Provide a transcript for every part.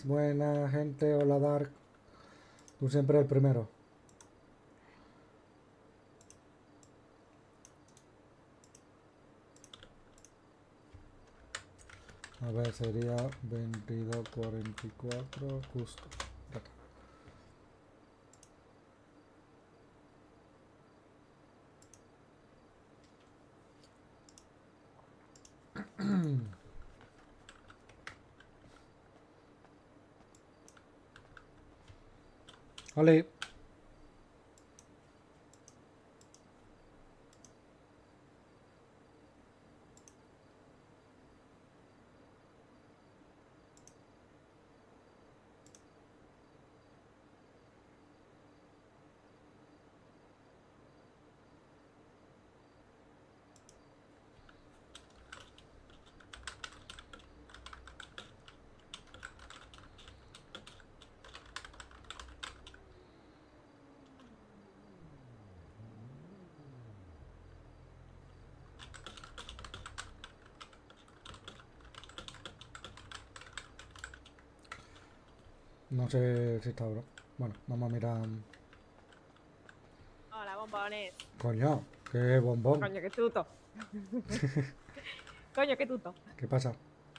buena gente, hola Dark. Tú siempre el primero. A ver, sería 22:44 justo. Ya está. Vale. No sé si está ahora. Bueno, vamos a mirar. Hola, bombones. Coño, qué bombón. Coño, qué tuto. Coño, qué tuto. ¿Qué pasa?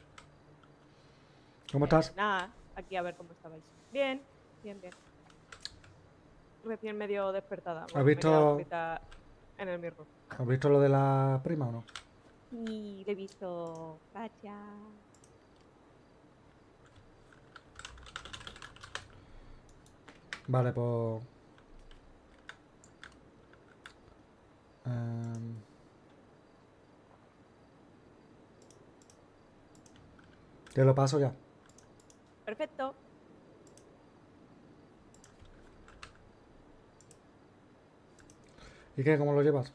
¿Cómo estás? Nada, aquí a ver cómo estabais. Bien, bien, bien. Recién medio despertada. ¿Has Bueno, me he quedado visto, frita en el mirror. has visto lo de la prima o no? Y le he visto. Cacha. Vale, pues. em, te lo paso ya. Perfecto. ¿Y qué? ¿Cómo lo llevas?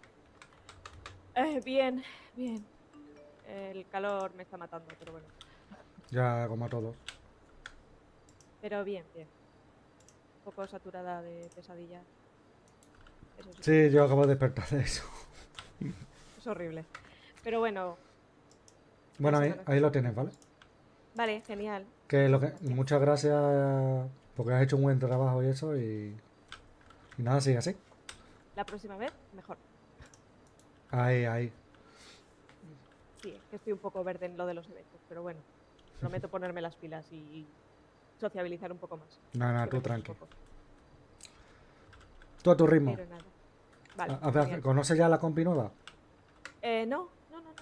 Bien, bien. El calor me está matando, pero bueno. Ya como a todos. Pero bien, bien. Un poco saturada de pesadillas. Eso sí. Sí, yo acabo de despertar de eso. Es horrible. Pero bueno, ya Bueno, serán ahí estos lo tienes, ¿vale? sentimientos. Vale, genial. Que lo Muchas que, gracias. muchas gracias porque has hecho un buen trabajo y eso y nada, sigue así. La próxima vez, mejor. Ahí, ahí. Sí, es que estoy un poco verde en lo de los eventos, pero bueno, prometo ponerme las pilas y sociabilizar un poco más, Nada, nada, que me tú cuesta un tranqui. poco. Tú a tu ritmo. Pero nada. Vale, genial. ¿Conoces ya la compi nueva? No, no, no, no.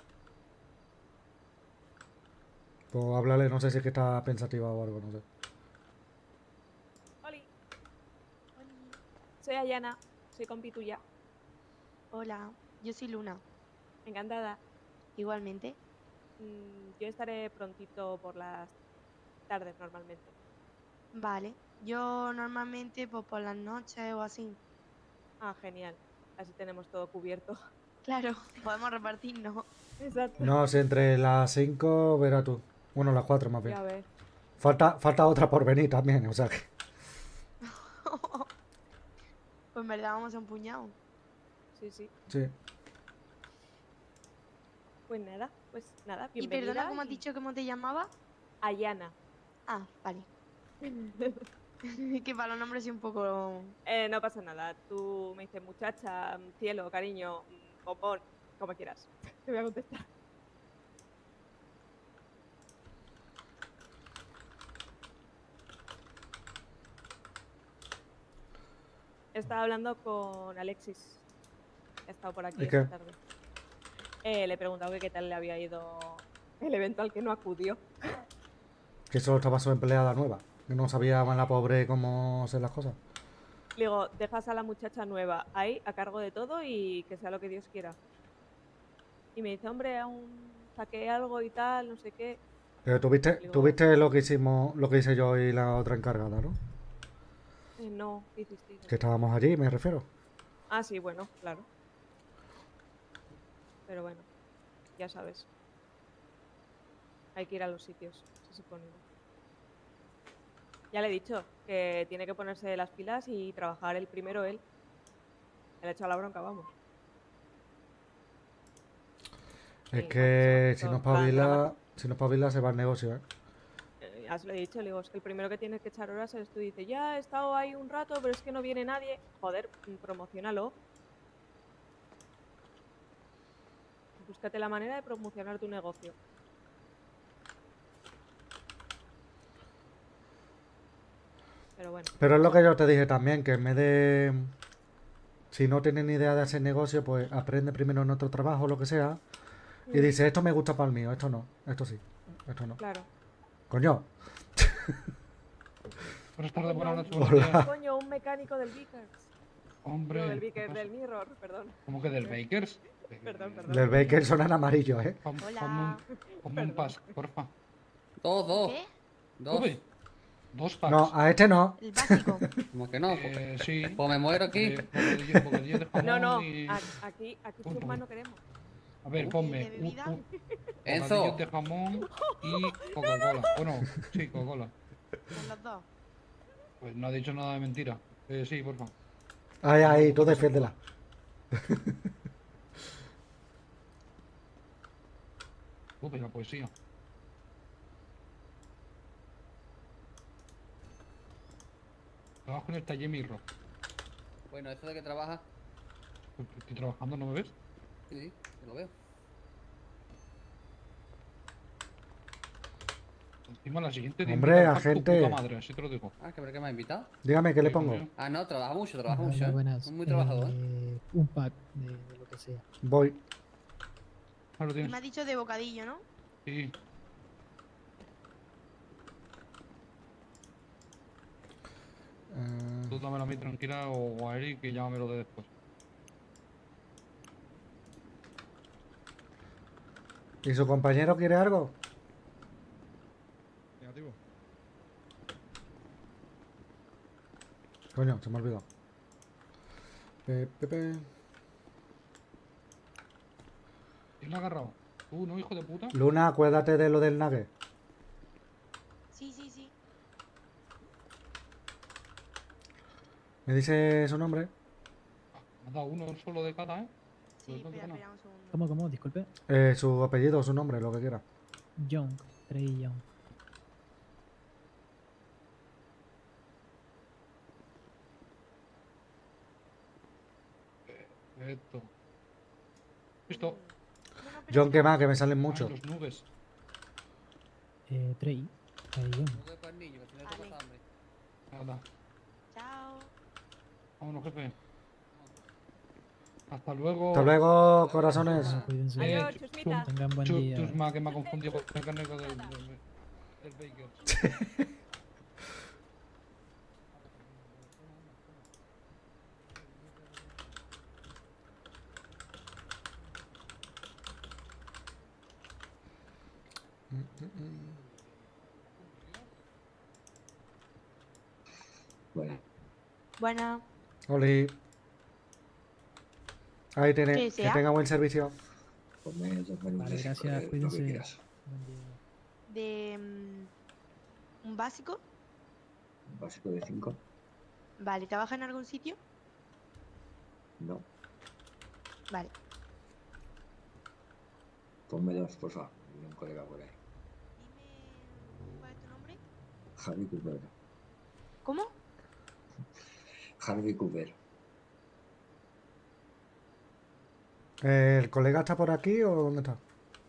Pues háblale, no sé si es que está pensativa o algo, no sé. Oli, soy Ayana, soy compi tuya. Hola, yo soy Luna. Encantada. Igualmente. Yo estaré prontito por las tardes normalmente. Vale. Yo normalmente pues por las noches o así. Ah, genial. Así tenemos todo cubierto. Claro, podemos repartirnos. Exacto. No, si entre las 5 verás tú. Bueno, las 4 más bien. Ya ves. Falta otra por venir también, o sea que. Pues en verdad vamos a un puñado. Sí, sí. Sí. Pues nada, Y perdona, bienvenida ¿cómo has y dicho cómo te llamaba? Ayana. Ah, vale. Que para los nombres sí un poco. No pasa nada. Tú me dices muchacha, cielo, cariño, bombón, como quieras. Te voy a contestar. Estaba hablando con Alexis, que ha estado por aquí ¿Y esta qué? tarde. Le he preguntado que qué tal le había ido el evento al que no acudió. Que solo estaba su empleada nueva. Que no sabía la pobre cómo hacer las cosas. Le digo, dejas a la muchacha nueva ahí a cargo de todo y que sea lo que Dios quiera. Y me dice, hombre, aún saqué algo y tal, no sé qué. Pero tuviste, Le digo, tuviste lo que hicimos, lo que hice yo y la otra encargada, ¿no? no, ¿qué hicisteis Que allí? estábamos allí, me refiero. Ah, sí, bueno, claro. Pero bueno, ya sabes, hay que ir a los sitios, se supone, ¿no? Ya le he dicho que tiene que ponerse las pilas y trabajar el primero él. Le he echado la bronca, vamos. Es Y bueno, se me ha que puesto en plan dramático. si no espabila se va el negocio, ¿eh? Ya se lo he dicho, le digo, es que el primero que tienes que echar horas eres tú. Dice, ya he estado ahí un rato, pero es que no viene nadie. Joder, promocionalo. Búscate la manera de promocionar tu negocio. Pero bueno, Pero es lo que yo te dije también, que en vez de... Si no tienes ni idea de hacer negocio, pues aprende primero en otro trabajo o lo que sea. Y dice, esto me gusta para el mío, esto no, esto sí, esto no. claro. Coño, Buenas tardes, Coño, buenas noches, Hola. buenos días. Coño, un mecánico del Vickers. No, Hombre, del ¿qué Vickers, pasa? del Mirror, perdón. ¿Cómo que del Bakers? Perdón, perdón. del Baker son en amarillo, ¿eh? Hola. Ponme un pack, porfa. Dos. ¿Qué? Dos. Uy, 2 No, packs. a este no. El básico. ¿Cómo que no? Pues, Sí. pues me muero aquí. Bocadillo de jamón No, no, y... aquí Uy, chusma uy. no queremos. A ver, ¿De ponme bebida? Enzo. bocadillos de jamón y Coca-Cola. Bueno, sí, Coca-Cola. Con los dos. Pues no ha dicho nada de mentira. Sí, porfa. Ahí, ahí, tú defiéndela. Uy, la poesía. Trabajo en el taller Mirro. Bueno, ¿eso de que trabaja? Estoy trabajando, ¿no me ves? Sí, sí, yo lo veo. Encima la siguiente te Hombre, invita a tu agente. puta madre, así te lo digo. Ah, ¿que me ha invitado? Dígame, ¿qué le Sí, pongo? coño. Ah, no, trabaja mucho, Hola, ¿eh? buenas. Muy trabajador. Un pack de lo que sea. Voy. Ah, lo Y tienes. me ha dicho de bocadillo, ¿no? Sí. Tú dámelo a mí tranquila o a Eric y llámamelo de después. ¿Y su compañero quiere algo? Negativo. Coño, se me ha olvidado. Pepe. ¿Quién la ha agarrado? ¿Tú, no, hijo de puta? Luna, acuérdate de lo del nugget. Sí, sí, sí. ¿Me dice su nombre? Me has dado uno solo de cada, ¿eh? Sí, Pues no espera, toca espera un segundo. ¿Cómo? Disculpe. Su apellido, su nombre, lo que quiera. Young. Trey Young. Esto. Listo. Bueno, pero John, ¿qué espera. más? Que me salen Ay, muchos. los nubes. Trey. Trey Young. No de para el niño, que si no te Vale. pasa hambre. Nada. Chao. Vámonos, jefe. Hasta luego. Hasta luego, corazones. Cuídense. Adiós, Chus- chusmita. Tengan buen día. Chusma, que me ha confundido con el mecánico del Baker. Buena. Oli. Ahí tiene. ¿Qué Que sea? tenga buen servicio. Vale, gracias. Cuídense. Buen día. De... ¿Un básico? Básico de 5. Vale, ¿trabaja en algún sitio? No. Vale. Ponme 2, por favor. Hay un colega por ahí. Dime... ¿Cuál es tu nombre? Harvey Cooper. ¿Cómo? Harvey Cooper. ¿El colega está por aquí o dónde está?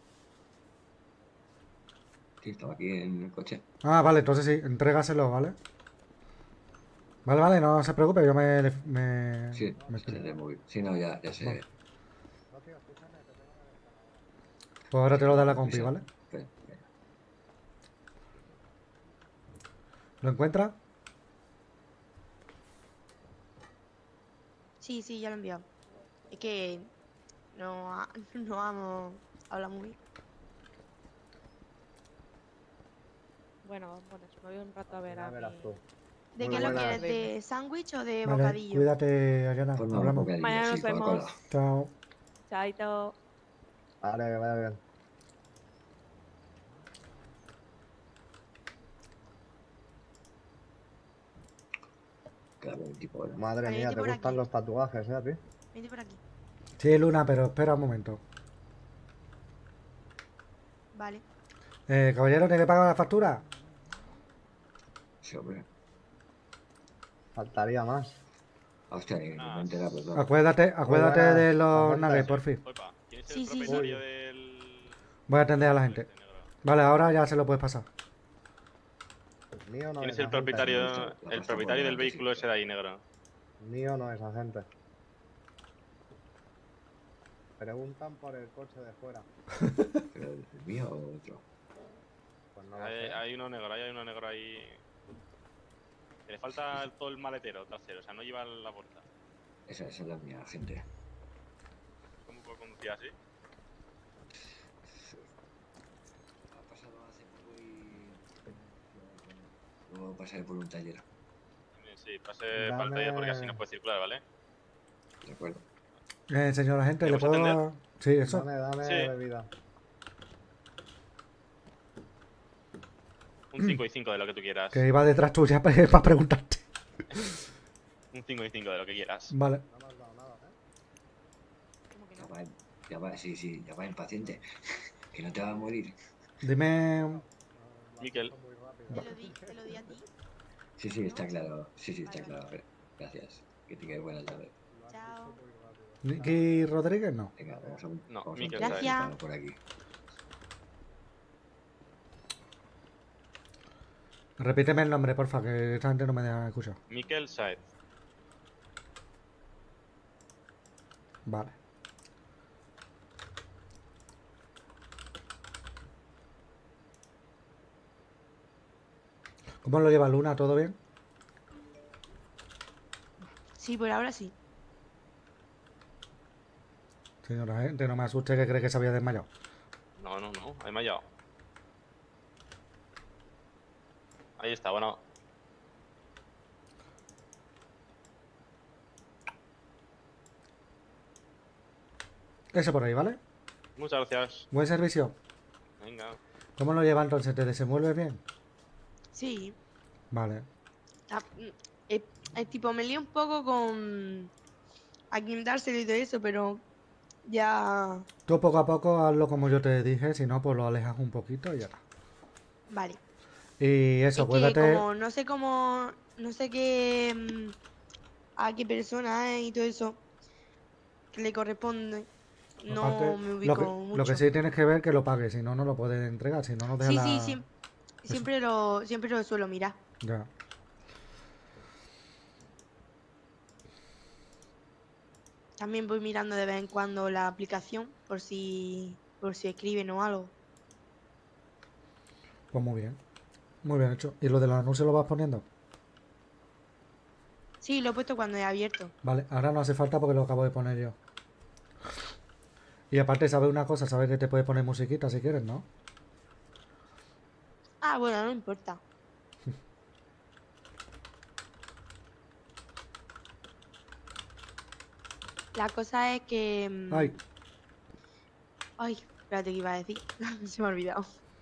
Sí, estaba aquí en el coche. Ah, vale, entonces sí, entrégaselo, ¿vale? Vale, no se preocupe, yo me Sí, me está en escribo. el móvil. Sí, no, ya sé. Vale. Pues ahora te lo da la compi, Prisa. ¿vale? Espera, espera. ¿Lo encuentra? Sí, sí, ya lo he enviado. Es que... No, no vamos a hablar muy bien. Bueno, me voy un rato a ver a mi... ¿De Muy qué lo buenas. quieres? ¿De sándwich o de Vale, bocadillo? cuídate, Ariana. Ponme un Hablamos. bocadillo, Mañana sí, nos vemos. Coca-Cola. Chao. Chaito. Vale, que vaya bien. Claro, el tipo era. Madre Vale, mía, vete te por gustan aquí. los tatuajes, a ti. Vente por aquí. Sí, Luna, pero espera un momento. Vale. Caballero, ¿tiene que pagar la factura? Sí, hombre. Faltaría más. Hostia, ni me he enterado, perdón. Acuérdate buenas, de los agente. naves, por fin. Opa, ¿quién es el Sí, sí, sí. propietario del... Voy a atender a la del gente. este, negro? Vale, ahora ya se lo puedes pasar. Mío no ¿Quién es es el agente. propietario, La el pasta propietario por del delante, vehículo sí. ese de ahí, negro? Mío no es agente. Preguntan por el coche de fuera. ¿Pero el mío o otro? Pues no lo Hay, sé. hay uno negro ahí... Que le falta todo el maletero trasero, o sea, no lleva la puerta. Esa es la mía, gente. ¿Cómo puedo conducir así? Ha pasado hace poco y... Luego pasaré por un taller. Sí, pase para el taller porque así no puede circular, ¿vale? De acuerdo. Señor agente, ¿le ¿Podemos puedo...? atender? Sí, eso. Dame Sí. bebida. Un 5 y 5 de lo que tú quieras. Que iba detrás tuya para preguntarte. Un 5 y 5 de lo que quieras. Vale. No me has dado nada, ¿eh? ¿Cómo que Ya no? va, sí, ya va impaciente. Que no te va a morir. Dime... No, lo has Miquel. hecho muy rápido. Te lo di a ti. Sí, está claro. Sí, está claro. A ver, gracias. Que tengáis buena tarde. Lo has Chao. hecho muy rápido. ¿Nicky Rodríguez? No. Venga, vamos a No, vamos Miquel, a Gracias. presentarlo por aquí. Repíteme el nombre, porfa, que esta gente no me deja escuchar. Miquel Saez. Vale. ¿Cómo lo lleva Luna? ¿Todo bien? Sí, por ahora sí. Señora agente, no me asuste que cree que se había desmayado. No, hay mallado. Ahí está, bueno. Eso por ahí, ¿vale? Muchas gracias. Buen servicio. Venga. ¿Cómo lo lleva entonces? ¿Te desenvuelves bien? Sí. Vale. Ah, tipo, me lío un poco con a quién dárselo y todo eso, pero ya. Tú poco a poco hazlo como yo te dije, si no, pues lo alejas un poquito y ya está. Vale. Y eso, Es que acuérdate. como no sé qué, a qué persona es y todo eso que le corresponde, no Aparte, me ubico lo que mucho. sí tienes que ver que lo pagues, si no, no lo puedes entregar, si no, no deja Sí, la... sí, siempre lo suelo mirar. Ya. También voy mirando de vez en cuando la aplicación por si escriben o algo. Pues muy bien. Muy bien hecho. ¿Y lo del anuncio lo vas poniendo? Sí, lo he puesto cuando he abierto. Vale, ahora no hace falta porque lo acabo de poner yo. Y aparte, ¿sabes una cosa? ¿Sabes que te puedes poner musiquita si quieres, no? Ah, bueno, no importa. La cosa es que... Ay, Ay, espérate que iba a decir. Se me ha olvidado.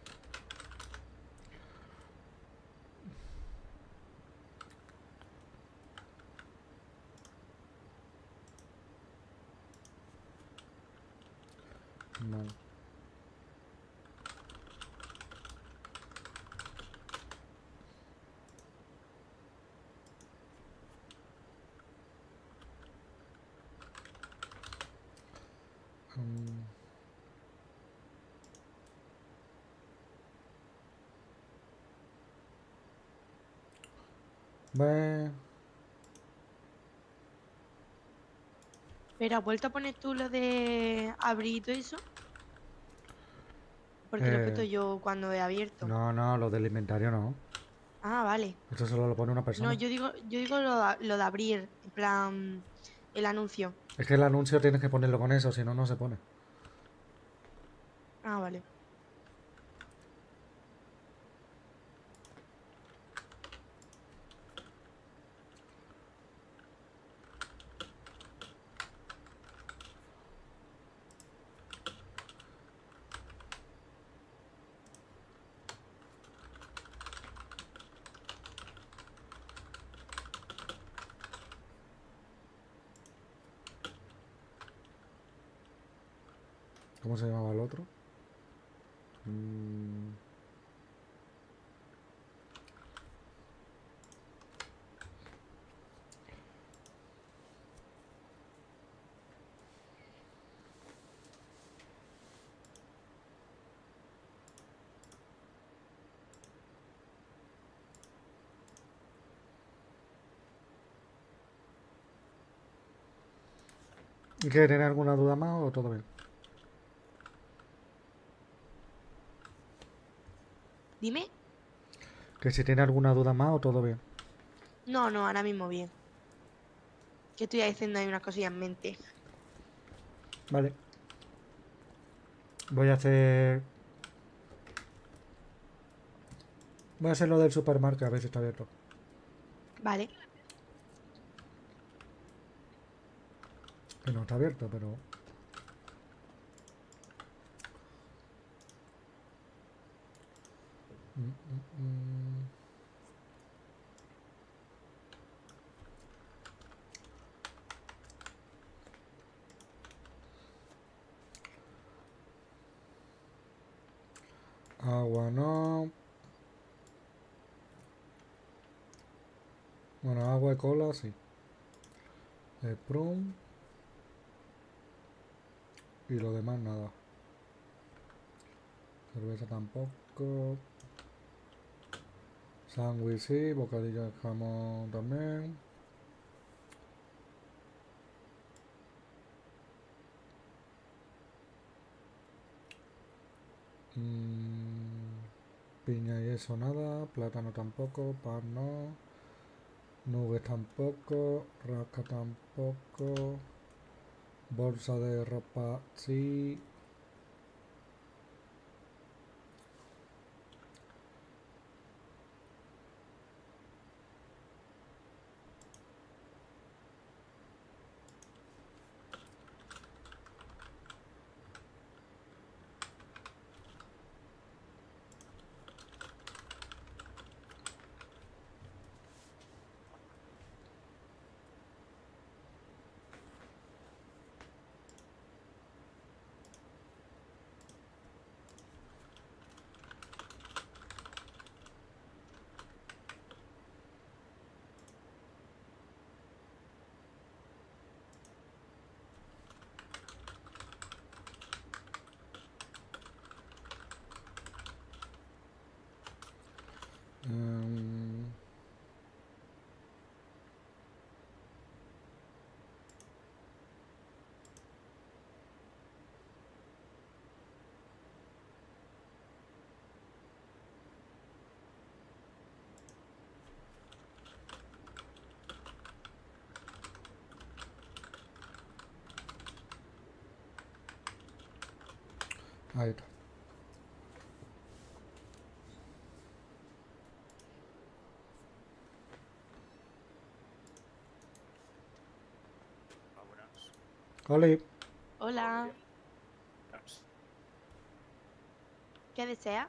vale. Mm. Ve- Pero ¿has vuelto a poner tú lo de abrir y todo eso? Porque lo he puesto yo cuando he abierto. No, lo del inventario no. Ah, vale. Eso solo lo pone una persona. No, yo digo lo de abrir, en plan, el anuncio. Es que el anuncio tienes que ponerlo con eso, si no, no se pone. Ah, vale. ¿Cómo se llamaba el otro? Mm. ¿Que tiene alguna duda más o todo bien? Dime. Que si tiene alguna duda más o todo bien. No, no, ahora mismo bien. Que estoy haciendo ahí unas cosillas en mente. Vale. Voy a hacer... Voy a hacer lo del supermercado, a ver si está abierto. Vale. Que no está abierto, pero... Mm. Agua no. Bueno, agua y cola, sí. Sprung. Y lo demás nada. Cerveza tampoco. Sándwich sí, bocadillo de jamón también. Piña y eso nada, plátano tampoco, pan no, nubes tampoco, rasca tampoco, bolsa de ropa sí. Ahí está. Oli, Hola. ¿Qué desea?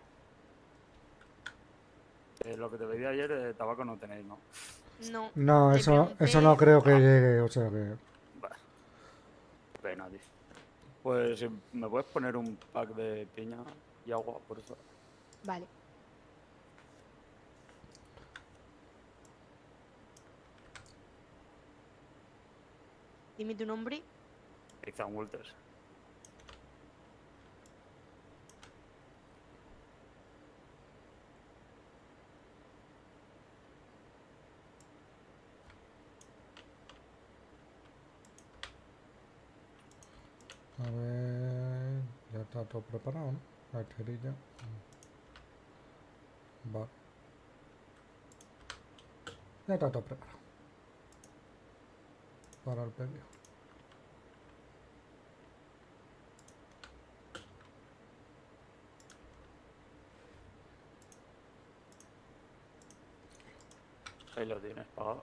Lo que te pedí ayer, tabaco no tenéis, ¿no? No. no, Le eso pregunté- no creo que llegue, o sea que... Bah, qué pena, tío. Pues si me puedes poner un pack de piña y agua, por eso. Vale. Dime tu nombre. Ethan Walters. A ver... Ya está todo preparado, ¿no? La esterilla. Va. Ya está todo preparado. Para el pedido. Ahí lo tienes pagado.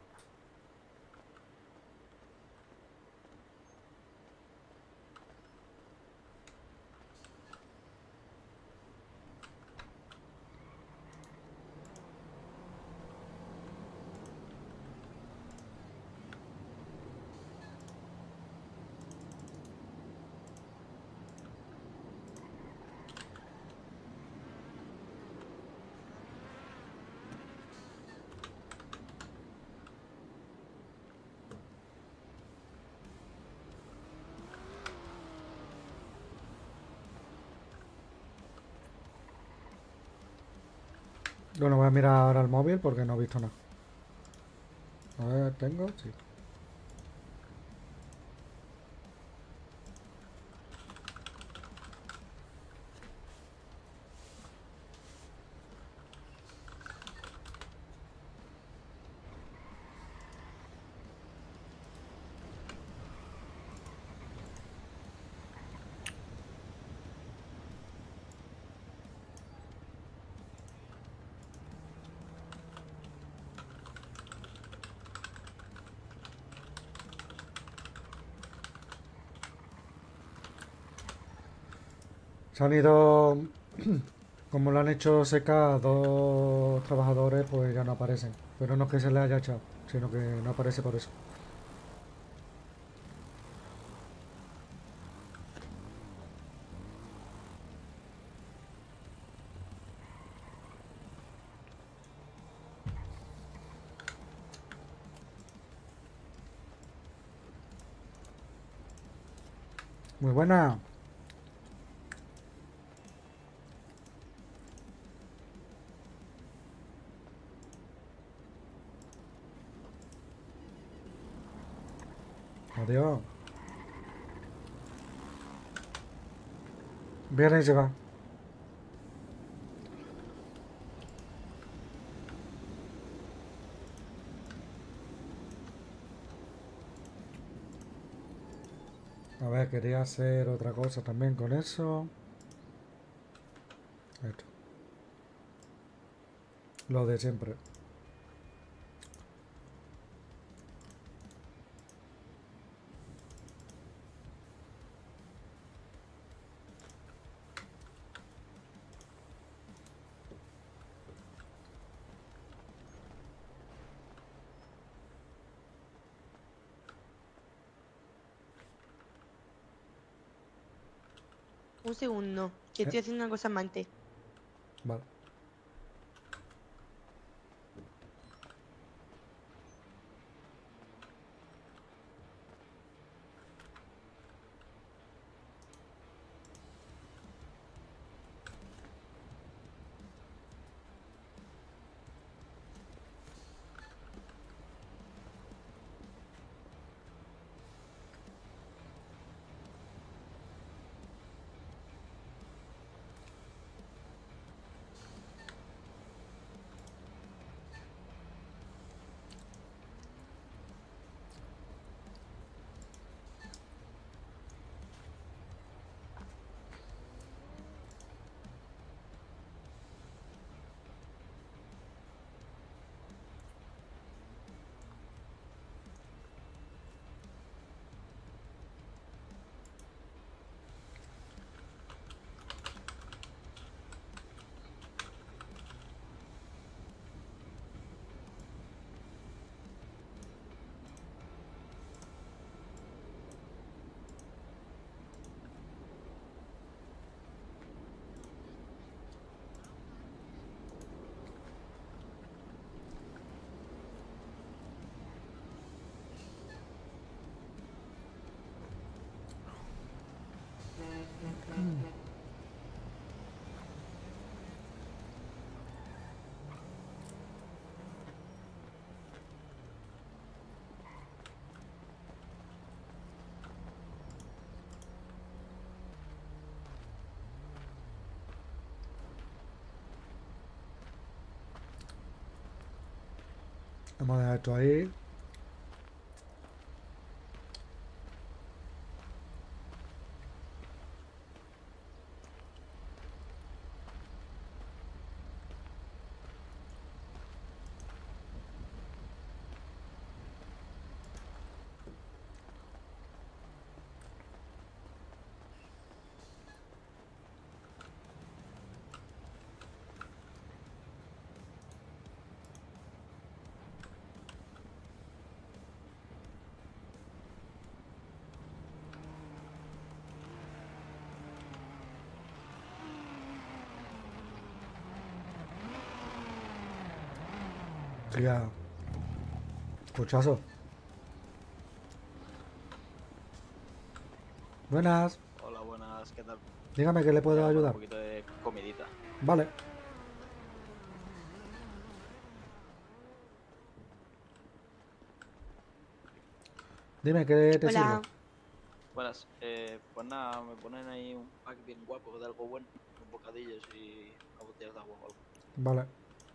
Bueno, voy a mirar ahora el móvil porque no he visto nada. A ver, ¿tengo? Sí. Se han ido, como lo han hecho secar a dos trabajadores, pues ya no aparecen. Pero no es que se les haya echado, sino que no aparece por eso. Muy buena. Adiós. Viene y se va. A ver, quería hacer otra cosa también con eso. Esto. Lo de siempre. Un segundo, que estoy haciendo una cosa amante. Vale. Vamos a dejar esto ahí. Ya. Escuchazo. Buenas. Hola, buenas, ¿qué tal? Dígame que le puedo Por un ayudar. poquito de comidita. Vale. Dime que te Hola. sirvo. Buenas, pues nada, me ponen ahí un pack bien guapo de algo bueno, unos bocadillos y una botella de agua o algo. Vale.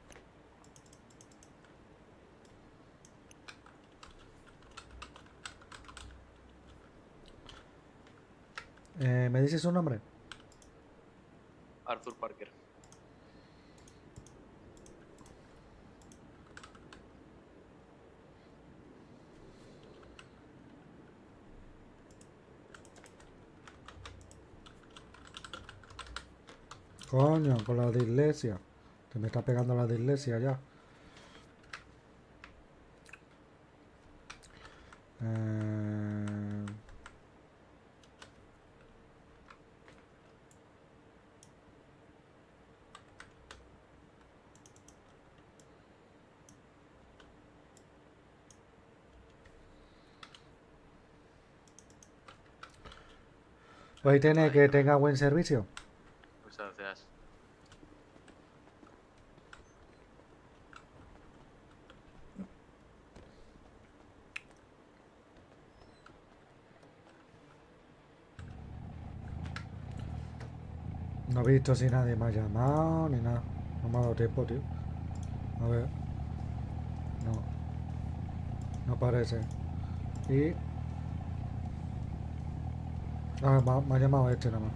¿Me dices su nombre? Arthur Parker. Coño, con la dislexia. Se me está pegando la dislexia ya. Eh... Hoy tiene que tenga buen servicio. Muchas gracias. No he visto si nadie me ha llamado ni nada. No me ha dado tiempo, tío. A ver. No. No parece. Y... Ah, me ha llamado este nada más.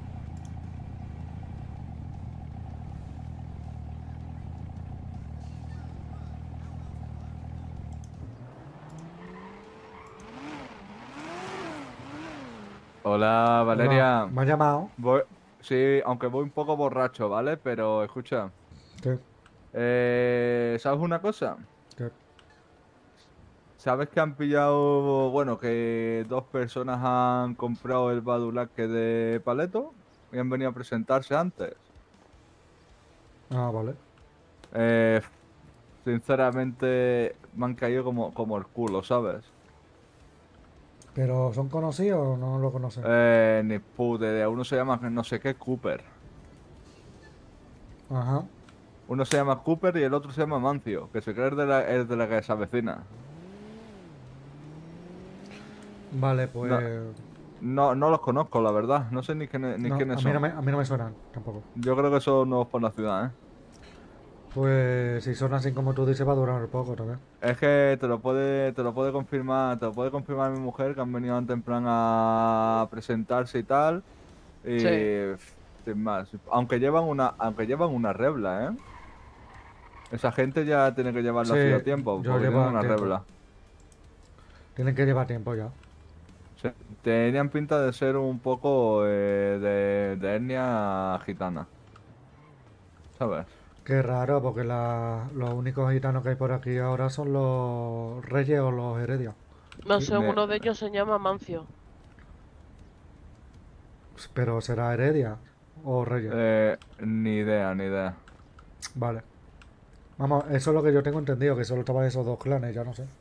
Hola, Valeria. ¿Me ha llamado? Sí, aunque voy un poco borracho, ¿vale? Pero escucha. ¿Qué? ¿Sabes una cosa? ¿Qué? ¿Sabes que han pillado, bueno, que dos personas han comprado el badulaque de Paleto y han venido a presentarse antes? Ah, vale. Sinceramente me han caído como el culo, ¿sabes? ¿Pero son conocidos o no lo conocen? Ni puta idea. Uno se llama no sé qué Cooper. Ajá. Uno se llama Cooper y el otro se llama Mancio, que se cree es de la que se avecina. Vale, pues... No los conozco, la verdad. No sé ni quiénes son. A mí no me suenan, tampoco. Yo creo que son nuevos por la ciudad, ¿eh? Pues si son así como tú dices, va a durar poco también. Es que te lo puede confirmar mi mujer, que han venido antes en plan a presentarse y tal. Y sin más. Aunque llevan una rebla, ¿eh? Esa gente ya tiene que llevarlo hace tiempo, porque tienen una rebla. Tienen que llevar tiempo ya. Sí, tenían pinta de ser un poco de etnia gitana. ¿Sabes? Qué raro, porque los únicos gitanos que hay por aquí ahora son los Reyes o los Heredias. No sé, uno de ellos se llama Mancio. Pero será Heredia o Reyes. Ni idea. Vale. Vamos, eso es lo que yo tengo entendido, que solo estaban esos dos clanes, ya no sé.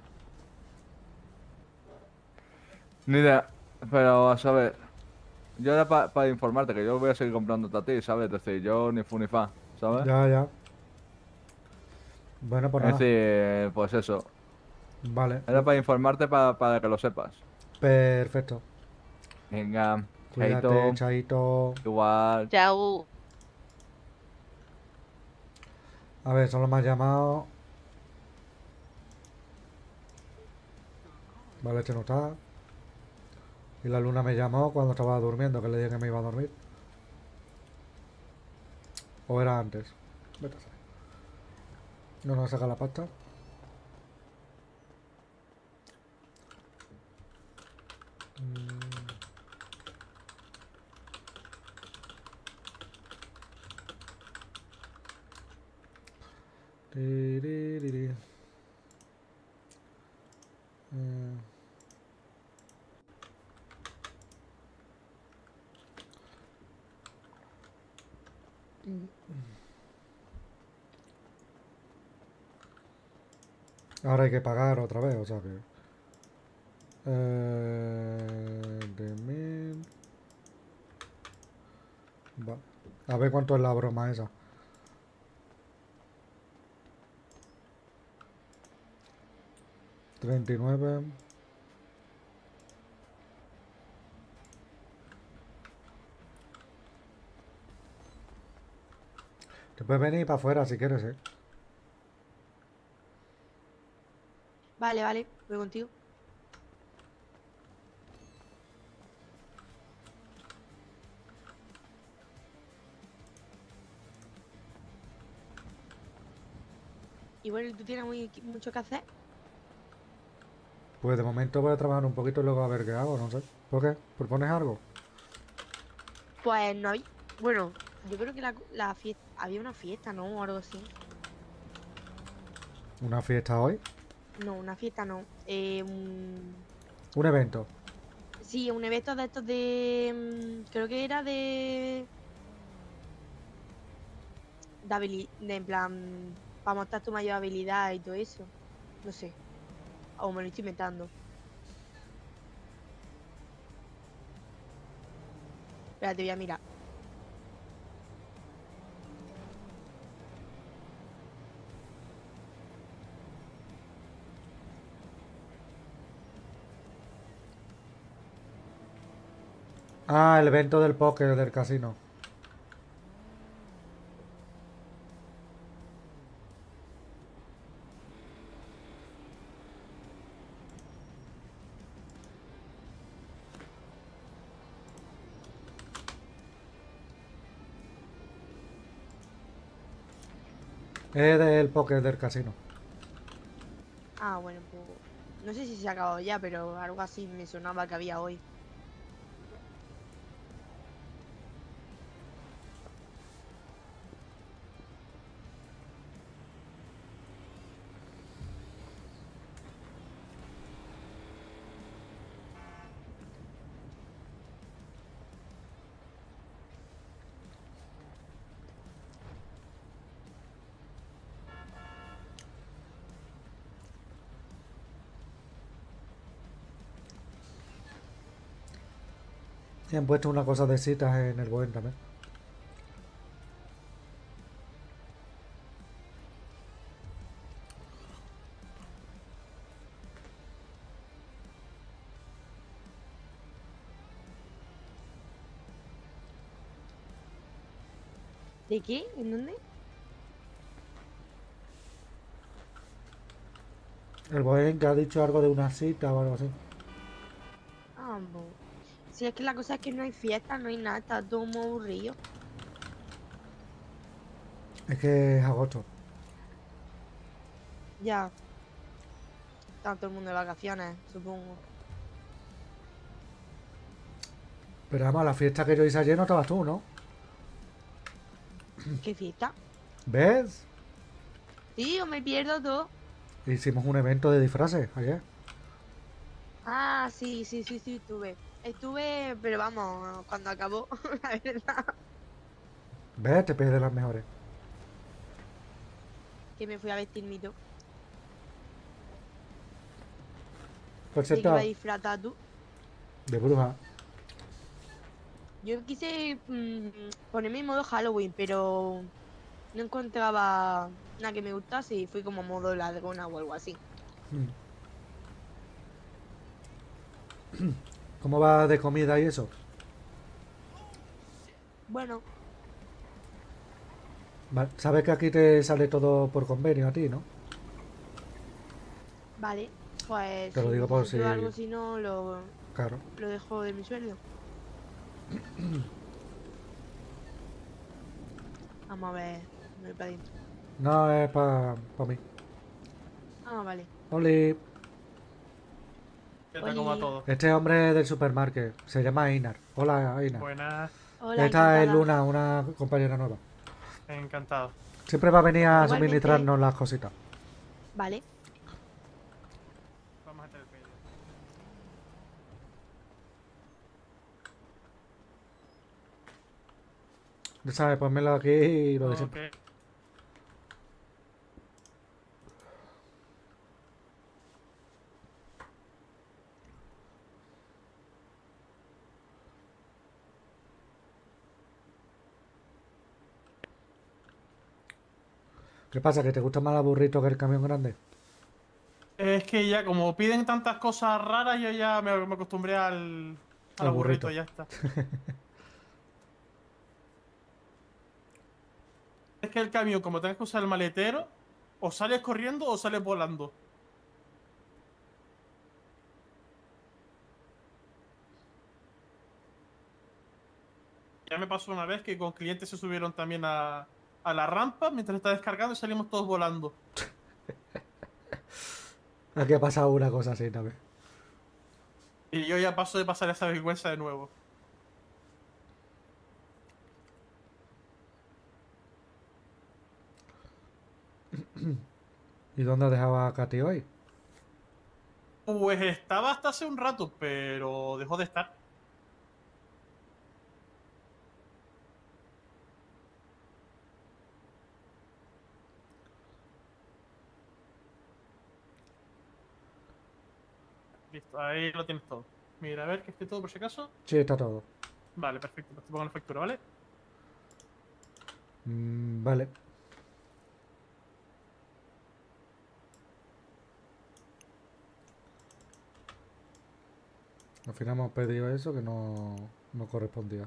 Ni idea. Pero, a saber, yo era para informarte que yo voy a seguir comprándote a ti, ¿sabes? Es decir, yo ni fu ni fa, ¿sabes? Ya. Bueno, pues Es nada. decir, pues eso. Vale. Era para informarte para que lo sepas. Perfecto. Venga, Cuídate, chaito. Igual. Chao. A ver, solo me ha llamado. Vale, este no está. Y la luna me llamó cuando estaba durmiendo, que le dije que me iba a dormir. ¿O era antes? Vete a saber. No nos saca la pasta. Tiririri. Ahora hay que pagar otra vez, o sea que... de 1000... Va. A ver cuánto es la broma esa. $39. Te puedes venir para afuera si quieres, Vale, voy contigo. Y bueno, ¿tú tienes mucho que hacer? Pues de momento voy a trabajar un poquito y luego a ver qué hago, no sé. ¿Por qué? ¿Propones algo? Pues no hay. Bueno, Yo creo que la fiesta, había una fiesta, ¿no? O algo así. ¿Una fiesta hoy? No, una fiesta no. Un evento. Sí, un evento de estos de... creo que era de en plan, para mostrar tu mayor habilidad y todo eso. No sé. O me lo estoy inventando. Espérate, voy a mirar. Ah, el evento del póker del casino. Es del póker del casino. Ah, bueno, pues... No sé si se ha acabado ya, pero algo así me sonaba que había hoy. Y han puesto una cosa de citas en el buen también. ¿De qué? ¿En dónde? El buen que ha dicho algo de una cita o algo así. Ah, pues... Si es que la cosa es que no hay fiesta, no hay nada, está todo muy aburrido. Es que es agosto. Ya. Está todo el mundo de vacaciones, supongo. Pero vamos, la fiesta que yo hice ayer no estabas tú, ¿no? ¿Qué fiesta? ¿Ves? Sí, yo me pierdo todo. Hicimos un evento de disfraces ayer. Ah, sí, estuve, pero vamos, cuando acabó, la verdad, ¿Ves? Te pierdes las mejores. que me fui a vestir mi todo. Por ¿De qué cierto, iba a disfrazar tú? de bruja. Yo quise ponerme en modo Halloween, pero no encontraba nada que me gustase y fui como modo ladrona o algo así. ¿Cómo va de comida y eso? Bueno, Vale, sabes que aquí te sale todo por convenio a ti, ¿no? vale, pues Te lo si digo por necesito si- algo, si no, Claro. lo dejo de mi sueldo. Vamos a ver, me voy para adentro. No, es para mí. Ah, vale. Oli. ¿Qué tal, cómo va todo? Este hombre del supermarket se llama Einar. Hola, Einar. Buenas. Hola, Esta es encantada. Luna, una compañera nueva. Encantado. Siempre va a venir a Igualmente. suministrarnos las cositas. Vale. Vamos a hacer el pedido. Ya sabes, ponmelo aquí y lo de siempre. Ok. ¿Qué pasa? ¿Que te gusta más el burrito que el camión grande? Es que ya como piden tantas cosas raras, yo ya me acostumbré al Al burrito, burrito. ya está. Es que el camión, como tengas que usar el maletero, o sales corriendo o sales volando. Ya me pasó una vez que con clientes se subieron también a la rampa mientras estaba descargando y salimos todos volando. Aquí ha pasado una cosa así también. Y yo ya paso de pasar esa vergüenza de nuevo. ¿Y dónde dejaba a Katy hoy? Pues estaba hasta hace un rato, pero dejó de estar. Listo, ahí lo tienes todo. Mira, a ver que esté todo por si acaso. Sí, está todo. Vale, perfecto. Pues te pongo la factura, ¿vale? Vale. Al final hemos pedido eso que no correspondía.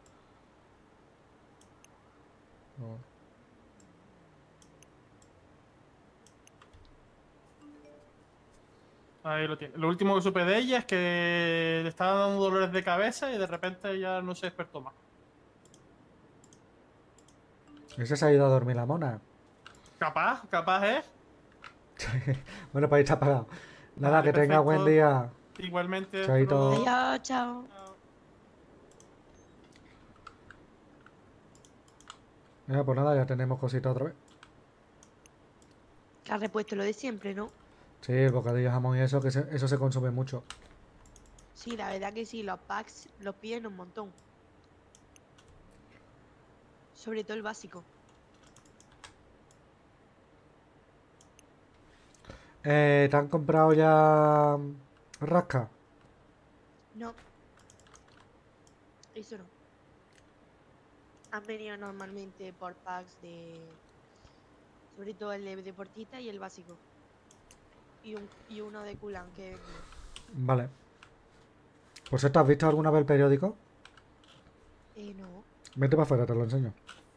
No. Ahí lo tiene. Lo último que supe de ella es que le estaba dando dolores de cabeza y de repente ya no se despertó más. Ese se ha ido a dormir la mona. Capaz, ¿eh? Bueno, pues ahí está apagado. Nada, Vale, que tenga perfecto. buen día. Igualmente. Chaito. hasta luego. Adiós, chao. Mira, pues nada, ya tenemos cositas otra vez. Que has repuesto lo de siempre, ¿no? Sí, el bocadillo de jamón y eso, que eso se consume mucho. Sí, la verdad que sí, los packs los piden un montón. Sobre todo el básico. ¿Te han comprado ya rasca? No. Eso no. Han venido normalmente por packs de... Sobre todo el de deportista y el básico. Y uno de Kulan que he vendido. Vale. Pues ¿te has visto alguna vez el periódico? No. Vete para afuera, te lo enseño.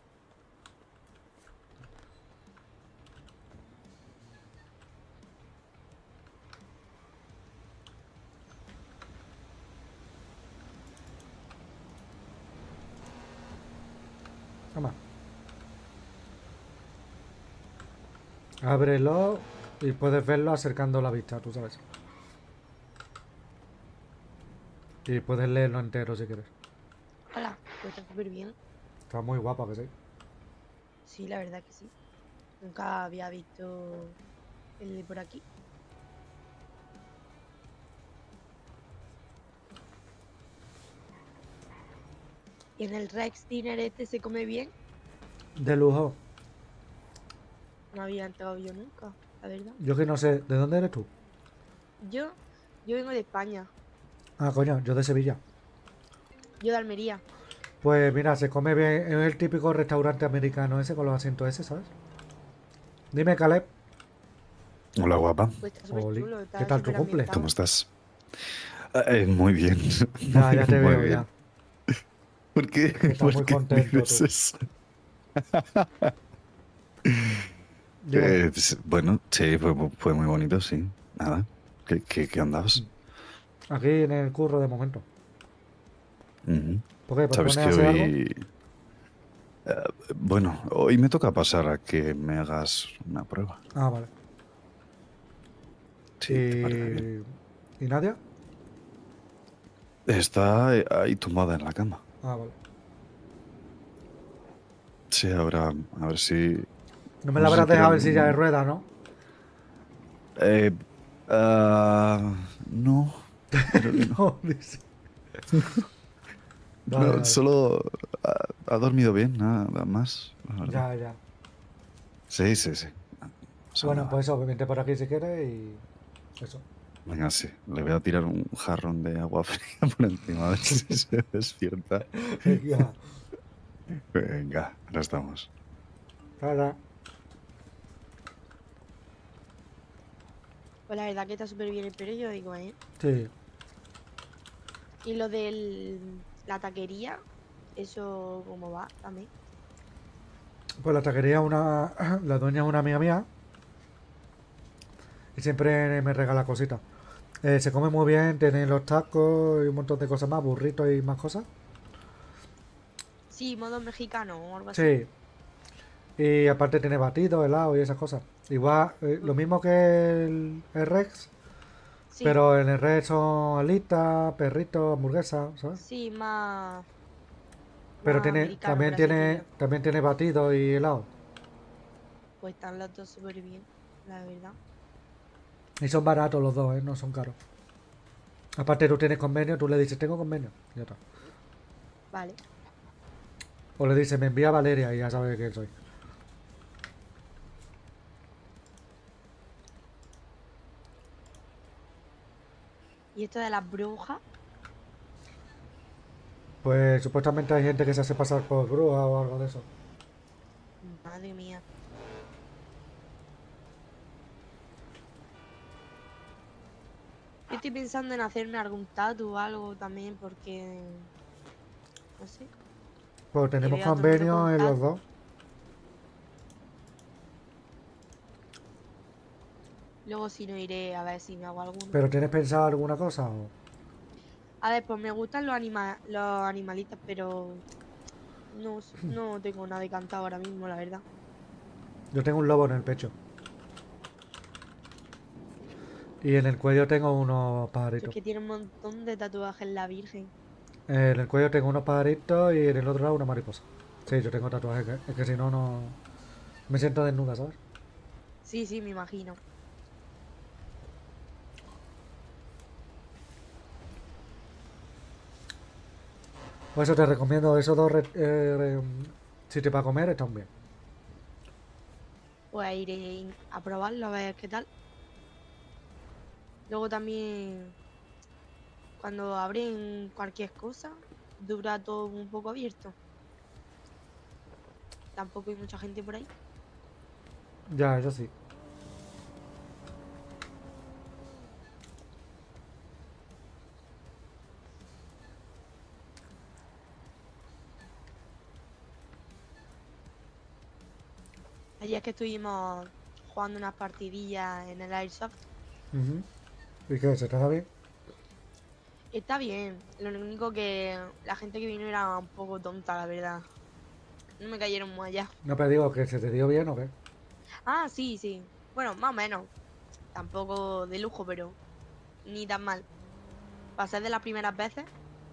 Toma. Ábrelo y puedes verlo acercando la vista, tú sabes. Y puedes leerlo entero si quieres. Hola, pues está súper bien. Está muy guapa, que sí. Sí, la verdad que sí. Nunca había visto el de por aquí. ¿Y en el Rex Dinner este se come bien? De lujo. No había entrado yo nunca, la verdad. Yo que no sé, ¿de dónde eres tú? Yo vengo de España. Ah, coño, yo de Sevilla. Yo de Almería. Pues mira, se come bien. Es el típico restaurante americano ese con los asientos ese, ¿sabes? Dime, Caleb. Hola, guapa. Pues está súper Oli, chulo, está ¿qué tal tu súper cumple? ambientado. ¿Cómo estás? Muy bien. Ya te Muy veo, bien. ya. ¿Por qué? Estás ¿Por muy qué contento dices tú. eso? Dime. Pues, bueno, sí, fue muy bonito, sí. Nada. ¿Qué andabas? Aquí en el curro de momento. Ujú. ¿Por qué? ¿Por Sabes poner que a hacer algo? hoy... bueno, hoy me toca pasar a que me hagas una prueba. Ah, vale. Sí, ¿te parece bien? ¿Y Nadia? Está ahí tumbada en la cama. Ah, vale. Sí, ahora, a ver si... No me la sé si habrás quiere dejado en silla de algún- ruedas, ¿no? No, creo que no. No, dice. No, Vale, vale. solo ha dormido bien, nada más, la verdad. Ya, ya. Sí, sí, sí. No pasa Bueno, nada. pues eso, vente por aquí si quieres y... Eso. Venga, sí. Le voy a tirar un jarrón de agua fría por encima a ver si se despierta. Venga. Venga, ahora estamos. Para. Pues la verdad que está súper bien el periódico, ¿eh? Sí. Y lo de la taquería, eso cómo va también. Pues la taquería la dueña es una amiga mía y siempre me regala cositas. Se come muy bien, tiene los tacos y un montón de cosas más, burritos y más cosas. Sí, modo mexicano o algo así. Sí. Y aparte tiene batidos, helado y esas cosas. Igual, lo mismo que el Rex, Sí. pero en el Rex son alitas, perritos, hamburguesas, ¿sabes? Sí, más... Pero más americano, por así decirlo. también tiene batidos y helado. Pues están los dos súper bien. la verdad. Y son baratos los dos, ¿eh? No son caros. Aparte tú tienes convenio, tú le dices, tengo convenio. Y ya está. Vale. O le dices, me envía Valeria y ya sabe quién soy. ¿Y esto de las brujas? Pues supuestamente hay gente que se hace pasar por bruja o algo de eso. Madre mía. Yo estoy pensando en hacerme algún tatu o algo también porque... No sé. Pues tenemos veo a todo el mundo convenio con en los tatu. dos. Luego si no iré a ver si me hago alguno. ¿Pero tienes pensado alguna cosa? O... A ver, pues me gustan los animalitos, pero... No tengo nada decantado ahora mismo, la verdad. Yo tengo un lobo en el pecho. Y en el cuello tengo unos Es pajaritos. que tiene un montón de tatuajes la Virgen. En el cuello tengo unos pajaritos y en el otro lado una mariposa. Sí, yo tengo tatuajes, es que si no, no... Me siento desnuda, ¿sabes? Sí, sí, me imagino. Por eso te recomiendo esos dos sitios para comer, están bien. Pues iré a probarlo a ver qué tal. Luego también, cuando abren cualquier cosa, dura todo un poco abierto. Tampoco hay mucha gente por ahí. Ya, eso sí. Ayer es que estuvimos jugando unas partidillas en el Airsoft. Ujú. ¿Y qué? ¿Se te da bien? Está bien, lo único que la gente que vino era un poco tonta, la verdad. No me cayeron muy allá. No, pero digo, ¿que se te dio bien o qué? Ah, sí, sí. Bueno, más o menos. Tampoco de lujo, pero ni tan mal. Pasé de las primeras veces.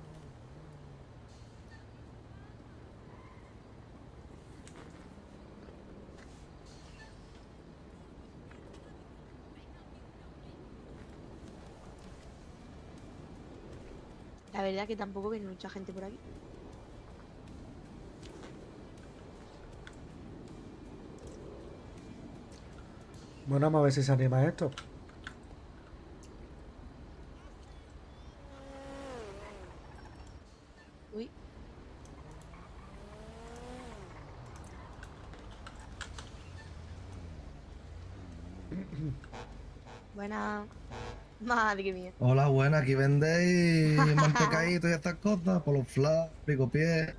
La verdad que tampoco viene mucha gente por aquí. Bueno, vamos a ver si se anima esto. Uy. Buena. Madre mía. Hola, buena, aquí vendéis mantecadito y estas cosas, por los flash, pico pie.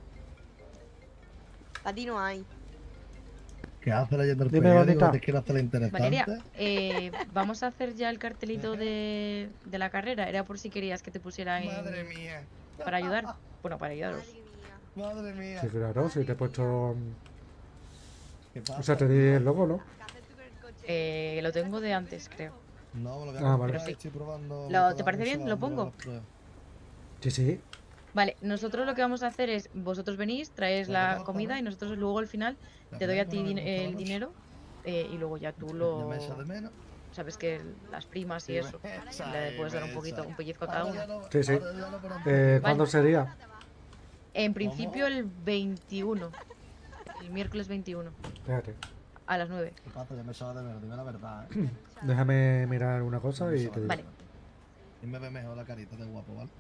A ti no hay. ¿Qué hace leyendo el Dime, periódico? bonita. ¿Te quiero hacer interesante? Valeria, vamos a hacer ya el cartelito de la carrera. Era por si querías que te pusiera en... Madre mía. Para ayudar. Bueno, para ayudaros. Madre mía. Sí, claro, si te he puesto... ¿Qué pasa? O sea, te di el logo, ¿no? Lo tengo de antes, creo. No, lo voy a Ah, comprar, vale. Pero sí. estoy probando. ¿Te parece bien? ¿Lo pongo? Sí, sí. Vale, nosotros lo que vamos a hacer es, vosotros venís, traéis la comida y nosotros luego al final te doy a ti el dinero y luego ya tú lo... Sabes que las primas y eso, le puedes dar un poquito, un pellizco a cada uno. Sí, sí. ¿Cuándo sería? En principio el 21, el miércoles 21, Espérate. a las 9. ¿Qué pasa? Ya me echaba de menos, dime la verdad, ¿eh? Déjame mirar una cosa y te digo. Vale. Y me ve mejor la carita de guapo, ¿vale?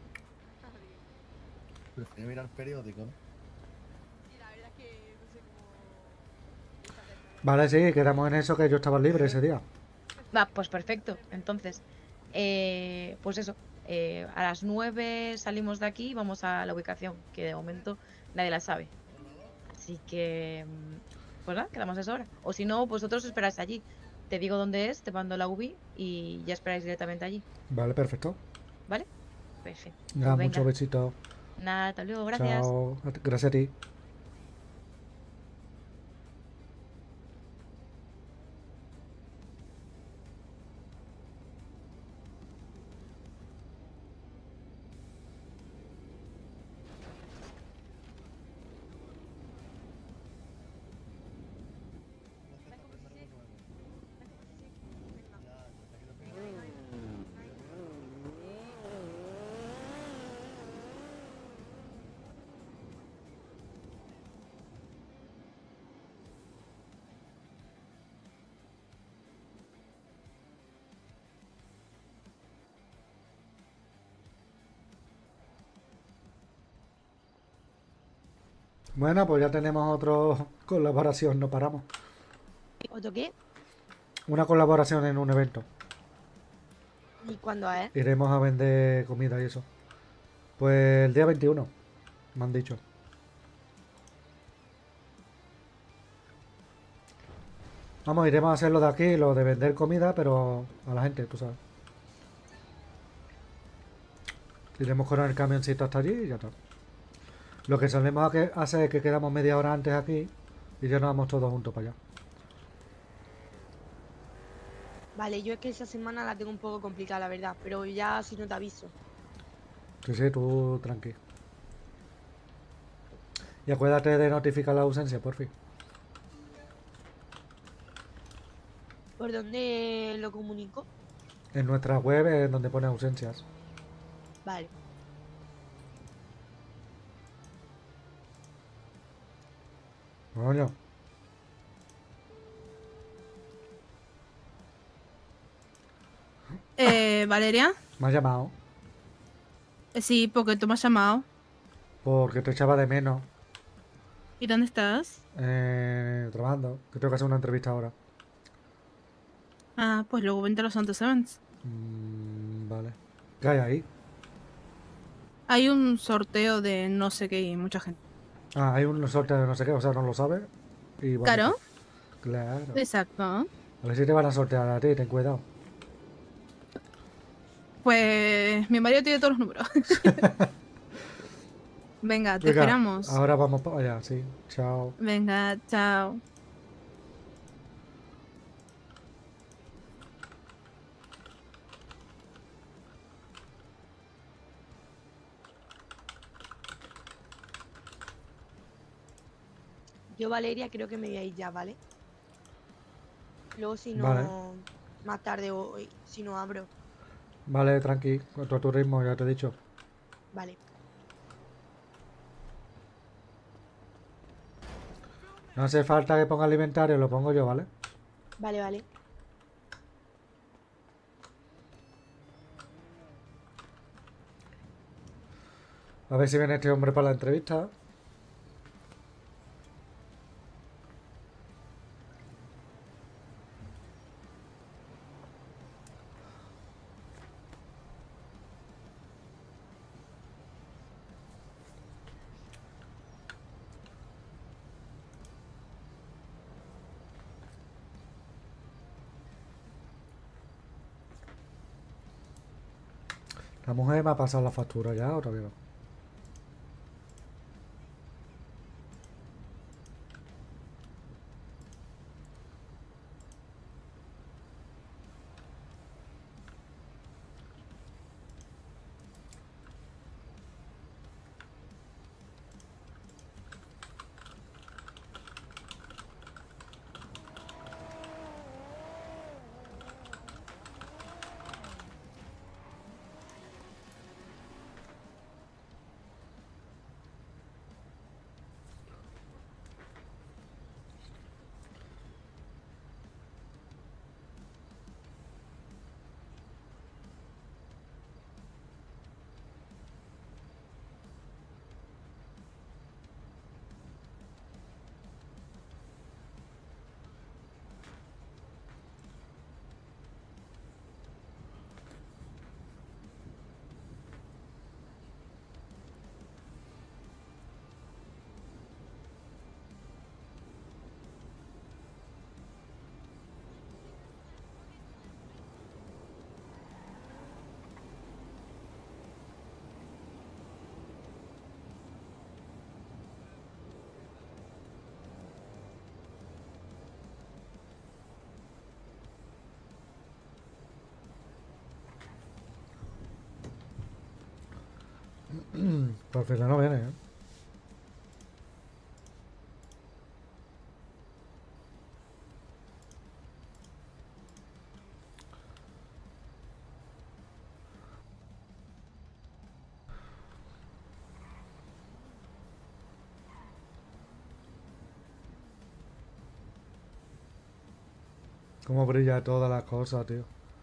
Prefiero mirar periódico, ¿no? Vale, sí, quedamos en eso, que yo estaba libre ese día. Va, pues perfecto. Entonces, pues eso, a las 9 salimos de aquí y vamos a la ubicación, que de momento nadie la sabe. Así que, pues nada, quedamos a esa hora. O si no, vosotros esperáis allí. Te digo dónde es, te mando la UBI y ya esperáis directamente allí. Vale, perfecto. ¿Vale? Perfecto. Ya, Pues muchos venga. besitos. Nada, hasta luego, gracias. Chao. Gracias a ti. Bueno, pues ya tenemos otra colaboración, no paramos. ¿Otro qué? Una colaboración en un evento. ¿Y cuándo es? Iremos a vender comida y eso. Pues el día 21, me han dicho. Vamos, iremos a hacer lo de aquí, lo de vender comida, pero a la gente, tú sabes. Iremos con el camioncito hasta allí y ya está. Lo que solemos hacer es que quedamos media hora antes aquí y ya nos vamos todos juntos para allá. Vale, yo es que esa semana la tengo un poco complicada, la verdad, pero ya si no te aviso. Sí, sí, tú tranqui. Y acuérdate de notificar la ausencia, por fin. ¿Por dónde lo comunico? En nuestra web es donde pone ausencias. Vale. Coño. Valeria. Me has llamado Sí, porque tú me has llamado. porque te echaba de menos. ¿Y dónde estás? Trabajando. Que tengo que hacer una entrevista ahora. Ah, pues luego vente a los Santos Events. Vale. ¿Qué hay ahí? Hay un sorteo de no sé qué y mucha gente. Ah, hay un sorteo de no sé qué, o sea, no lo sabes. Y bueno, Claro. Claro. Exacto. A ver si te van a sortear a ti, ten cuidado. Pues mi marido tiene todos los números. Venga, te Venga, esperamos. Ahora vamos para allá, sí. Chao. Venga, chao. Yo, Valeria, creo que me voy a ir ya, ¿vale? Luego si no, Vale. más tarde hoy, si no abro. Vale, tranqui. Con todo tu ritmo, ya te he dicho. Vale. No hace falta que ponga el inventario, lo pongo yo, ¿vale? Vale, vale. A ver si viene este hombre para la entrevista. La mujer me ha pasado la factura ya, o todavía no. Pues al final no viene, ¿eh? Cómo brilla toda la cosa, tío.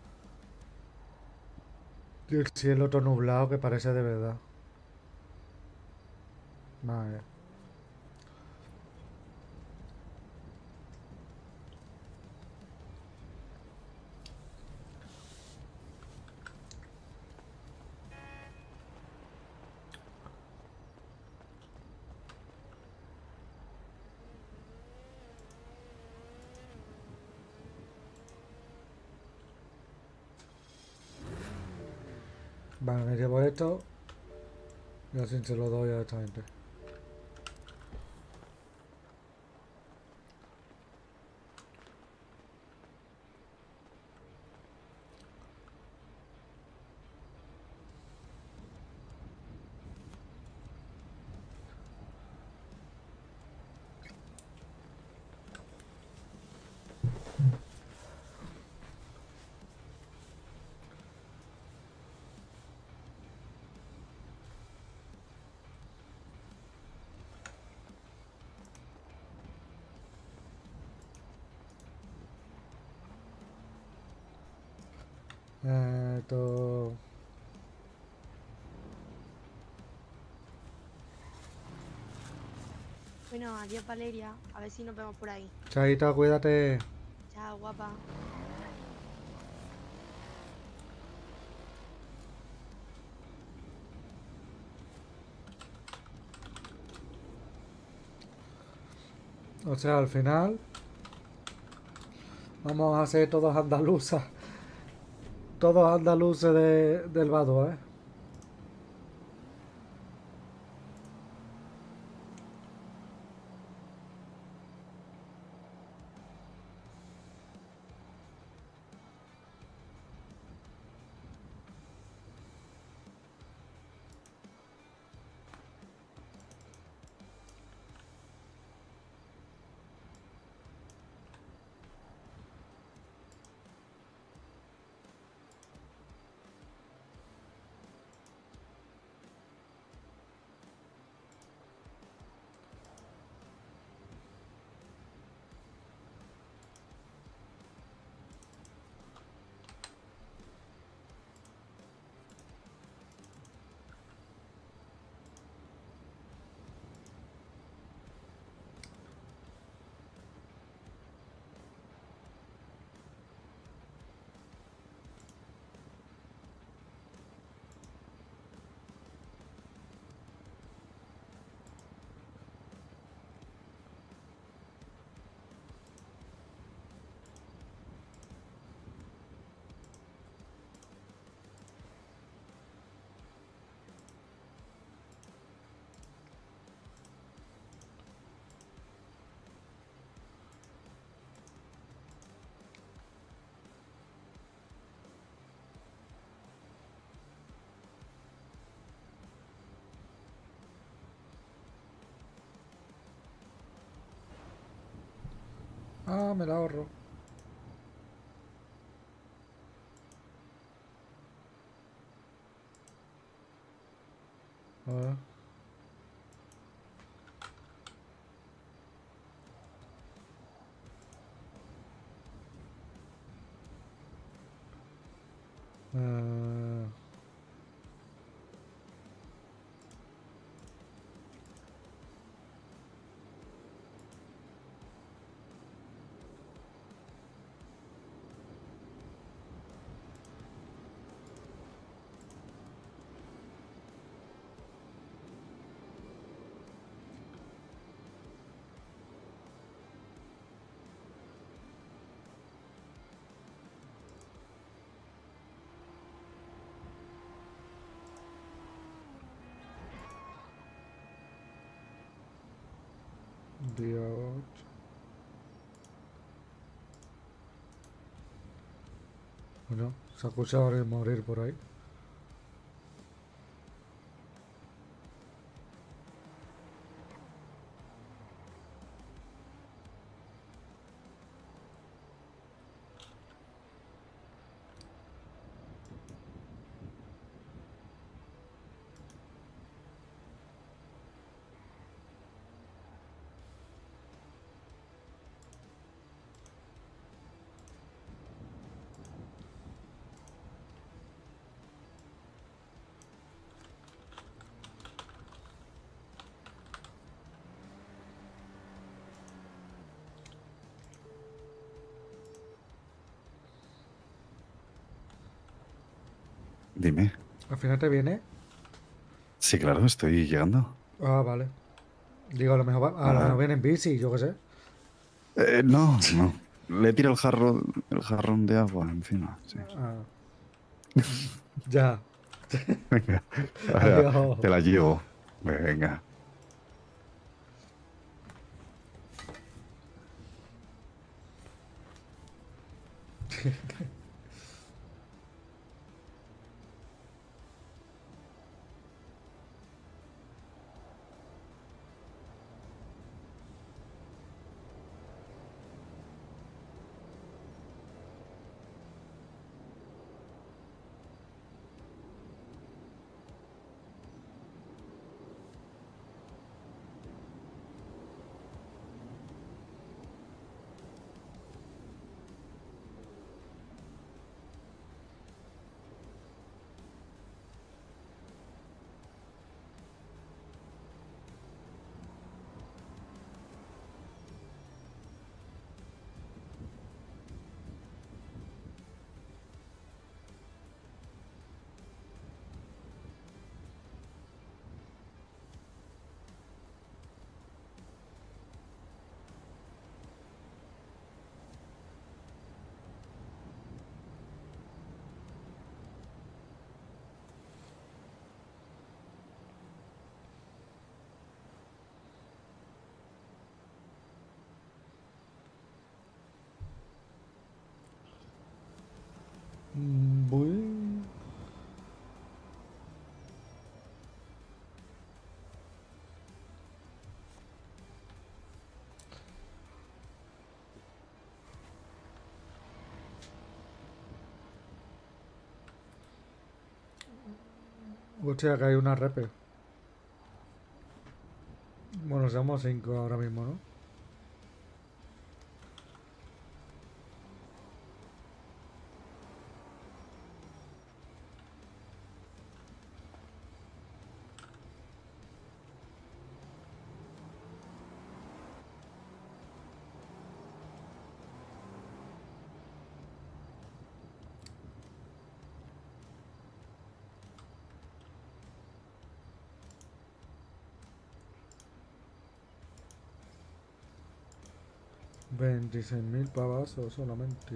Y el cielo todo nublado que parece de verdad. Madre. Vale, me llevo esto. Y así se lo doy a esta gente. Esto... Bueno, adiós Valeria. A ver si nos vemos por ahí. Chaito, cuídate. Chao, guapa. O sea, al final vamos a ser todos andaluzas. Todos andaluces del Vado, ¿eh? Ah, me la ahorro. A ver. Día 8. Bueno, se ha escuchado de morir por ahí. Dime. ¿Al final te viene? Sí, claro, estoy llegando. Ah, vale. Digo, a lo mejor, a lo mejor viene en bici, yo qué sé. No, no. Le tiro el jarrón de agua encima. Sí. Ah. Ya. Venga. Ahora Adiós. te la llevo. Venga. Voy. Hostia, que hay una repe. Bueno, somos 5 ahora mismo, ¿no? $26.000 pavazos solamente.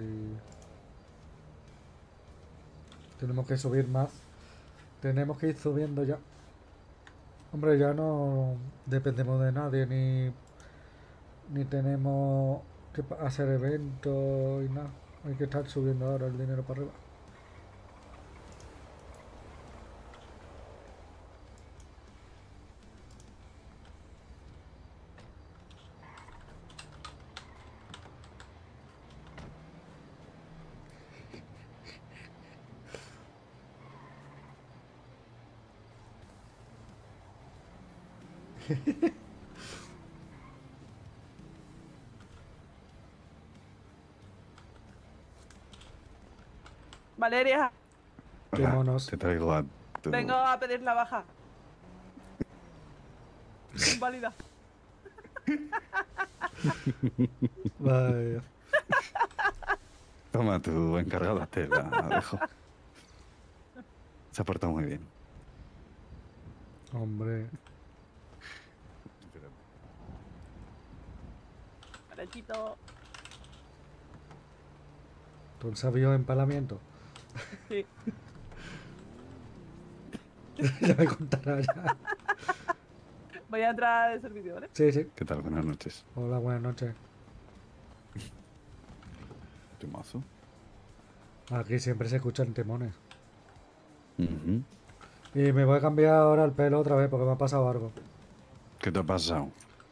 Tenemos que subir más. Tenemos que ir subiendo ya. Hombre, ya no dependemos de nadie ni tenemos que hacer eventos y nada. Hay que estar subiendo ahora el dinero para arriba. Valeria, Qué Hola, monos. te traigo a tu... vengo a pedir la baja. Inválida. Vaya. Toma tu encargada, te la dejo. Se ha portado muy bien. Hombre. Derechito. ¿Tú el sabio empalamiento? Sí. Ya me contará ya. Voy a entrar de servicio, ¿vale? Sí, sí. ¿Qué tal? Buenas noches. Hola, buenas noches. Temazo. Aquí siempre se escuchan temones. Ujú. Y me voy a cambiar ahora el pelo otra vez porque me ha pasado algo. ¿Qué te ha pasado?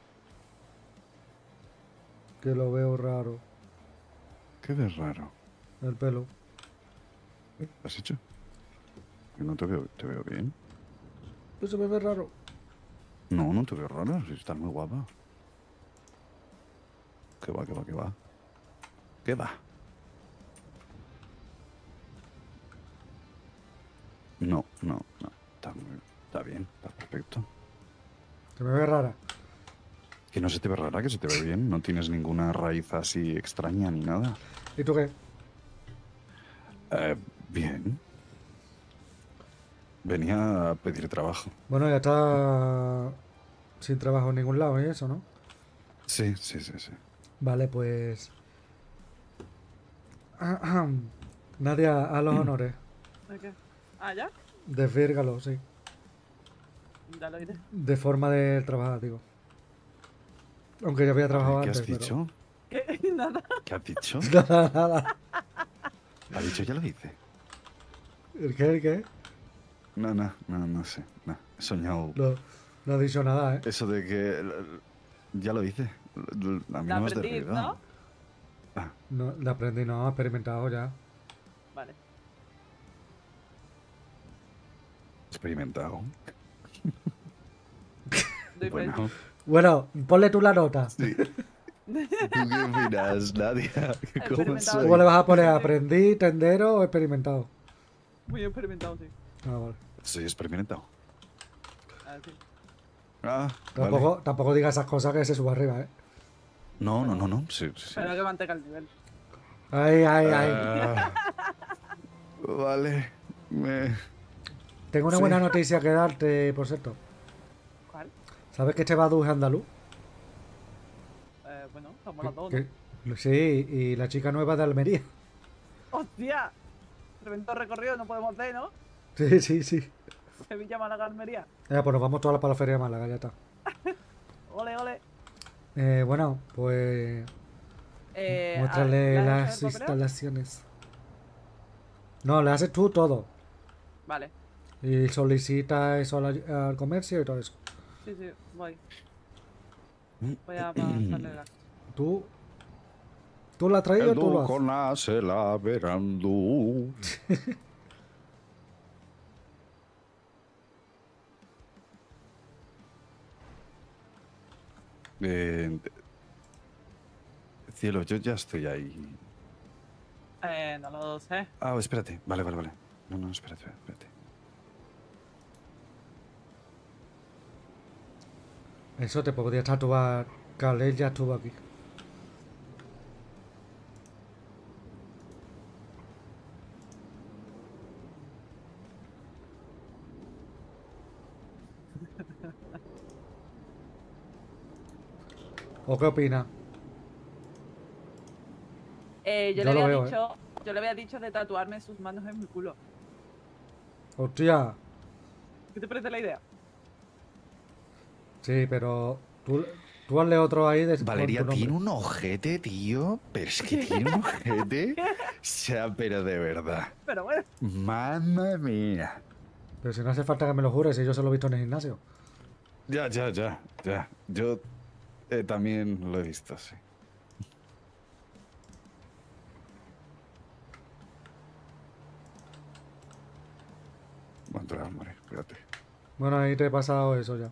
Que lo veo raro. ¿Qué de raro? El pelo. ¿Qué has hecho? Yo no te veo bien. Pues se me ve raro. No, no te veo raro, si estás muy guapa. ¿Qué va, qué va, qué va? ¿Qué va? No. Está bien, está perfecto. Se me ve rara. Que no se te ve rara, que se te ve bien. No tienes ninguna raíz así extraña ni nada. ¿Y tú qué? Bien. Venía a pedir trabajo. Bueno, ya está sin trabajo en ningún lado y eso, ¿no? Sí. Vale, pues... Nadia, a los honores. ¿De qué? ¿Ah, ya? Desvírgalo, sí. Ya lo diré. De forma de trabajar, digo. Aunque ya había trabajado ¿Qué antes. has dicho? ¿Qué? Nada. ¿Qué has dicho? Nada, nada. ¿Ha dicho ya lo hice? ¿El qué? ¿El qué? No sé. No, he soñado. No ha dicho nada, ¿eh? Eso de que ya lo hice. A mí La no me has aprendiz, derribado. ¿no? No, la aprendí, no, he experimentado ya. Vale. Experimentado. Doy fe. Bueno, ponle tú la nota. Sí. ¿Tú qué opinas, Nadia? ¿Cómo Experimentado. ¿Cómo le soy? vas a poner? ¿Aprendí, tendero o experimentado? Muy experimentado, sí. Ah, vale. Soy experimentado. Sí. Ah, Tampoco digas esas cosas que se suba arriba, ¿eh? No. Sí. Pero que mantenga el nivel. Ay. Vale. Tengo una Sí. buena noticia que darte, por cierto. ¿Cuál? ¿Sabes que este Badu es andaluz? Bueno, estamos las dos, ¿no? Sí, y la chica nueva de Almería. ¡Hostia! Tremendo recorrido no podemos hacer, ¿no? Sí. Sevilla, Málaga, Almería. Pues nos vamos todas para la feria de Málaga, ya está. Ole, ole. Bueno, pues... ¿Le muéstrale has las hecho el papeleo? instalaciones. No, le haces tú todo. Vale. Y solicita eso al comercio y todo eso. Sí, voy. Voy a pasarle la... ¿Tú la has traído o tú lo haces? Nace la verandú. Cielo, yo ya estoy ahí. No lo sé. Ah, espérate. Vale. No, espérate. Eso te podría tatuar. Kalel ya estuvo aquí. ¿O qué opina? Yo Yo le lo había veo, dicho, yo le había dicho de tatuarme sus manos en mi culo. Hostia. ¿Qué te parece la idea? Sí, pero tú hazle otro ahí de Valeria con tu tiene nombre. un ojete, tío. Pero es que tiene un ojete. O sea, pero de verdad. Pero bueno. Mamma mía. Pero si no hace falta que me lo jures, si yo se lo he visto en el gimnasio. Ya. Yo también lo he visto, sí. ¿Cuánto le va a morir? Espérate. Bueno, ahí te he pasado eso ya.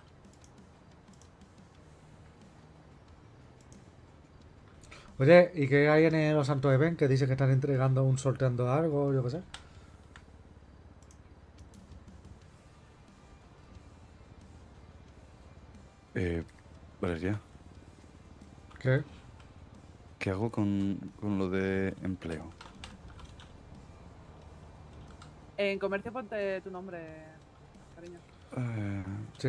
Oye, ¿y qué hay en los Santos Event? Que dice que están entregando sorteando algo, yo qué sé. Valeria, ¿Qué? ¿qué hago con lo de empleo? En comercio ponte tu nombre, cariño. Sí.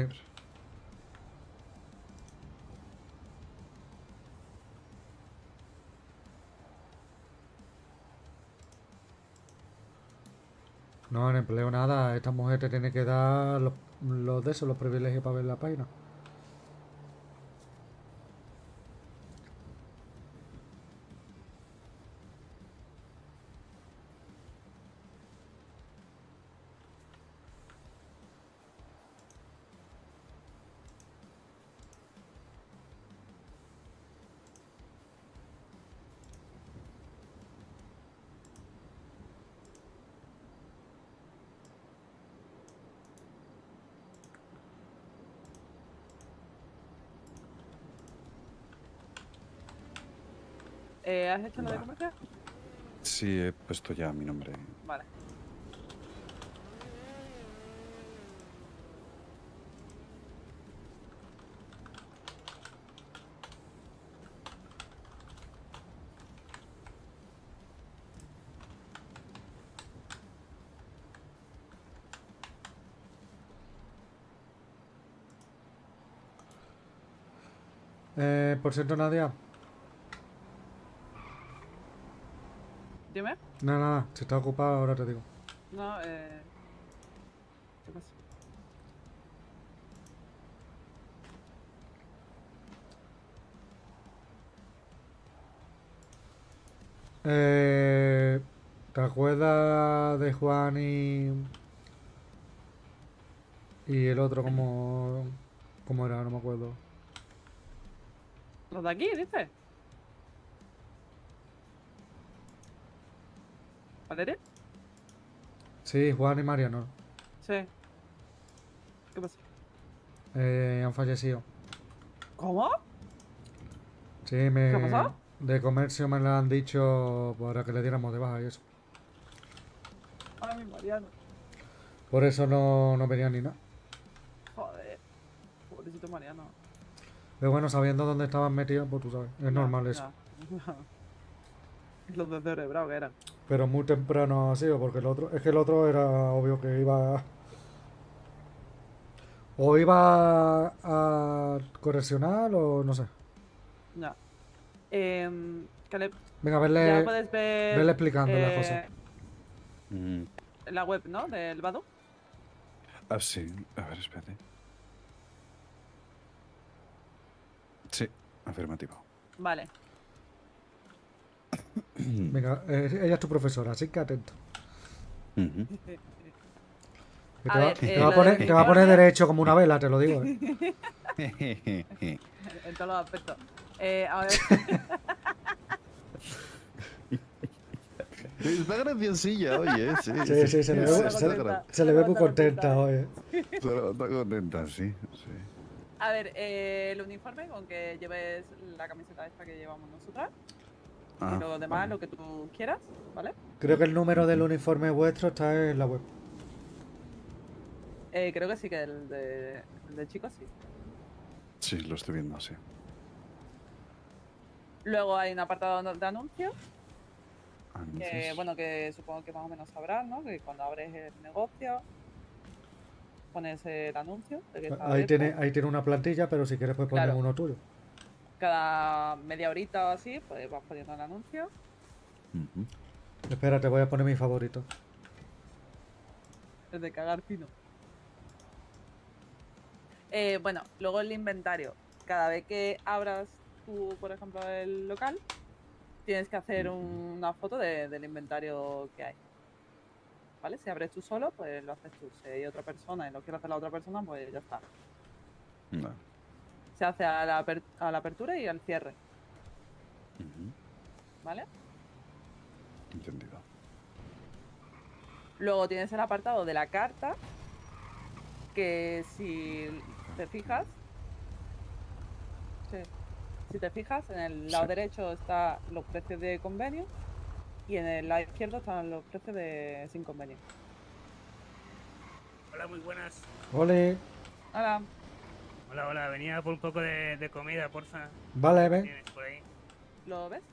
No, en empleo nada. Esta mujer te tiene que dar los de esos, los privilegios para ver la página. ¿Has hecho lo de comercio? Sí, he puesto ya mi nombre. Vale. Por cierto, Nadia. Dime. Nada, si está ocupado ahora te digo. No, ¿Qué pasa? ¿Te acuerdas de Juan y el otro cómo era? No me acuerdo. ¿Los de aquí, dices? ¿Valeria? Sí, Juan y Mariano. Sí. ¿Qué pasa? Han fallecido. ¿Cómo? Sí, ¿Qué ha pasado? de comercio me lo han dicho para que le diéramos de baja y eso. Ay, Mariano. Por eso no venía ni nada. Joder. Pobrecito Mariano. Pero bueno, sabiendo dónde estaban metidos, pues tú sabes, es normal eso. Los de cerebrado que eran. Pero muy temprano ha sido, porque el otro era obvio que iba... O iba a correccional o no sé. Ya. Caleb, Venga, ya puedes ver... verle explicando las cosas. La web, ¿no? Del Badu. Ah, sí. A ver, espérate. Sí, afirmativo. Vale. Venga, ella es tu profesora, así que atento. Ujú. Que A ver, te va a lo poner, del te va a poner informe- derecho como una vela, te lo digo. En todos los aspectos. A ver. Está graciosilla, oye, sí. Sí, se le ve, se le ve muy contenta hoy. Está contenta, sí. A ver, el uniforme con que lleves la camiseta esta que llevamos nosotras. Ah, y lo demás, lo que tú quieras, ¿vale? Creo que el número del uniforme vuestro está en la web. Creo que sí, que el de chicos sí. Sí, lo estoy viendo, sí. Luego hay un apartado de anuncios. Que, Anuncios. bueno, que supongo que más o menos sabrás, ¿no? Que cuando abres el negocio, pones el anuncio de que está Ahí abierto. tiene una plantilla, pero si quieres puedes poner Claro. uno tuyo. Cada media horita o así, pues vas poniendo el anuncio. Espera, te voy a poner mi favorito. El de cagar fino. Bueno, luego el inventario. Cada vez que abras tú, por ejemplo, el local, tienes que hacer una foto del inventario que hay. ¿Vale? Si abres tú solo, pues lo haces tú. Si hay otra persona y lo quiere hacer la otra persona, pues ya está. No. Se hace a la apertura y al cierre. ¿Vale? Entendido. Luego tienes el apartado de la carta, que si te fijas, sí, si te fijas, en el lado Sí. derecho están los precios de convenio y en el lado izquierdo están los precios de sin convenio. Hola, muy buenas. Ole. Hola. Hola, hola. Venía por un poco de comida, porfa. Vale, ven. ¿Tienes por ahí? ¿Lo ves?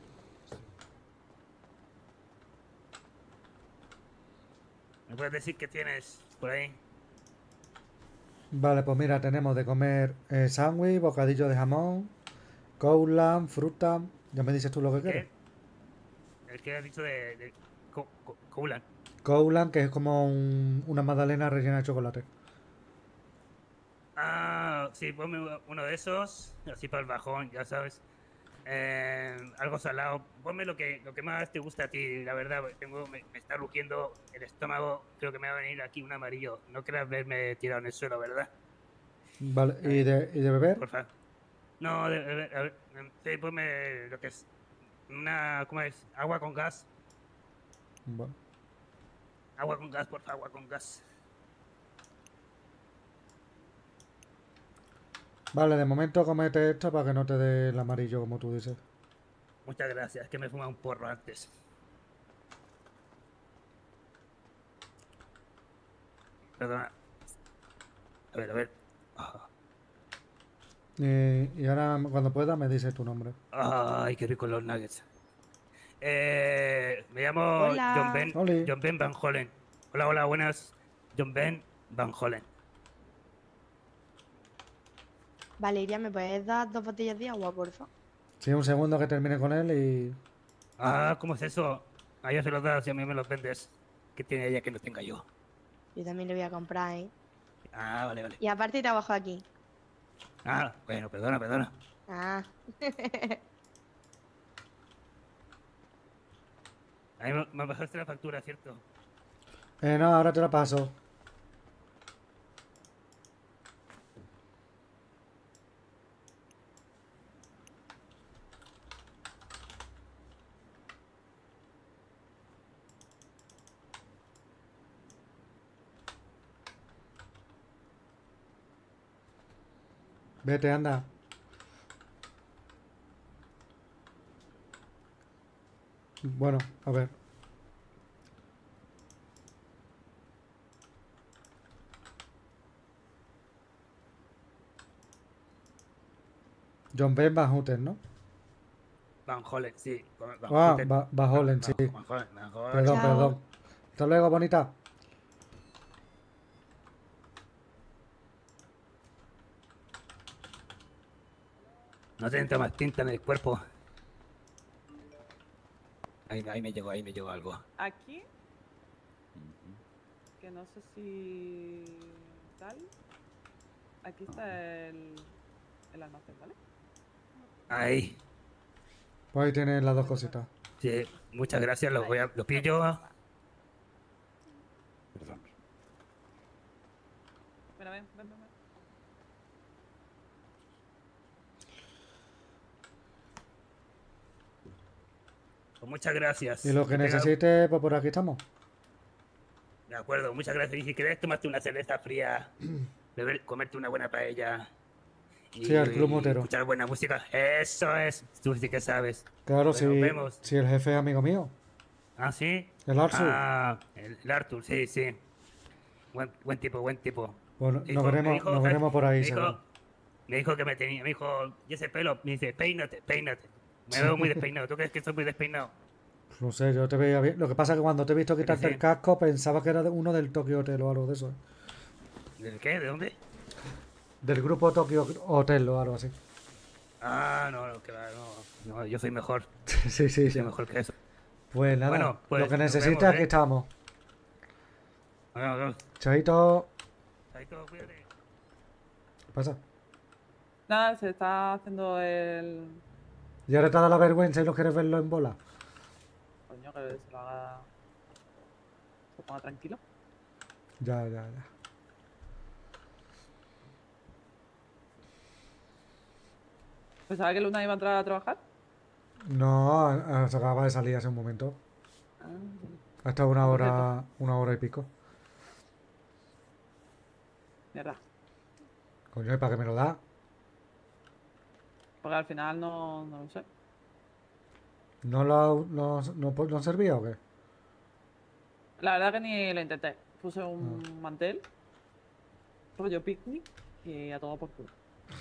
¿Me puedes decir qué tienes por ahí? Vale, pues mira, tenemos de comer sándwich, bocadillo de jamón, coulan, fruta. Ya me dices tú lo que quieres. El que has dicho de Coulan. Coulan, que es como una magdalena rellena de chocolate. Ah, sí, ponme uno de esos, así para el bajón, ya sabes. Algo salado. Ponme lo que más te gusta a ti, la verdad. Me está rugiendo el estómago. Creo que me va a venir aquí un amarillo. No creas verme tirado en el suelo, ¿verdad? Vale, ¿y de beber? Por favor. No, a ver, sí, ponme lo que es ¿cómo es? Agua con gas. Vale. Agua con gas, por favor, agua con gas. Vale, de momento comete esto para que no te dé el amarillo como tú dices. Muchas gracias, que me fuma un porro antes. Perdona. A ver. Ah. Y ahora cuando pueda me dices tu nombre. Ay, qué rico los nuggets. Me llamo Hola. John Ben Van Hollen. Hola, buenas. John Ben Van Hollen. Valeria, ¿me puedes dar 2 botellas de agua, porfa? Sí, un segundo que termine con él y... Ah, ¿cómo es eso? A ella se los das y a mí me los vendes. ¿Qué tiene ella que no tenga yo? Yo también le voy a comprar, ¿eh? Ah, vale, vale. Y aparte trabajo aquí. Ah, bueno, perdona, perdona. Ah. A mí me bajaste la factura, ¿cierto? No, ahora te la paso. Vete, anda. Bueno, a ver. John Ben Van Houten, ¿no? Van Hollen, sí. Van Ah, Houten. Van Hollen, sí. Van Hollen, Van Hollen. Perdón, Chao. perdón. Hasta luego, bonita. No te entra más tinta en el cuerpo. Ahí me llegó algo. Aquí. Que no sé si tal. Aquí está el almacén, ¿vale? Ahí. Pues ahí tienes las dos cositas. Sí, muchas gracias, lo pillo. Mira, ven. Pues muchas gracias. Y lo que tenga- necesites, pues por aquí estamos. De acuerdo, muchas gracias. Y si quieres tomarte una cerveza fría, comerte una buena paella. Y, Sí, al Club y Motero. escuchar buena música. Eso es, tú sí que sabes. Claro, Pues nos si, vemos. si el jefe es amigo mío. Ah, sí. El Arthur. Ah, el Arthur, sí, sí. Buen tipo, buen tipo. Bueno, Me nos dijo- veremos, me dijo- nos veremos por ahí, me dijo- seguro. Me dijo que me tenía, me dijo, y ese pelo, me dice, peínate. Me veo muy despeinado. ¿Tú crees que estoy muy despeinado? No sé, yo te veía bien. Lo que pasa es que cuando te he visto quitarte sí. el casco, pensaba que era uno del Tokyo Hotel o algo de eso. ¿Del qué? ¿De dónde? Del grupo Tokyo Hotel o algo así. Ah, no, que va, no, yo soy mejor. Sí, sí, Soy mejor que eso. Pues nada, Bueno, pues lo que nos necesites, vemos, aquí estamos. Bueno, Chaito, Chaito, cuídate. ¿qué pasa? Nada, se está haciendo el. ¿Y ahora te da la vergüenza y no quieres verlo en bola? Coño, que se lo haga. Se ponga tranquilo. Ya. ¿Pensaba que Luna iba a entrar a trabajar? No, se acaba de salir hace un momento. Ah, Ha estado una hora y pico. mierda. Coño, ¿y para qué me lo da? Porque al final no lo sé. ¿No servía o qué? La verdad que ni lo intenté. Puse un mantel, rollo picnic y a todo por culo.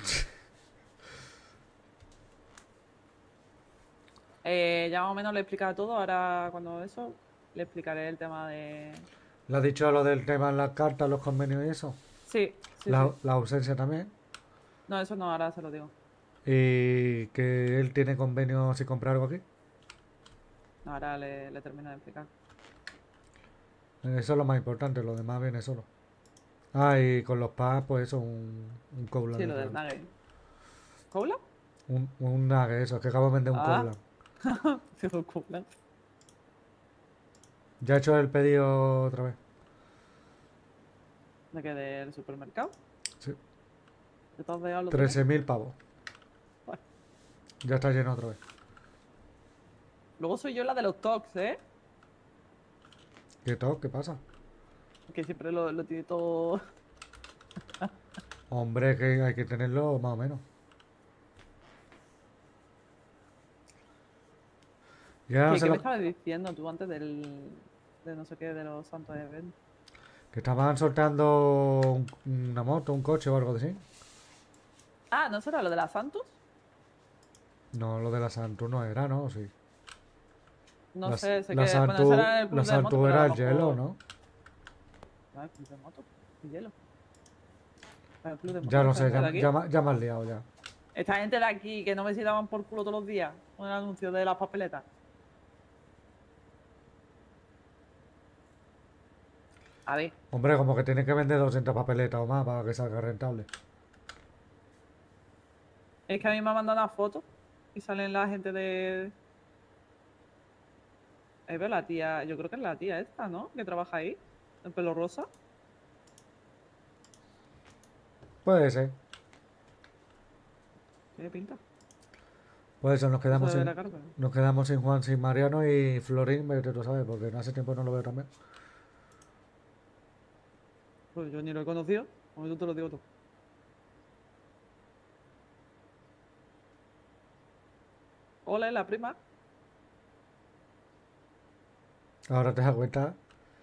Ya más o menos le he explicado todo. Ahora, cuando eso, le explicaré el tema de. ¿Le has dicho lo del tema en las cartas, los convenios y eso? Sí. La ausencia también. No, eso no, ahora se lo digo. Y que él tiene convenio si compra algo aquí. Ahora le termino de explicar. Eso es lo más importante, lo demás viene solo. Ah, y con los packs, pues eso, un Koblan. Sí, lo del nugget. ¿Cola? Un nugget, eso, es que acabo de vender un Koblan. Sí, un Koblan. Ya he hecho el pedido otra vez. ¿De qué? ¿Del supermercado? Sí. ¿De todos de los 13.000 pavos. Bueno. Ya está lleno otra vez. Luego soy yo la de los tocs, ¿eh? ¿Qué toque? ¿Qué pasa? Que siempre lo tiene todo. Hombre, que hay que tenerlo más o menos. Ya ¿Qué se me lo... estabas diciendo tú antes de no sé qué, de los santos eventos? Que estaban soltando una moto, un coche o algo así. Ah, ¿no será lo de la Santos? No, lo de la Santu no era, ¿no? Sí. No sé, sé la que Santu, bueno, eso era el club la de Santu moto, pero era a el lo hielo, mejor- ¿no? Ah, el club de moto, el hielo. El club de moto, Ya no esta sé, gente de ya, aquí. ya me has liado ya. Esta gente de aquí que no me daban por culo todos los días con el anuncio de las papeletas. A ver, Hombre, como que tiene que vender 200 papeletas o más para que salga rentable. es que a mí me ha mandado una foto y salen la gente de... Ahí veo la tía, yo creo que es la tía esta, ¿no? Que trabaja ahí, el pelo rosa. Puede ser. ¿Qué pinta? Puede ser, nos quedamos Eso de sin, la carta, ¿no? nos quedamos sin Juan, sin Mariano y Florín, pero tú sabes, porque no hace tiempo no lo veo también. Pues yo ni lo he conocido, como yo te lo digo todo. Hola, es la prima. Ahora te das cuenta.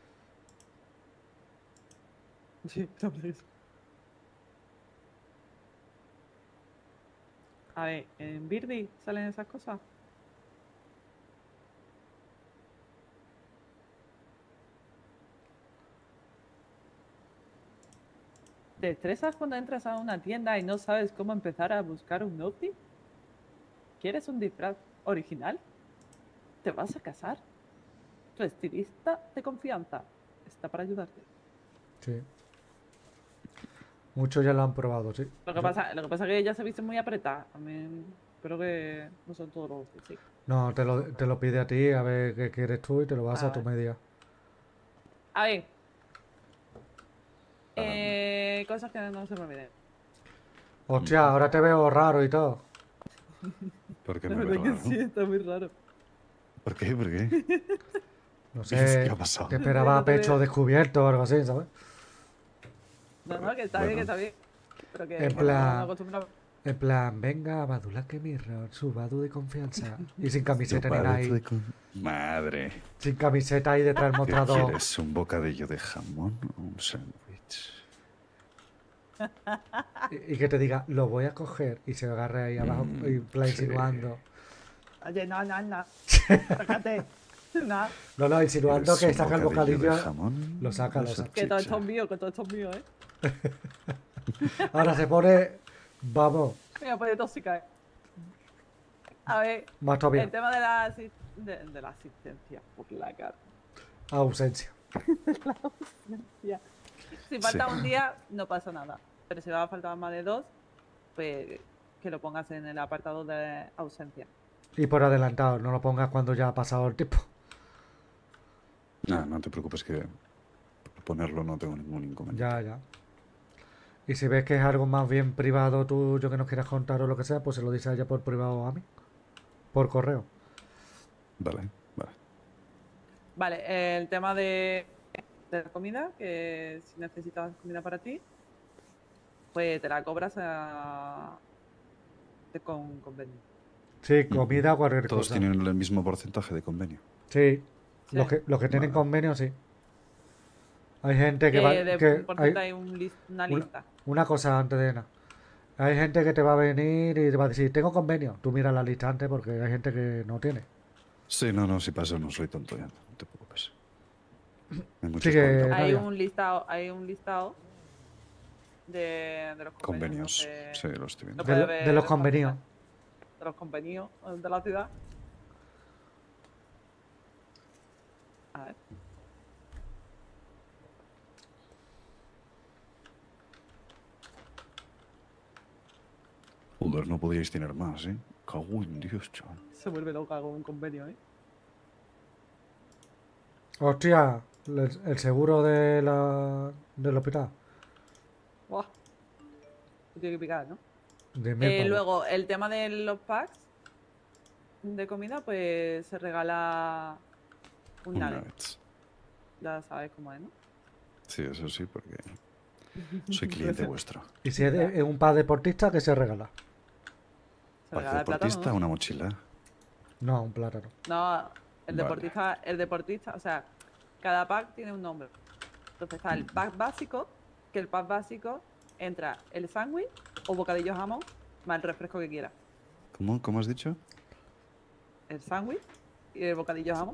Sí, sobre eso. A ver, ¿en Birdie salen esas cosas? ¿Te estresas cuando entras a una tienda y no sabes cómo empezar a buscar un outfit? ¿Quieres un disfraz original? ¿Te vas a casar? Tu estilista de confianza está para ayudarte. Sí. Muchos ya lo han probado, sí. Lo que pasa es que ella se viste muy apretada. También espero que no son todos los outfits, sí. No, te lo pide a ti, a ver qué quieres tú y te lo vas a tu medida. A ver. Cosas que no se me olviden. Hostia, ahora te veo raro y todo. ¿Por qué La me verdad veo que raro? sí, está muy raro. ¿Por qué? ¿Por qué? No ¿Qué sé, ha pasado? te esperaba No te pecho veo. descubierto o algo así, ¿sabes? No, que está bien, que está bien. Pero que En que plan- no acostumbrado. En plan, venga, Badula que mirror, su Badu de confianza. Y sin camiseta ni nada ahí. Madre. Sin camiseta ahí detrás del ¿Qué mostrador. quieres? ¿Un bocadillo de jamón o un sándwich? Y que te diga, lo voy a coger y se agarre ahí abajo y en plan sí. insinuando. Oye, no. Sácate. No. No, insinuando ¿Quieres que un saca el bocadillo de bocadillo. jamón Lo saca, o lo saca. Que todo esto es mío, Ahora se pone. Vamos, Me voy a poner tóxica, A ver, más todavía. el tema de la, de la asistencia por la cara. Ausencia. La ausencia. Si falta un día, no pasa nada. Pero si va a faltar más de 2, pues que lo pongas en el apartado de ausencia. Y por adelantado, no lo pongas cuando ya ha pasado el tiempo. No, no te preocupes que por ponerlo no tengo ningún inconveniente. Ya. Y si ves que es algo más bien privado tuyo que nos quieras contar o lo que sea, pues se lo dices a ella por privado o a mí. Por correo. Vale. Vale, el tema de la comida, que si necesitas comida para ti, pues te la cobras con convenio. Sí, comida o cualquier Todos cosa. tienen el mismo porcentaje de convenio. Sí, Sí. los que tienen convenio, sí. Hay gente que va. Por cierto, hay una lista. Una cosa antes de nada. Hay gente que te va a venir y te va a decir, tengo convenio. Tú mira la lista antes porque hay gente que no tiene. Sí, no, si pasa no soy tonto ya, no te preocupes. Hay muchos Sí que- Hay Nadia. un listado de los convenios. convenios. Sí, los estoy viendo. lo puede De ver los en convenios. de los convenios de la ciudad. A ver. Joder, no podíais tener más, ¿eh? Cago en Dios, chaval. Se vuelve loca con un convenio, ¿eh? Hostia, el seguro del hospital. Buah. Tiene que picar, ¿no? De 1000 pavos. Luego, el tema de los packs de comida, pues se regala un Un nugget. nuggets. Ya sabes cómo es, ¿no? Sí, eso sí, porque soy cliente vuestro. Y si es un par deportista, ¿qué se regala? Se Para regala el plátano, deportista, ¿no? una mochila. No, un plátano. No, el Vale. deportista, o sea, cada pack tiene un nombre. Entonces está el pack básico, que el pack básico entra el sándwich o bocadillo de jamón, más el refresco que quieras. ¿Cómo has dicho? El sándwich y el bocadillo de jamón.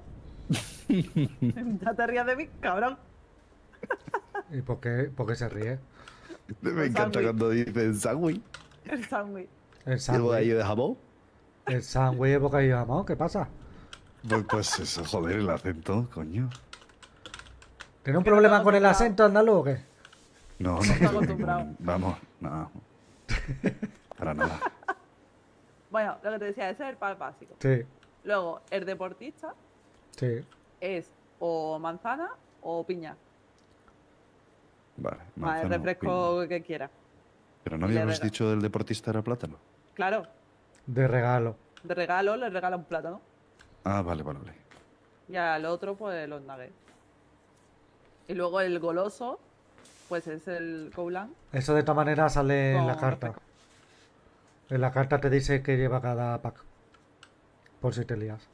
Ya te rías de mí, cabrón. ¿Y por qué se ríe? Me encanta sándwich. cuando dicen sándwich. El sándwich. El ¿Y el sándwich. bocadillo de jamón? El sándwich y el bocadillo de jamón, ¿qué pasa? Pues eso, joder, el acento, coño. ¿Tiene un Que no problema está con el acostumbrado. acento andaluz o qué? No, No está acostumbrado. Vamos, no. Para nada. Bueno, lo que te decía, ese es el pack básico. Sí, Luego, el deportista sí. es o manzana o piña. Vale, Más el manzana o refresco que quiera. piña. Pero y no le habíamos rega- dicho del deportista era plátano. Claro, De regalo. de regalo le regala un plátano. Ah, vale. Y al otro, pues los nuggets. Y luego el goloso, pues es el Koulan. Eso de esta manera sale en la Con carta. En la carta te dice que lleva cada pack. Por si te lías.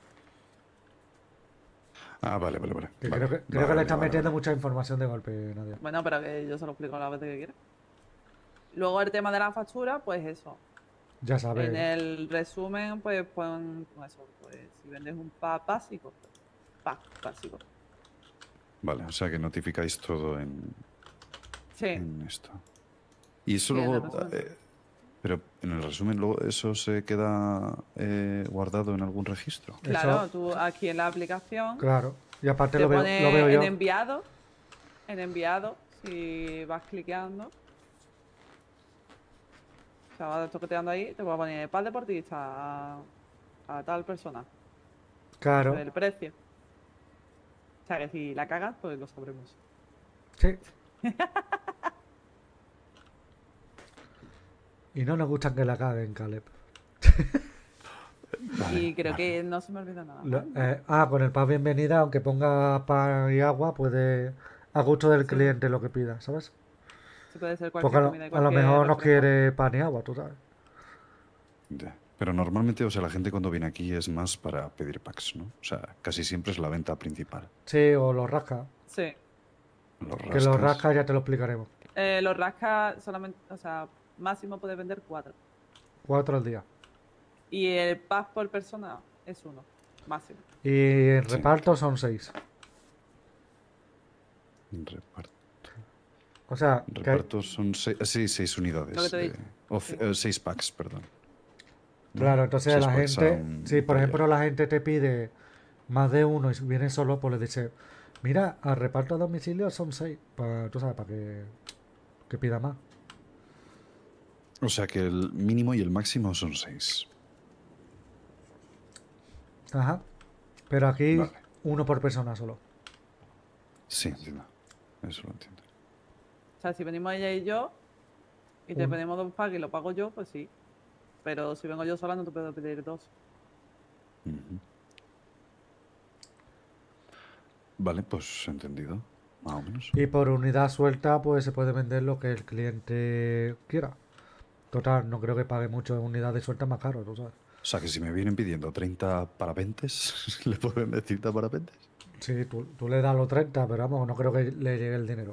Ah, vale. Que Vale, creo que le estás vale, metiendo mucha información de golpe, Nadia. Bueno, pero que yo se lo explico la vez que quiera. Luego el tema de la factura, pues eso. Ya sabes. En el resumen, pues pon eso. Pues si vendes un pack básico, pack básico. Vale, o sea que notificáis todo en Sí. esto. Y eso Sí, en el luego... resumen. pero en el resumen, luego eso se queda guardado en algún registro. Claro, tú aquí en la aplicación Claro. Y aparte te lo veo pone yo. en enviado, si vas cliqueando, o sea, vas toqueteando ahí, te va a poner pack deportista a tal persona. Claro. El precio. O sea, que si la cagas, pues lo sabremos. Sí. Y no nos gustan que la caguen, Caleb. Y creo que no se me olvida nada. Con el pack bienvenida, aunque ponga pan y agua, puede a gusto del cliente lo que pida, ¿sabes? Sí, puede ser Porque cualquier a comida y lo cualquier mejor no refresco. quiere pan y agua, tú sabes. Ya. Pero normalmente, o sea, la gente cuando viene aquí es más para pedir packs, ¿no? O sea, casi siempre es la venta principal. Sí, o los rasca. Sí. Los Que los rascas. rasca ya te lo explicaremos. Los rascas solamente, o sea, máximo puedes vender 4. 4 al día. Y el pack por persona es 1, máximo. Y en reparto son 6. Reparto. O sea, que hay- Repartos son 6 unidades. Lo que te he dicho. O 6 packs, perdón. ¿No? claro, entonces 6 la packs a gente, un si por taller. ejemplo la gente te pide más de uno y viene solo, pues le dice, mira, al reparto a domicilio son 6, tú sabes, para que pida más. O sea que el mínimo y el máximo son 6. Ajá. Pero aquí Vale. uno por persona solo. Sí, entiendo. Eso lo entiendo. O sea, si venimos ella y yo, y te Un- pedimos 2 packs y lo pago yo, pues sí. Pero si vengo yo sola, no te puedo pedir 2. Ujú. Vale, pues entendido. Más o menos. Y por unidad suelta, pues se puede vender lo que el cliente quiera. Total, no creo que pague mucho en unidades sueltas más caro, tú sabes. O sea que si me vienen pidiendo 30 parapentes, ¿le puedo vender 30 parapentes? Sí, tú le das los 30, pero vamos, no creo que le llegue el dinero.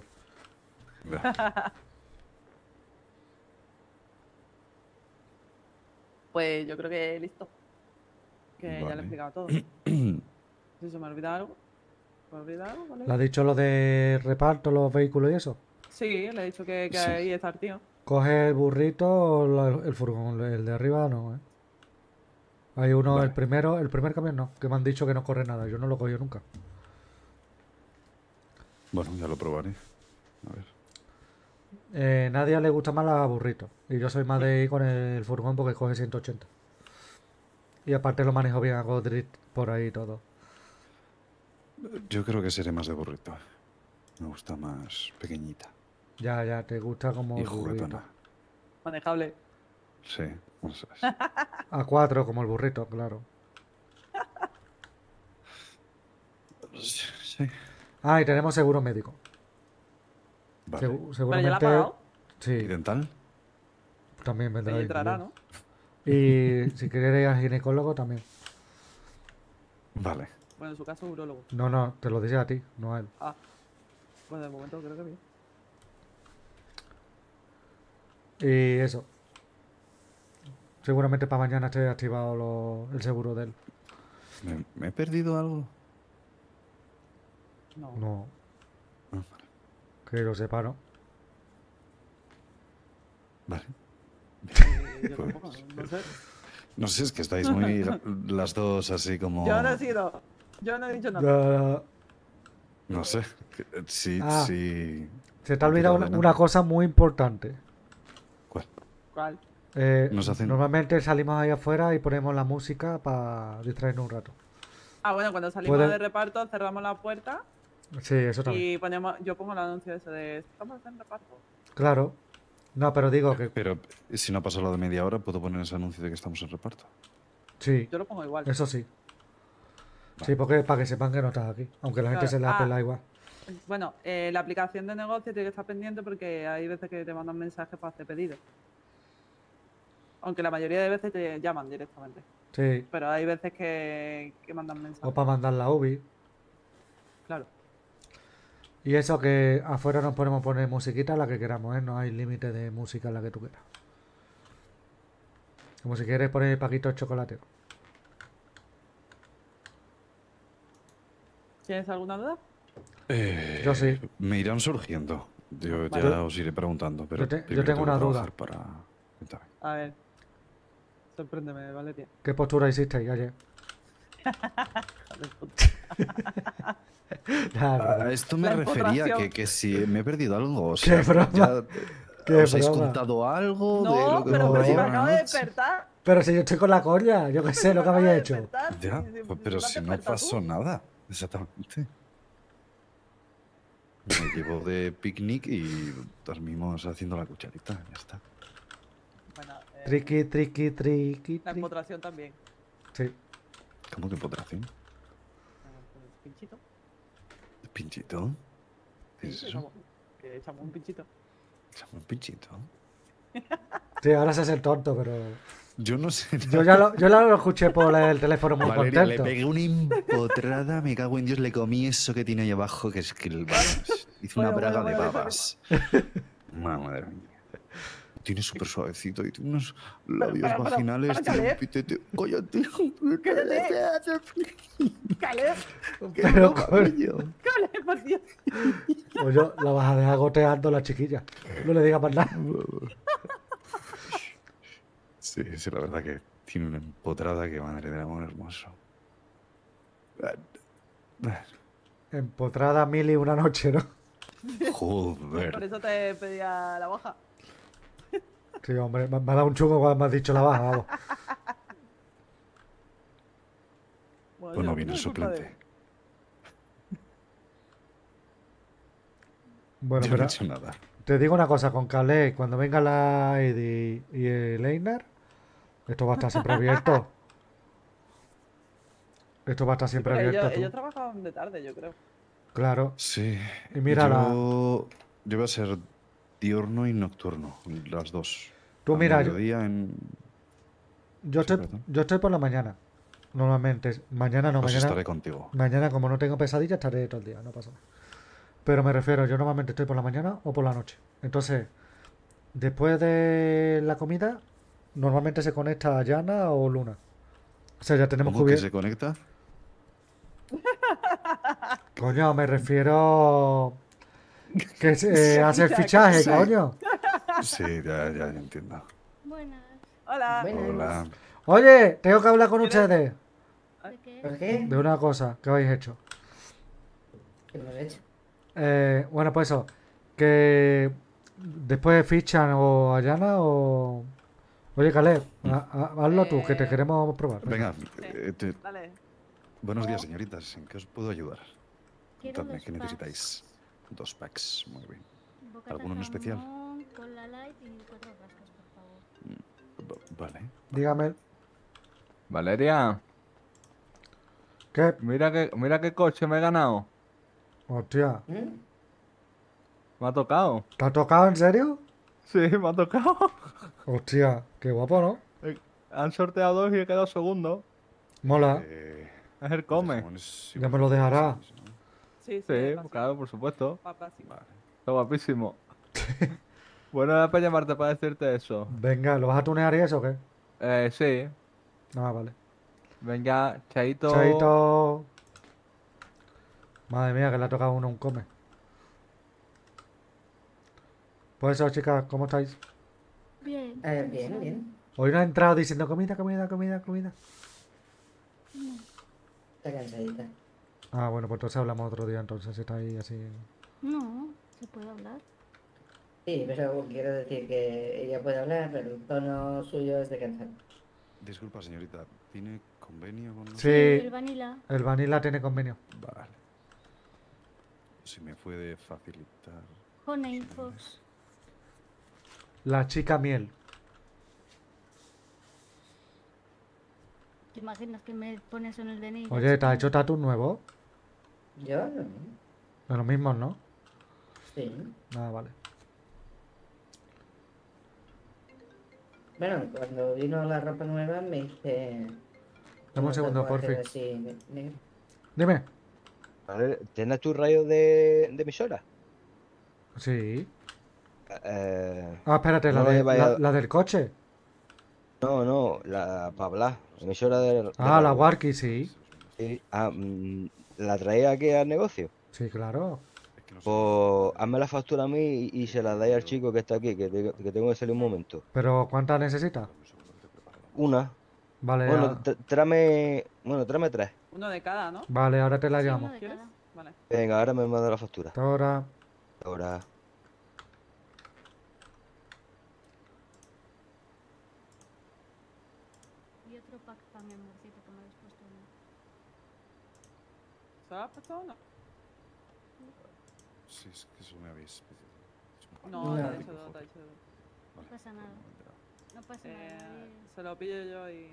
Pues yo creo que listo. Que ya le he Vale. explicado todo. Si se me olvida algo. ¿Me olvida algo? ¿Vale? ¿Le has dicho lo de reparto, los vehículos y eso? Sí, le he dicho que Sí. ahí está el tío. Coge el burrito o el furgón, el de arriba no, ¿eh? Hay uno, Vale. el primer camión no, que me han dicho que no corre nada, yo no lo he cogido nunca. Bueno, ya lo probaré. A ver. Nadie le gusta más la burrito. Y yo soy más de ir con el furgón porque coge 180. Y aparte lo manejo bien, hago drift por ahí y todo. Yo creo que seré más de burrito. Me gusta más pequeñita. Ya, te gusta como Y el burrito. juguetona. Manejable. Sí, eso es. A 4 como el burrito, claro. Sí. Ah, y tenemos seguro médico. Vale. ¿Pero ya la Seguramente. ha pagado? ¿Y Sí, dental? también vendrá Ahí entrará, incluido. ¿no? Y si quieres ir al ginecólogo también. Vale. Bueno, en su caso, urólogo. No, te lo dice a ti, no a él. Ah. Bueno, de momento creo que bien. Y eso. Seguramente para mañana esté activado el seguro de él. ¿Me he perdido algo? No. No. Ah, Que lo sepa, ¿no? Vale. Yo Pues, tampoco, no sé. no sé, es que estáis muy las dos así como... Yo no he sido. Yo no he dicho nada. No sé. Sí, Ah. sí. Se te ha olvidado Cadena. una cosa muy importante. ¿Cuál? Nos hacen- Normalmente salimos ahí afuera y ponemos la música para distraernos un rato. Ah, bueno, cuando salimos Puede- de reparto cerramos la puerta Sí, eso también. y yo pongo el anuncio ese de estamos en reparto. Claro. No, pero digo que Pero si no ha pasado de media hora, ¿puedo poner ese anuncio de que estamos en reparto? sí. Yo lo pongo igual. Eso sí. Sí, porque para que sepan que no estás aquí. Aunque la gente Claro. se la Ah. pela igual. Bueno, la aplicación de negocio tiene que estar pendiente porque hay veces que te mandan mensajes para hacer pedidos. Aunque la mayoría de veces te llaman directamente. Sí. Pero hay veces que mandan mensajes. O para mandar la UBI. Claro. Y eso que afuera nos podemos poner musiquita la que queramos, ¿eh? No hay límite de música la que tú quieras. Como si quieres poner Paquito el chocolate. ¿Tienes alguna duda? Yo sí. Me irán surgiendo. Yo Vale. ya os iré preguntando. Pero Yo tengo primero que una duda. trabajar para... Cuéntame. A ver. Sorpréndeme, Valeria. ¿Qué postura hicisteis ayer? Nada, A esto me La refería empotración. que si me he perdido algo. O Qué sea, broma. ya, Qué ¿os habéis broma. contado algo de No, lo que pero ocurrió si me anoche? acabo de despertar. Pero si yo estoy con la coña, yo qué sé lo que habéis hecho. Ya, pero si no pasó nada. Exactamente. Me llevo de picnic y dormimos haciendo la cucharita. Ya está. Bueno, Triqui, triqui, triqui. la empotración también. Sí. ¿Cómo que potración? Pinchito. ¿Pinchito? ¿Qué es Sí, eso? que echamos un pinchito. ¿Un pinchito? Sí, ahora se hace el tonto, pero. Yo no sé. Yo ya lo escuché por el teléfono muy Valeria, le contento. pegué una empotrada, me cago en Dios, le comí eso que tiene ahí abajo, que es que vamos, hizo una braga de babas. Madre mía. Tiene súper suavecito y tiene unos labios para, vaginales. para, tiene un Caleb. pitete. ¡Cállate! Caleb. Pero, coño. Caleb, por Dios. Oye, la vas a dejar goteando la chiquilla. No le digas más nada. Sí, sí, la verdad que tiene una empotrada que madre del amor hermoso. Empotrada mil y una noche, ¿no? Por Joder. eso te pedía la baja. Sí, hombre, me ha dado un chungo cuando me has dicho la baja, vamos. Pues no viene el suplente. Bueno, Yo no pero he hecho nada. te digo una cosa, con Calais, cuando venga la Eddie y el Einar, esto va a estar siempre abierto. Esto va a estar siempre Pero abierto, ellos tú. trabajaban de tarde, yo creo. Claro. Sí. Y mira yo voy a ser diurno y nocturno, las dos. Tú Al mira, mediodía en... yo estoy por la mañana. Normalmente. Mañana no, Pues mañana. estaré contigo. Mañana, como no tengo pesadilla, estaré todo el día, no pasa nada. Pero me refiero, yo normalmente estoy por la mañana o por la noche. Entonces, después de la comida, normalmente se conecta Yana o Luna. O sea, ya tenemos ¿Cómo que cubierto. se conecta? Coño, me refiero. Que hace el fichaje, Sí. coño. Sí, ya entiendo. Hola. Hola. Oye, tengo que hablar con ustedes. ¿Por qué? De una cosa que habéis hecho. ¿Qué hemos hecho? Bueno, pues eso. Que después fichan o a Yana o. Oye, Caleb, hazlo tú, que te queremos probar. Venga, Dale. buenos días, señoritas. ¿En qué os puedo ayudar? Quiero Contadme, dos ¿qué packs. necesitáis? 2 packs, muy bien. Bocata ¿Alguno en especial? jamón, cola light y 4 rascas, por favor. Vale. Dígame. Valeria. ¿Qué? Mira qué coche me he ganado. Hostia. Me ha tocado. ¿Te ha tocado en serio? Sí, me ha tocado. Hostia, qué guapo, ¿no? Han sorteado 2 y he quedado segundo. Mola. Es el come. Ya me lo dejará. Sí, Sí, claro, por supuesto. Papá, sí. Está guapísimo. Bueno, era para llamarte para decirte eso. Venga, ¿lo vas a tunear y eso o qué? Sí. Ah, vale. Venga, chaito. Chaito. Madre mía, que le ha tocado a uno un come. Pues eso, chicas, ¿cómo estáis? Bien. Bien, bien. Hoy no ha entrado diciendo comida, comida, comida, comida. Está cansadita. Ah, bueno, pues entonces hablamos otro día, entonces, si está ahí así. No, se puede hablar. Sí, pero quiero decir que ella puede hablar, pero el tono suyo es de cansado. Disculpa, señorita, ¿tiene convenio con nosotros? Sí, el vanilla. El vanilla tiene convenio. Vale. Si me puede facilitar. Honey Fox. La chica miel. ¿Te imaginas que me pones en el DNI? Oye, ¿te has hecho tatu nuevo? Yo no. De los mismos, ¿no? Sí. Ah, vale. Bueno, cuando vino la ropa nueva me hice... Dame un segundo, tatuaje porfi. así, negro. Dime. Vale, ¿tienes tu rayo de emisora? Sí. Eh, Ah, espérate, no lo lleváis a- la del coche. No, la para hablar, emisora de Ah, la radio. Warky, sí. Sí. ¿La traéis aquí al negocio? Sí, claro. Pues hazme la factura a mí y se la dais al chico que está aquí, que tengo que salir un momento. Pero, ¿cuántas necesitas? Una. Vale, Bueno, tráeme 3. Uno de cada, ¿no? vale, ahora te la llamo. ¿Quieres? Vale. Venga, ahora me manda la factura. Hasta ahora. Ahora. Y otro pack para mi amorcito que me habéis puesto uno. ¿Se lo has puesto o no? Sí, es que eso me habéis pedido. No, te ha dicho dos, te ha dicho dos. No pasa nada. No pasa nada. Se lo pillo yo y...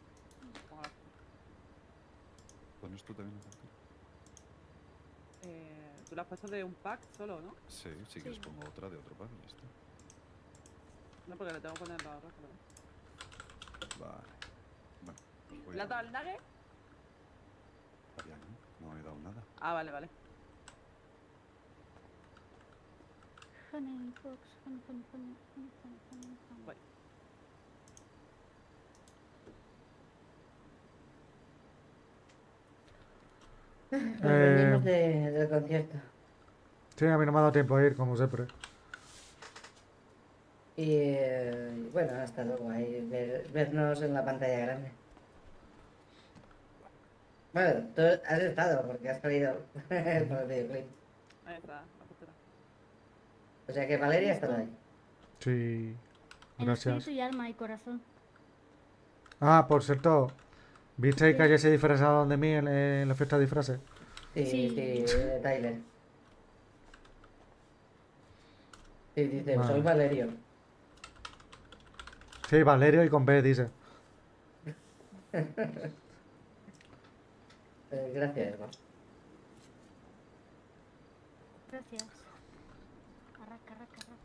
¿Pones tú también la factura? Tú lo has puesto de un pack solo, ¿no? Sí, si quieres pongo otra de otro pack y ya está. No, porque le tengo que poner la otra. Vale. Bueno, pues voy ¿Le has dado el nugget? Ya, no he dado nada. Ah, vale, vale. Honey Fox, honey, honey, honey, honey, honey, honey, honey. Voy. Nos venimos del concierto. Sí, a mí no me ha dado tiempo a ir, como siempre. Y bueno, hasta luego. Ahí vernos en la pantalla grande. Bueno, tú has estado porque has salido por el videoclip. Ahí está, la factura. O sea que Valeria ha estado ahí. Sí. En Gracias. espíritu y alma y corazón. Ah, por cierto, ¿visteis que ayer se disfrazaron de mí en la fiesta de disfraces? Sí, de Tyler. Sí, dice, Vale. soy Valerio. Sí, Valerio y con B, dice. Gracias, Eva. Gracias. Arraca, arraca, arraca.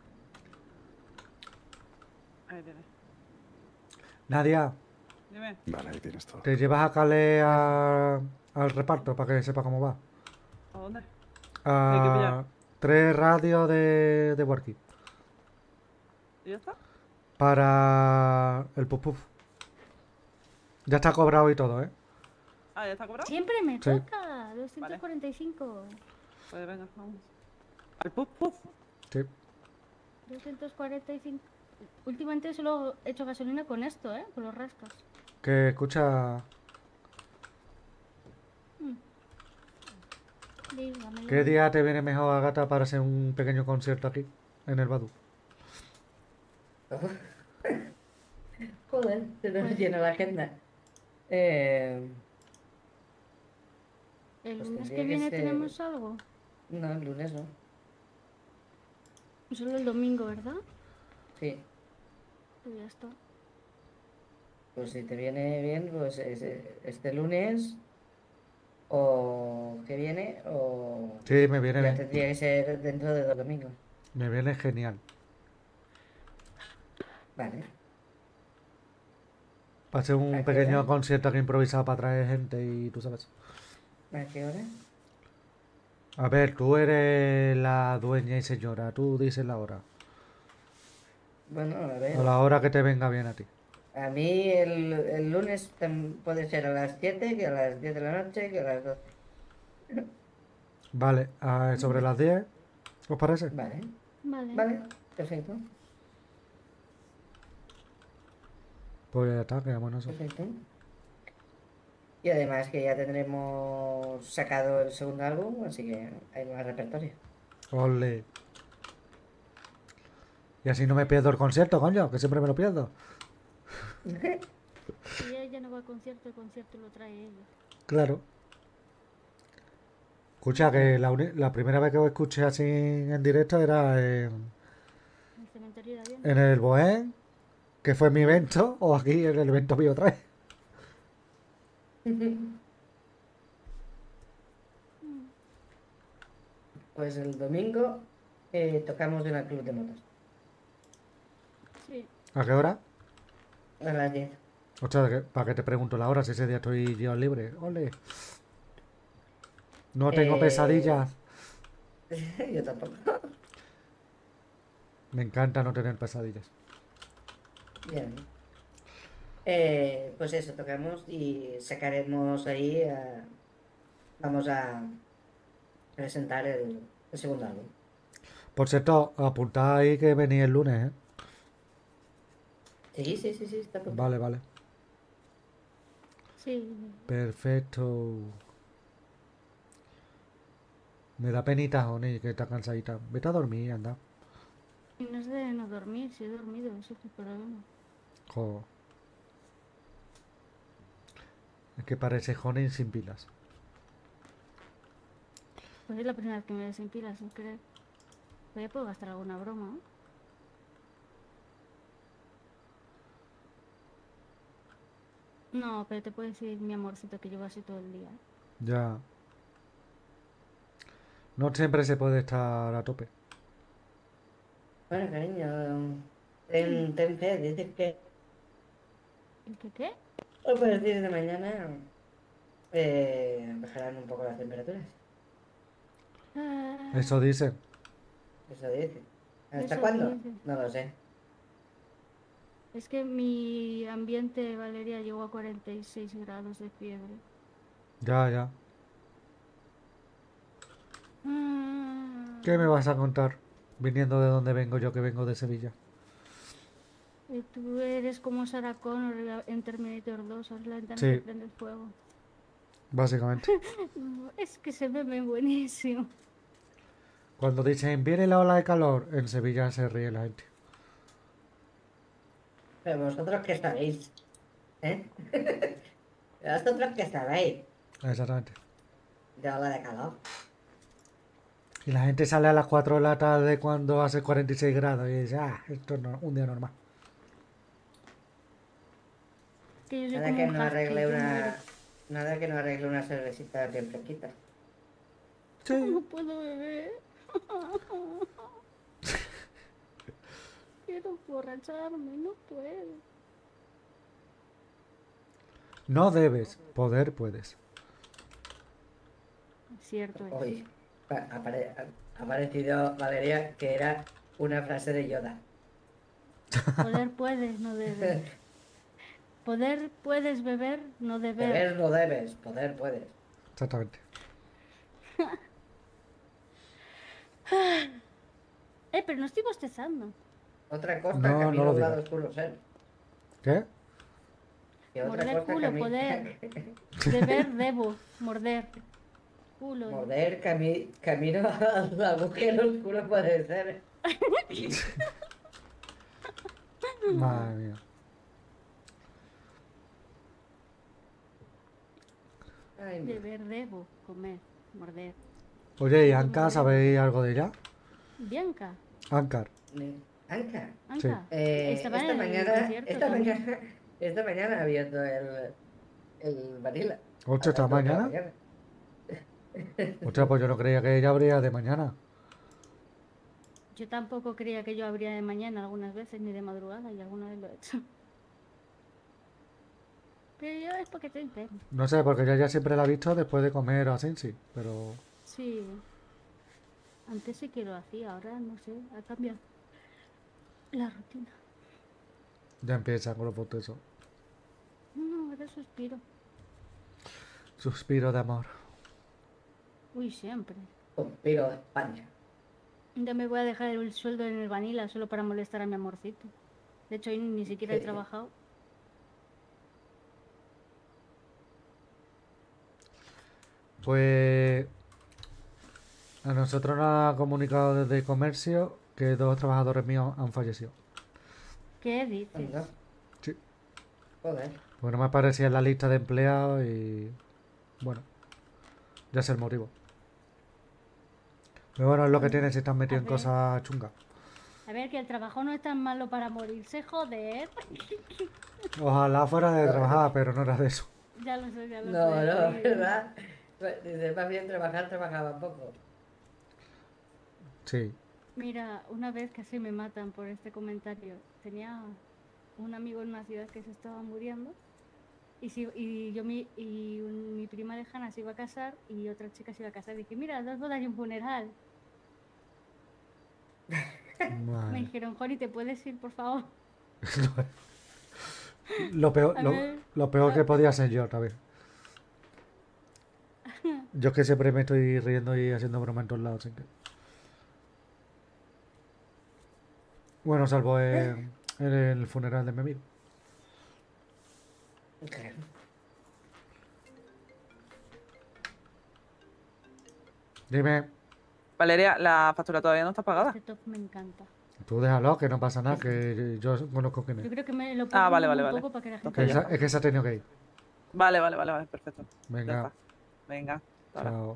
Ahí tienes. Nadia, Dime. Vale, ahí tienes todo. ¿te llevas a Cale al reparto para que sepa cómo va? ¿A dónde? A 3 radios de Warky. ¿Y ya está? Para el puff puff. Ya está cobrado y todo, ¿eh? Ah, ¿ya está cobrado? Siempre me Sí. toca. 245. Pues venga, vamos. ¿Al puff puff? Sí. 245. Últimamente solo he hecho gasolina con esto, ¿eh? Con los rascas. Que escucha... Dígamelo. ¿Qué día te viene mejor, Agata, para hacer un pequeño concierto aquí, en el Badu? Joder, se nos llena la agenda. ¿El Pues lunes tendría que viene ser- tenemos algo? No, el lunes no. Solo el domingo, ¿verdad? Sí. Pues ya está. Pues si te viene bien, pues este lunes o que viene o... Sí, me viene ya bien. tendría que ser dentro de 2 domingos. Me viene genial. Vale. Para hacer un ¿A qué pequeño hora? concierto aquí improvisado para traer gente y tú sabes. ¿A qué hora? A ver, tú eres la dueña y señora, tú dices la hora. Bueno, a ver. A la hora que te venga bien a ti. A mí el lunes puede ser a las 7, que a las 10 de la noche, que a las 12. Vale, sobre las 10, ¿os parece? Vale. Vale. Vale, perfecto. Pues ya está, quedamos en eso. Perfecto. Y además que ya tendremos sacado el segundo álbum, así que hay más repertorio. Ole. Y así no me pierdo el concierto, coño, que siempre me lo pierdo. Si ella no va al concierto, el concierto lo trae ella. Claro. Escucha, que la primera vez que os escuché así en directo era El cementerio de aviones. en el Bohem, que fue mi evento, o aquí en el evento mío otra vez. Pues el domingo tocamos en el club de motos. Sí. ¿A qué hora? A las 10. Ostras, ¿para qué te pregunto la hora si ese día estoy yo libre? Ole. No tengo pesadillas. Yo tampoco. Me encanta no tener pesadillas. Bien. Pues eso, tocamos y sacaremos ahí. Vamos a presentar el segundo álbum. Por cierto, apuntad ahí que venís el lunes, ¿eh? Sí, está todo. Vale, vale. Sí. Perfecto. Me da penita, Joni, que está cansadita. Vete a dormir, anda. Y no es de no dormir, si he dormido, eso es el problema. Jo. Es que parece Joni sin pilas. Pues es la primera vez que me ves sin pilas, sin querer. Pero ya puedo gastar alguna broma, ¿no? No, pero te puedo decir, mi amorcito, que llevo así todo el día. Ya. No siempre se puede estar a tope. Bueno, cariño, ten fe, dices que ¿El que qué? a partir de mañana bajarán un poco las temperaturas. Ah, Eso dice. Eso dice. ¿Hasta Eso cuándo? dice. No lo sé. es que mi ambiente, Valeria, llegó a 46 grados de fiebre. Ya, ya. ¿Qué me vas a contar? Viniendo de donde vengo yo, que vengo de Sevilla. Tú eres como Sarah Connor en Terminator 2, ahora la ventana Sí. que prende el fuego. Básicamente. Es que se ve buenísimo. Cuando dicen viene la ola de calor, en Sevilla se ríe la gente. Pero vosotros qué sabéis, ¿eh? Vosotros qué sabéis Exactamente. de ola de calor. Y la gente sale a las 4 de la tarde cuando hace 46 grados y dice, esto es un día normal. Que yo soy Nada como que un no husky, arregle yo una... Nada que no arregle una cervecita bien fresquita. no puedo beber. Quiero emborracharme, no puedo. No debes, poder puedes. Cierto es. Hoy ha parecido, Valeria, que era una frase de Yoda. Poder puedes, no debes. Poder puedes beber, no deber. Beber no debes, poder puedes. Exactamente. Pero no estoy bostezando. Otra cosa, No, camino no lo a un lado digas. oscuro ser. ¿Qué? Que otra Morder cosa, culo, poder. Deber, debo. Morder. Culo. Morder camino al agujero oscuro puede ser. Madre mía. Ay, mira. Deber, debo. Comer. Morder. Oye, ¿y Anka sabéis algo de ella? Bianca. Ankar. Anka. Sí. Anka. Estaba en el concierto también. Esta mañana ha abierto el Vanilla. ¿Ocho esta mañana? Ostras, pues yo no creía que ella abría de mañana. Yo tampoco creía que yo abría de mañana algunas veces, ni de madrugada, y alguna vez lo he hecho. Pero yo es porque estoy enferma. No sé, porque yo ya siempre la he visto después de comer o así, sí. Pero Sí. Antes sí que lo hacía, ahora no sé, ha cambiado la rutina. ya empieza con los botezos. No, ahora suspiro. Suspiro de amor. Uy, siempre. Suspiro de España. Ya me voy a dejar el sueldo en el Vanilla solo para molestar a mi amorcito. De hecho, hoy ni siquiera he trabajado. Pues a nosotros nos ha comunicado desde comercio que 2 trabajadores míos han fallecido. ¿Qué dices? Anda. Sí. Joder. Pues no me aparecía en la lista de empleados y bueno, ya sé el motivo. Pero bueno, es lo que tiene si están metidos en ver. cosas chungas. A ver, que el trabajo no es tan malo para morirse, joder. Ojalá fuera de trabajar, pero no era de eso. Ya lo sé, ya lo No, sé. no, ¿verdad? Dice, más bien trabajaba poco. Sí. Mira, una vez casi me matan por este comentario. Tenía un amigo en una ciudad que se estaba muriendo mi prima lejana se iba a casar y otra chica se iba a casar. Dije, mira, 2 bodas y un funeral. Me Madre. dijeron, Joni, ¿te puedes ir, por favor? Lo peor, A ver. lo peor que podía ser yo también. Yo es que siempre me estoy riendo y haciendo broma en todos lados. Así que... Bueno, salvo en el funeral de mi amigo. Dime, Valeria, la factura todavía no está pagada. Este top me encanta. tú déjalo, que no pasa nada, que yo conozco quién Yo es. creo que me lo Ah, vale, pongo vale, un vale. poco para que la gente... Que es que se ha tenido que ir. Vale, perfecto. Ya Venga, está. Venga, hasta ahora. chao.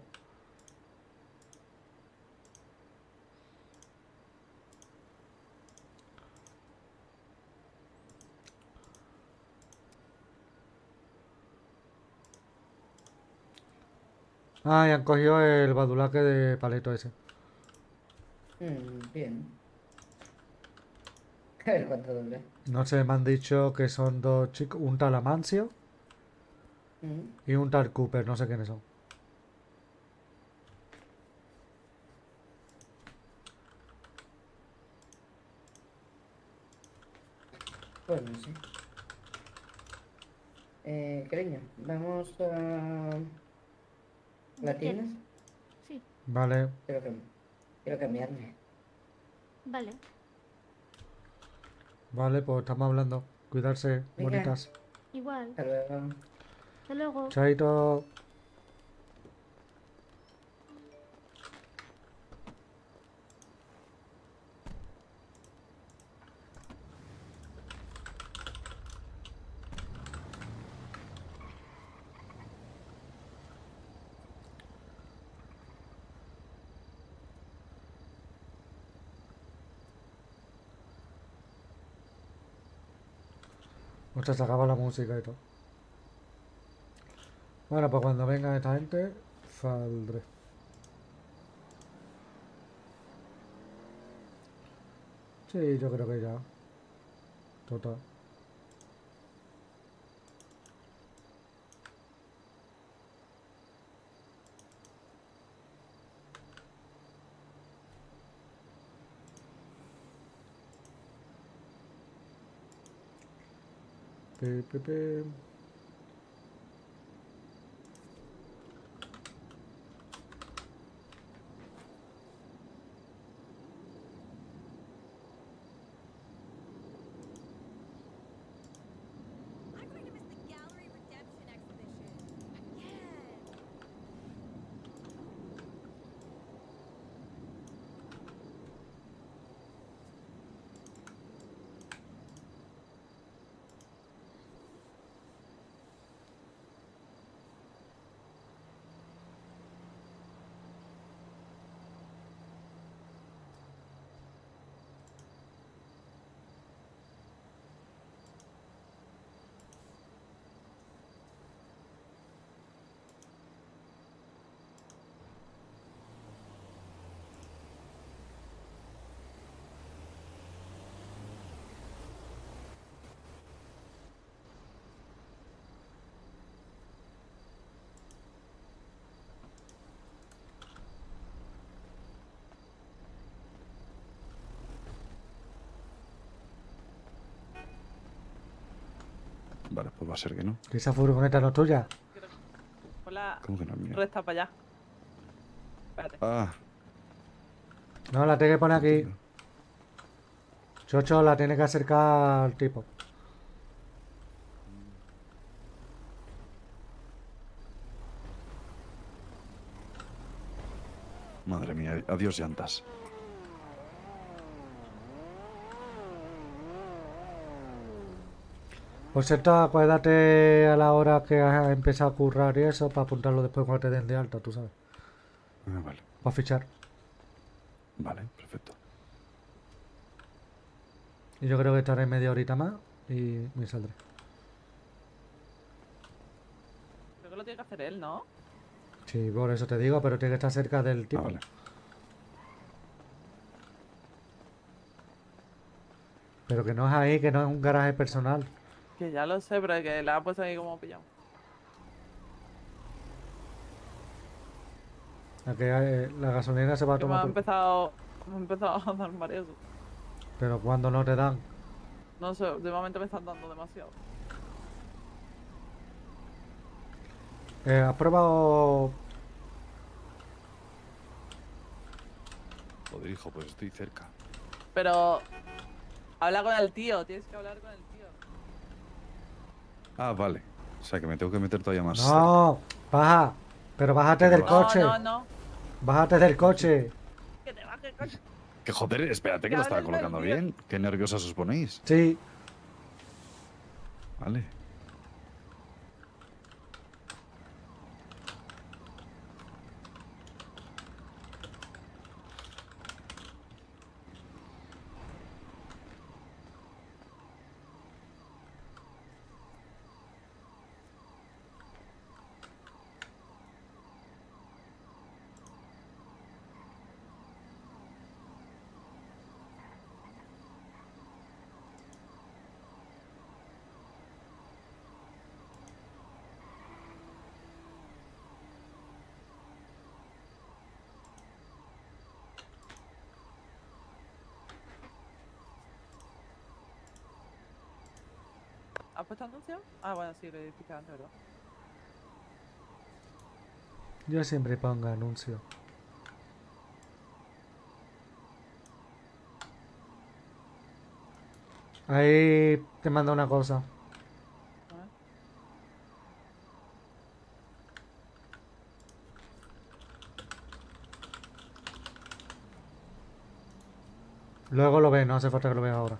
Ah, y han cogido el badulaque de paleto ese. Bien. A ver cuánto doble. No sé, me han dicho que son 2 chicos, un tal Amancio y un tal Cooper, no sé quiénes son. Pues no sé. Cariño, vamos a la tienda. Sí, Vale, Quiero cambiarme. vale. vale, pues estamos hablando. Cuidarse, Venga. bonitas. Igual. Hasta luego. Hasta luego. Chaito. Ostras, se acaba la música y todo. Bueno, pues cuando venga esta gente, saldré. Sí, yo creo que ya. Total. Pi, pi, pi. Vale, pues va a ser que no. ¿Que esa furgoneta no es tuya? Hola. ¿Cómo que no es mía? Resta para allá. Espérate. Ah, No, la tiene que poner aquí. Chocho, la tiene que acercar al tipo. Madre mía, adiós llantas. Por cierto, acuérdate a la hora que has empezado a currar y eso, para apuntarlo después cuando te den de alta, tú sabes. Vale. Para fichar. Vale, perfecto. Y yo creo que estaré media horita más y me saldré. Creo que lo tiene que hacer él, ¿no? Sí, por eso te digo, pero tiene que estar cerca del tipo. Vale. Pero que no es ahí, que no es un garaje personal. Que ya lo sé, pero es que la ha puesto ahí como pillado. La gasolina se va a Que me tomar ha por... empezado a dar mareos. Pero cuando no te dan. No sé, de momento me están dando demasiado. ¿Has probado...? Joder, hijo, pues estoy cerca. Pero... Habla con el tío, tienes que hablar con el tío. Ah, vale. O sea, que me tengo que meter todavía más. No, baja. Pero bájate del coche. No. Bájate del coche. Que te baje el coche. Que joder, espérate que lo estaba colocando bien. Qué nerviosos os ponéis. Sí. Vale. ¿Has puesto anuncio? Ah, bueno, sí, lo dijiste antes, ¿verdad? Yo siempre pongo anuncio. Ahí te mando una cosa. Luego lo ves, no hace falta que lo veas ahora.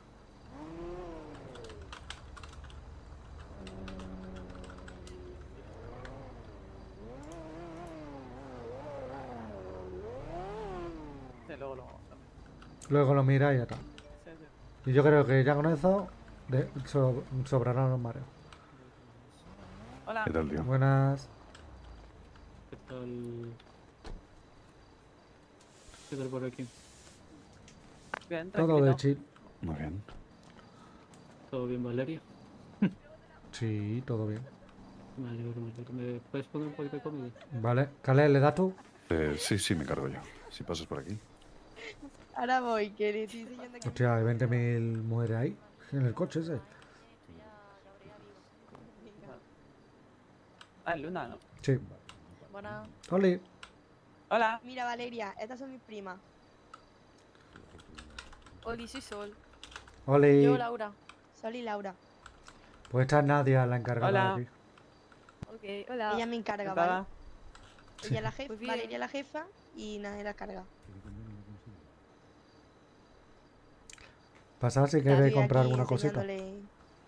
Sí, luego lo... Luego lo miras y ya está. Sí. Y yo creo que ya con eso sobrarán los mareos. Hola. ¿Qué tal, tío? Buenas. ¿Qué tal? ¿Qué tal por aquí? Bien, Todo de chill. Muy bien. ¿Todo bien, Valeria? Sí, todo bien. Me alegro, me alegro. ¿Me puedes poner un poquito de comida? Vale. Caleb, ¿le das tú? Sí, me cargo yo. Si pasas por aquí. Ahora voy, que le estoy enseñando que... Hostia, hay 20.000 mujeres ahí. En el coche ese. Ah, Luna, ¿no? Sí. Buenas. Oli. Hola. Mira, Valeria, estas son mis primas. Oli, soy Sol. Oli. Yo, Laura. Sol y Laura. Pues esta es Nadia, la encargada Hola. de aquí. Ok, hola. Ella me encarga, ¿Qué ¿vale? tal? Ella es la jefa, Pues bien. Valeria es la jefa y Nadia la carga. Pasad si Estoy queréis comprar aquí alguna cosita. enseñándole-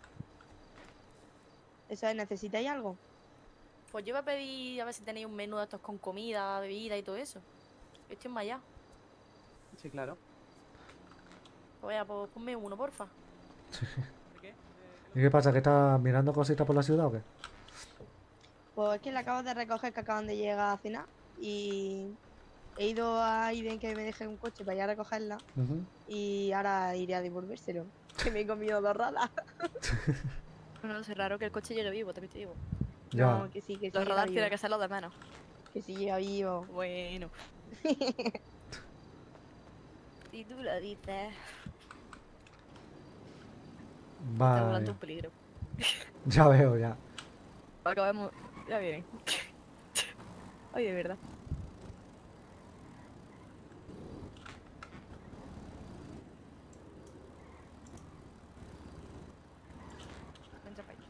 Eso es, ¿necesitáis algo? Pues yo voy a pedir a ver si tenéis un menú de estos con comida, bebida y todo eso. Yo estoy en Maya. Sí, claro. Pues vaya, pues ponme uno, porfa. ¿Y qué pasa? ¿Que estás mirando cositas por la ciudad o qué? Pues es que le acabo de recoger que acaban de llegar a cenar y he ido a Aiden que me deje un coche para ir a recogerla Ujú. y ahora iré a devolvérselo. Que me he comido 2 radas. No, es raro que el coche llegue vivo, también te digo. Ya. No, que sí Los llega radar vivo. tiene que ser los de menos. Que sí llega vivo. Bueno. Si tú lo dices. Está Vale. volando un peligro. Ya veo, ya. Acabemos. Ya viene. Ay, de verdad. Entra para allí.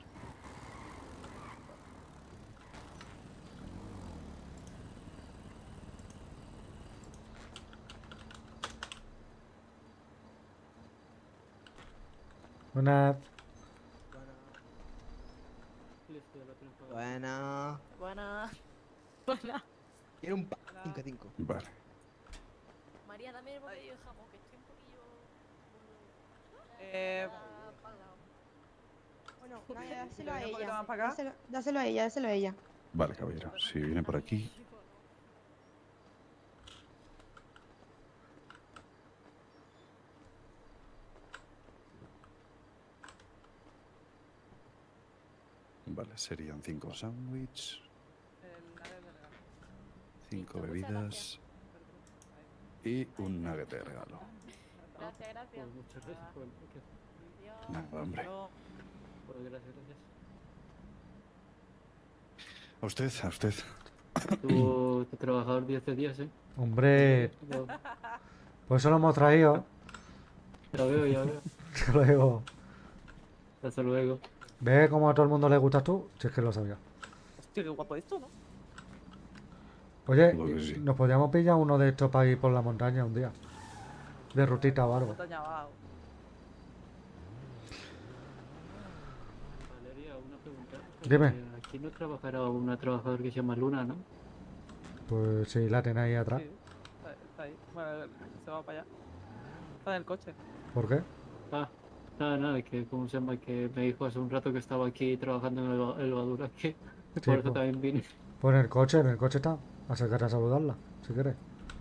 Buenas. Buena. Buena. Quiero un 5-5. Vale. María, dame el bocadillo de jamón, que estoy un poquillo... Bueno, nada, dáselo a ¿Viene un poquito ella. más para acá? Dáselo a ella, dáselo a ella. Vale, caballero. Si viene por aquí. Vale, serían 5 sándwiches, 5 bebidas y un nugget de regalo. Gracias, gracias. Pues muchas gracias por el paquete. Nada, hombre. Pues gracias, gracias. A usted, a usted. Tu trabajador 10 de 10, ¿eh? Hombre. Pues eso lo hemos traído. Ya veo, ya veo. Hasta luego. Hasta luego. ¿Ves cómo a todo el mundo le gustas tú? Si es que lo sabía. Hostia, qué guapo esto, ¿no? Oye, Lo que sí. nos podríamos pillar uno de estos para ir por la montaña un día. De rutita o algo. Montaña abajo. Valeria, una pregunta. Dime. Aquí no trabajará una trabajadora que se llama Luna, ¿no? Pues sí, la tenéis ahí atrás. Sí, está ahí. Bueno, se va para allá. Está en el coche. ¿Por qué? Ah, nada, que ¿cómo se llama? Que me dijo hace un rato que estaba aquí trabajando en el Elevadura, que por eso pues. también vine. Pues en el coche está. Acércate a saludarla, si quieres.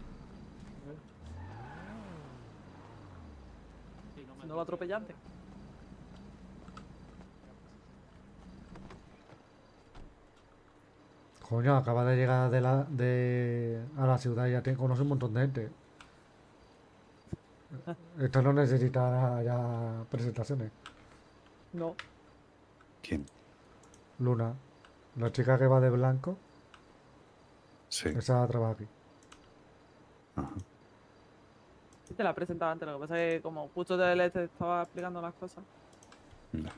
No va atropellante. Coño, acaba de llegar a la ciudad y ya conoce un montón de gente. Esto no necesita ya presentaciones. No. ¿Quién? Luna, la chica que va de blanco, Sí. esa trabaja aquí. Ajá. Te la presentaba antes, lo que pasa es que como justo te estaba explicando las cosas. No.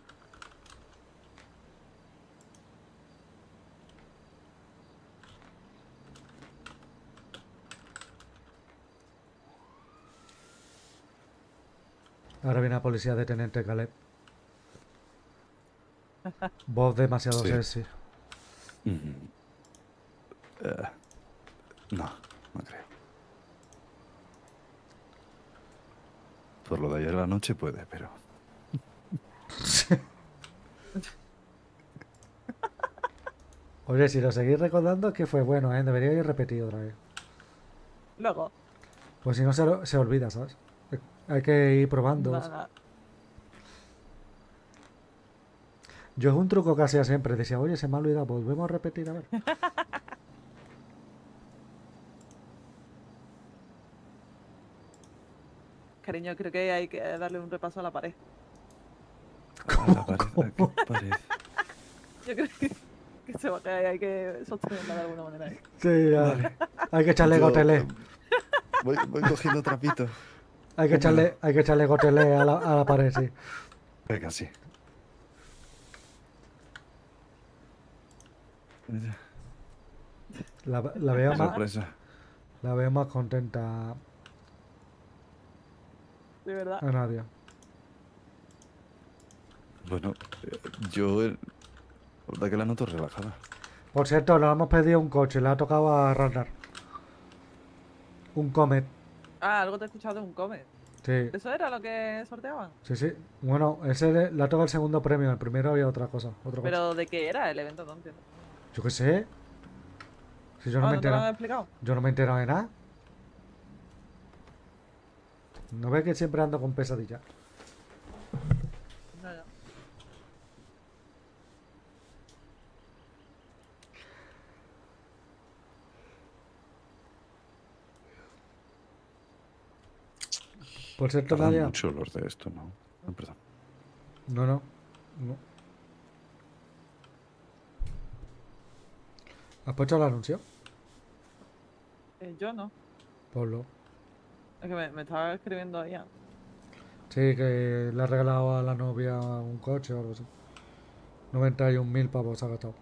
Ahora viene la policía de Teniente Caleb. Voz demasiado Sí. sexy. No, no creo. Por lo de ayer a la noche puede, pero... Oye, si lo seguís recordando es que fue bueno, ¿eh? Debería ir repetido otra vez. Luego. Pues si no se olvida, ¿sabes? Hay que ir probando. Nada. Yo es un truco que hacía siempre. Decía, oye, se me ha olvidado, volvemos a repetir, a ver. Cariño, creo que hay que darle un repaso a la pared. ¿A la pared? ¿A qué pared? Yo creo que se va a caer, hay que sostenerla de alguna manera. Sí, ya. Vale. Hay que echarle Yo, gotelé. Voy cogiendo trapito. Hay que echarle gotelé a la pared, sí. Venga, sí. La veo más. Sorpresa. La veo más contenta De verdad. a Nadia. Bueno, yo... La verdad que la noto relajada. Por cierto, le hemos pedido un coche, le ha tocado a Ragnar. Un Comet. Ah, algo te he escuchado de un Comet. Sí, ¿Eso era lo que sorteaban? sí. Bueno, ese le ha tocado el segundo premio, el primero había otra cosa, otro coche. ¿Pero de qué era el evento? No entiendo. Yo qué sé. Si yo no Ah, me he ¿no te lo han enterado. explicado? Yo no me he enterado de nada. ¿No ves que siempre ando con pesadilla? No, no. Por cierto, Tardan Nadia. mucho los de esto, ¿no? Ah, perdón. No. ¿Has puesto el anuncio? Yo no. Ponlo. Es que me estaba escribiendo ahí. Sí, que le ha regalado a la novia un coche o algo así. 91.000 pavos ha gastado.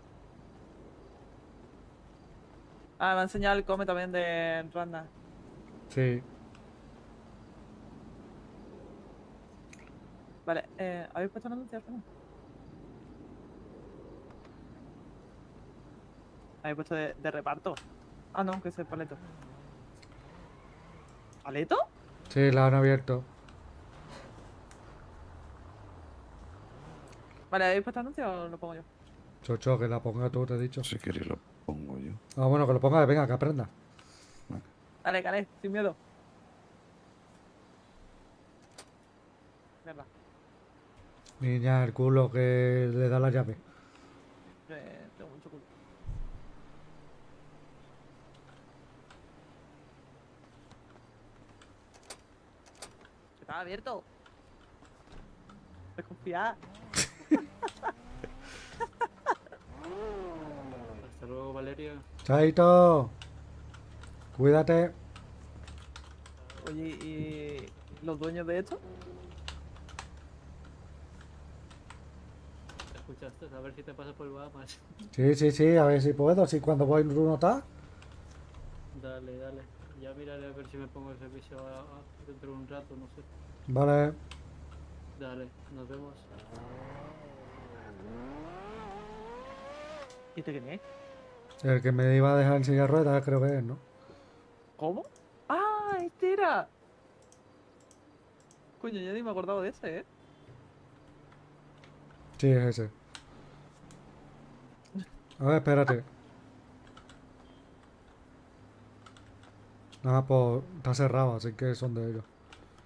Ah, me ha enseñado el Comet también de Randa. Sí. Vale, ¿habéis puesto un anuncio al final? ¿Habéis puesto de reparto? Ah, no, que es el paleto. ¿Paleto? Sí, la han abierto. Vale, ¿habéis puesto anuncio o lo pongo yo? Chocho, que la ponga tú, te he dicho. Si queréis lo pongo yo. Ah, bueno, que lo ponga, venga, que aprenda. Dale, calé, sin miedo. Mierda. Niña, el culo que le da la llave. Tengo mucho culo. Estaba abierto. Desconfiada. Hasta luego, Valeria. Chaito. Cuídate. Oye, ¿y los dueños de esto? ¿Escuchaste? A ver si te pasa por el Bahamas. Sí, sí, sí, a ver si puedo. Si cuando voy Bruno está. Dale, dale. Ya miraré a ver si me pongo el servicio dentro de un rato, no sé. Vale. Dale, nos vemos. ¿Y este quién es? El que me iba a dejar en silla de ruedas, creo que es, ¿no? ¿Cómo? ¡Ah, este era! Coño, ya ni me acordaba de ese, ¿eh? Sí, es ese. A ver, espérate. Nada, pues está cerrado, así que son de ellos.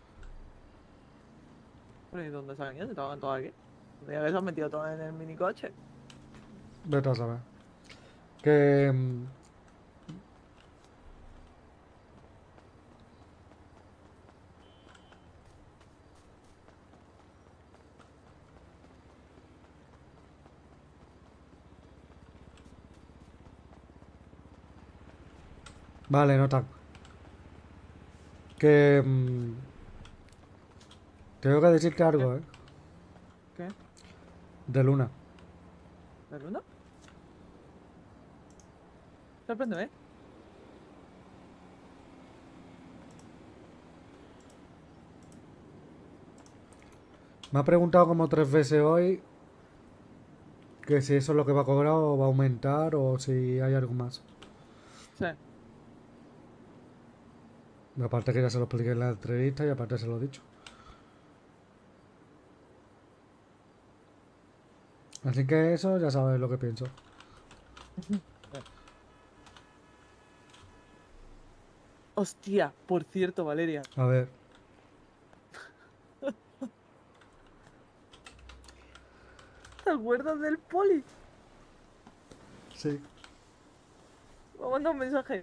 Bueno, ¿y dónde se han ido? Estaban todos aquí. Tendría que se han metido todos en el minicoche. Vete a saber. Que... Vale, no tan. Que... Tengo que decirte algo, ¿eh? ¿Qué? De Luna. ¿De Luna? Sorpréndeme. Me ha preguntado como 3 veces hoy que si eso es lo que va a cobrar o va a aumentar o si hay algo más. Sí. Y aparte que ya se lo expliqué en la entrevista y aparte se lo he dicho. Así que eso ya sabes lo que pienso. Hostia, por cierto, Valeria. A ver. ¿Te acuerdas del poli? Sí. Me manda un mensaje.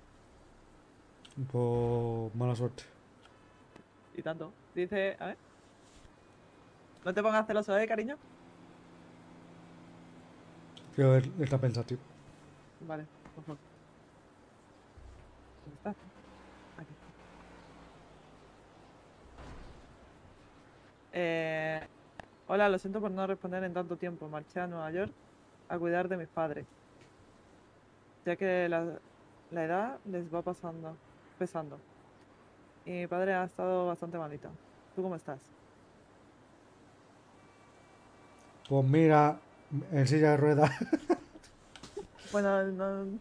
Pues mala suerte. Y tanto. Dice, a ver. No te pongas celoso, cariño. Quiero ver, está pensativo. Vale, por favor. ¿Dónde estás? Aquí. Hola, lo siento por no responder en tanto tiempo. Marché a Nueva York a cuidar de mis padres, ya que la edad les va pesando. Y mi padre ha estado bastante malito. ¿Tú cómo estás? Pues mira, en silla de ruedas. Bueno, no...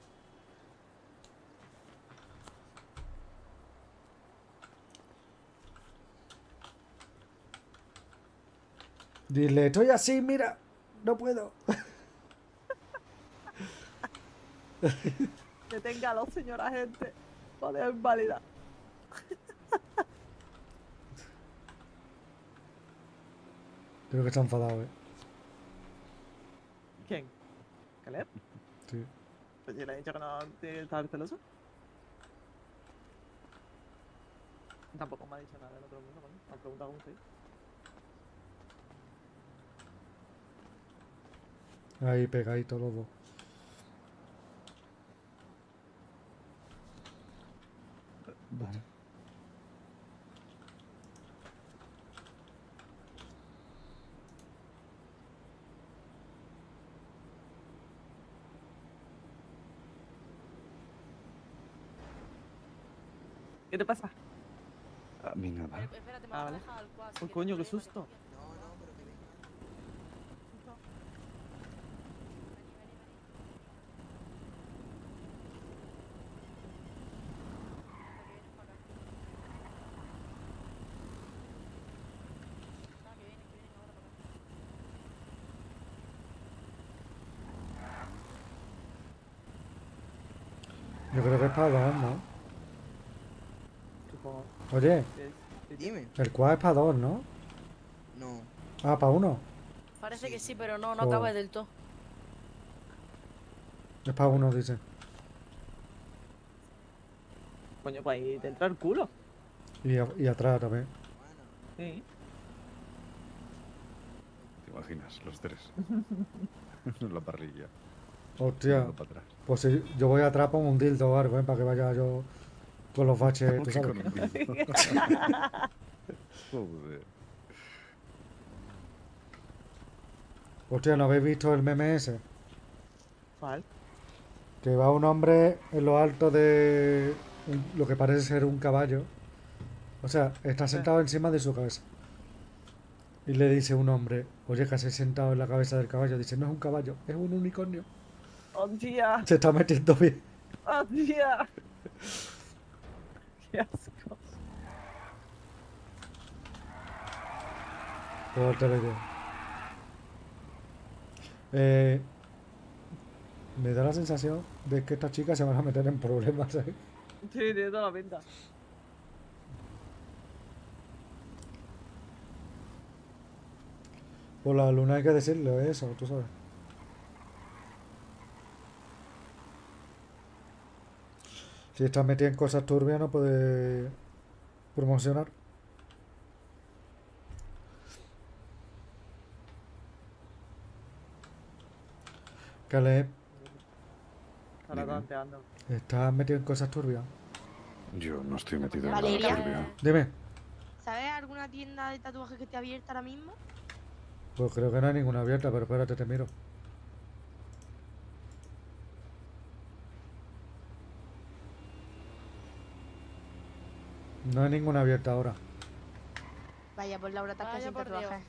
Dile, estoy así, mira, no puedo. Deténgalo, señora gente. Joder, inválida. Creo que está enfadado, ¿Quién? ¿Caleb? Sí. Pues yo le he dicho que no tiene que estar celoso. Tampoco me ha dicho nada del otro mundo, ¿no? Me ha preguntado cómo estoy. Ahí pegadito los dos. Vale. ¿Qué te pasa? A mí nada. Espérate, me Ah, vas a vale. dejar al cual. Oh, coño, qué susto. Yo creo que es para dos, ¿no? Supongo. Oye, Dime. el quad es para dos, ¿no? No. Ah, para uno. Parece que sí, pero no Oh. acaba del todo. Es para uno, dice. Coño, pues ahí te entra el culo. Y atrás también. Sí. ¿Te imaginas? Los tres. En la parrilla. Hostia. Mirando para atrás. Pues si yo voy atrás pongo un dildo o algo, para que vaya yo con los baches, ¿Cómo tú que sabes. con un dildo? Joder. Hostia, ¿no habéis visto el meme ese? ¿Cuál? Que va un hombre en lo alto de lo que parece ser un caballo. O sea, está sentado encima de su cabeza. Y le dice un hombre, oye, que has sentado en la cabeza del caballo. Dice, no es un caballo, es un unicornio. ¡Hostia! Se está metiendo bien. ¡Hostia! ¡Qué asco! Puedo darte la idea. Me da la sensación de que estas chicas se van a meter en problemas, ¿sabes? Sí, tiene toda la pinta. Por la luna hay que decirle eso, tú sabes. Si estás metida en cosas turbias no puede promocionar. Caleb, Ahora tanteando. ¿estás metido en cosas turbias? Yo no estoy metido en Valeria. nada turbio. Dime. ¿Sabes alguna tienda de tatuajes que esté abierta ahora mismo? Pues creo que no hay ninguna abierta, pero espérate, te miro. No hay ninguna abierta ahora. Vaya, pues Laura, te has quedado Vaya sin por Dios. tatuajes.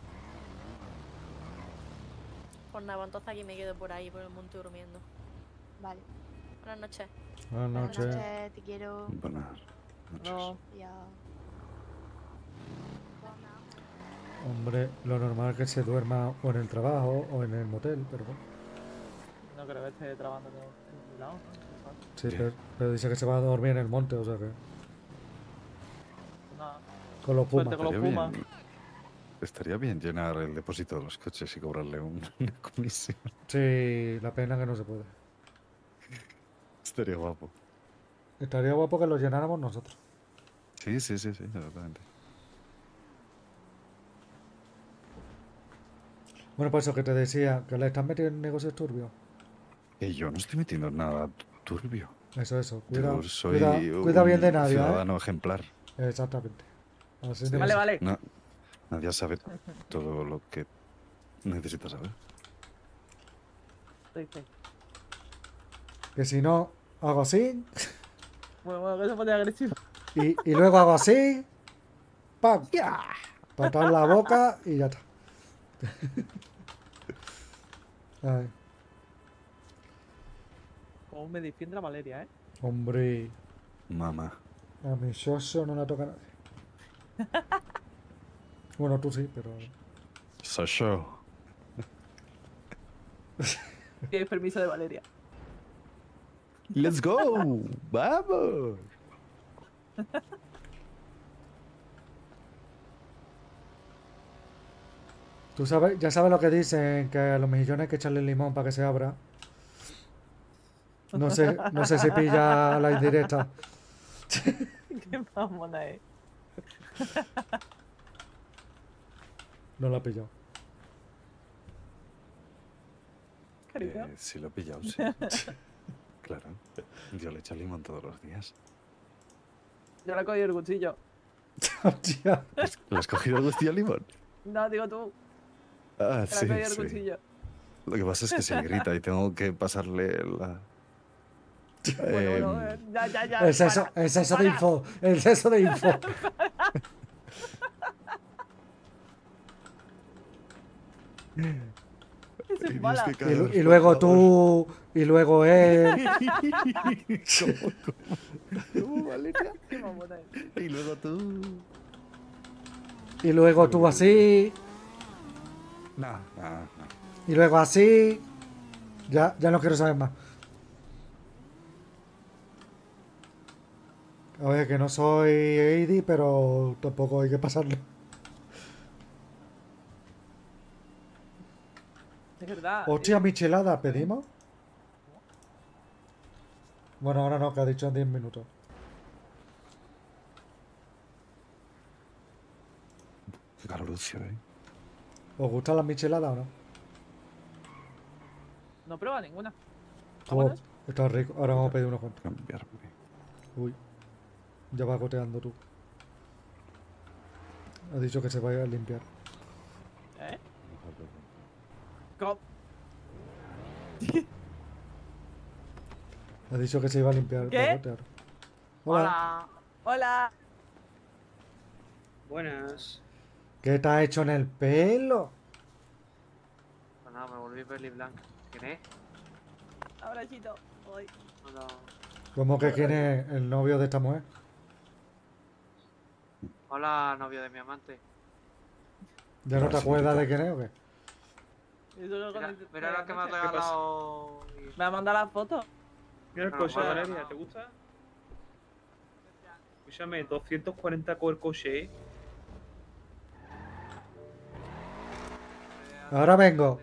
Pues nada, pues entonces aquí me quedo por ahí, por el monte durmiendo. Vale. Buenas noches. Buenas Buenas noches. noches, te quiero. Buenas noches. No. Ya. Hombre, lo normal es que se duerma o en el trabajo o en el motel, pero bueno. No creo que esté trabajando en mi lado. Sí, pero dice que se va a dormir en el monte, o sea que. Nada. Con los pumas. Suerte con los Estaría pumas. bien, estaría bien llenar el depósito de los coches y cobrarle una comisión. Sí, la pena que no se puede. Estaría guapo. Estaría guapo que lo llenáramos nosotros. Sí, sí, sí, sí, exactamente. Bueno, pues eso que te decía, que le estás metiendo en negocios turbios. Y yo no estoy metiendo nada turbio. Eso. Cuida, Yo soy cuida bien de un nadie, ciudadano ejemplar. Exactamente. Así Sí, debe Vale, ser. vale. Nadie sabe todo lo que necesita saber. Sí. Que si no, hago así, Bueno, que se pone agresivo. y luego hago así, ¡pam! Patada en la boca y ya está. Ay, Como me defiende la Valeria, ¿eh? hombre, Mamá. a mi socio no la toca nadie. Bueno, tú sí, pero... Sasho. Tienes permiso de Valeria. Let's go. Vamos. Tú sabes, ya sabes lo que dicen, que a los mejillones hay que echarle limón para que se abra. No sé si pilla la indirecta. Qué mamona es. No la ha pillado. Cariño. Sí lo he pillado, sí. Claro. Yo le echo limón todos los días. Yo le he cogido el cuchillo. Hostia. ¿Le has cogido el gustillo al limón? No, digo tú. Ah, Que sí, le he cogido el sí. cuchillo. Lo que pasa es que se grita y tengo que pasarle la... Bueno, ya. El seso de info. El seso de info. Ese es mala. Y luego tú. Y luego él. ¿Cómo, Valeria? Qué mamona es. Y luego tú... Y luego tú así. No. Y luego así. Ya no quiero saber más. Oye, que no soy Eddie, pero tampoco hay que pasarlo. Es verdad. Hostia, michelada, ¿pedimos? Bueno, ahora no, que ha dicho en 10 minutos. Qué calorcio, ¿eh? ¿Os gustan las micheladas o no? No prueba ninguna. Oh, está rico. Ahora vamos a pedir unos cuantos. Cambiarme. Uy. Ya vas goteando tú. Ha dicho que se vaya a limpiar. ¿Eh? Co- Ha dicho que se iba a limpiar. ¿Qué? para gotear. Hola. Hola. Buenas. ¿Qué te has hecho en el pelo? Pues nada, me volví peli blanca. ¿Quién es? Abracito. Hoy. Hola. ¿Cómo que quién es el novio de esta mujer? Hola, novio de mi amante. ¿Ya no te acuerdas de quién es o qué? Eso lo Mira, conocí- mira lo que me ha regalado. Me ha mandado la foto. Pero Mira el coche, bueno, Valeria, ¿te gusta? Escúchame, 240 con el coche. Ahora vengo.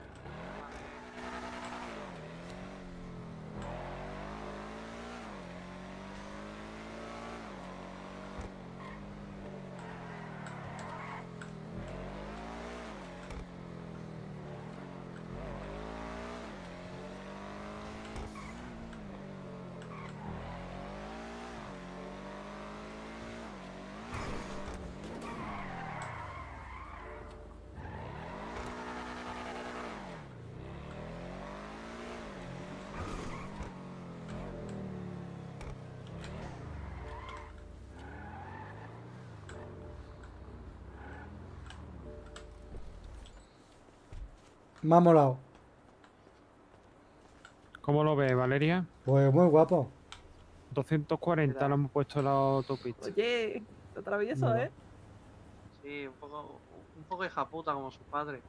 Me ha molado. ¿Cómo lo ves, Valeria? Pues muy guapo. 240 lo hemos puesto en la autopista. Oye, está travieso, No. ¿eh? Sí, un poco hija puta como su padre.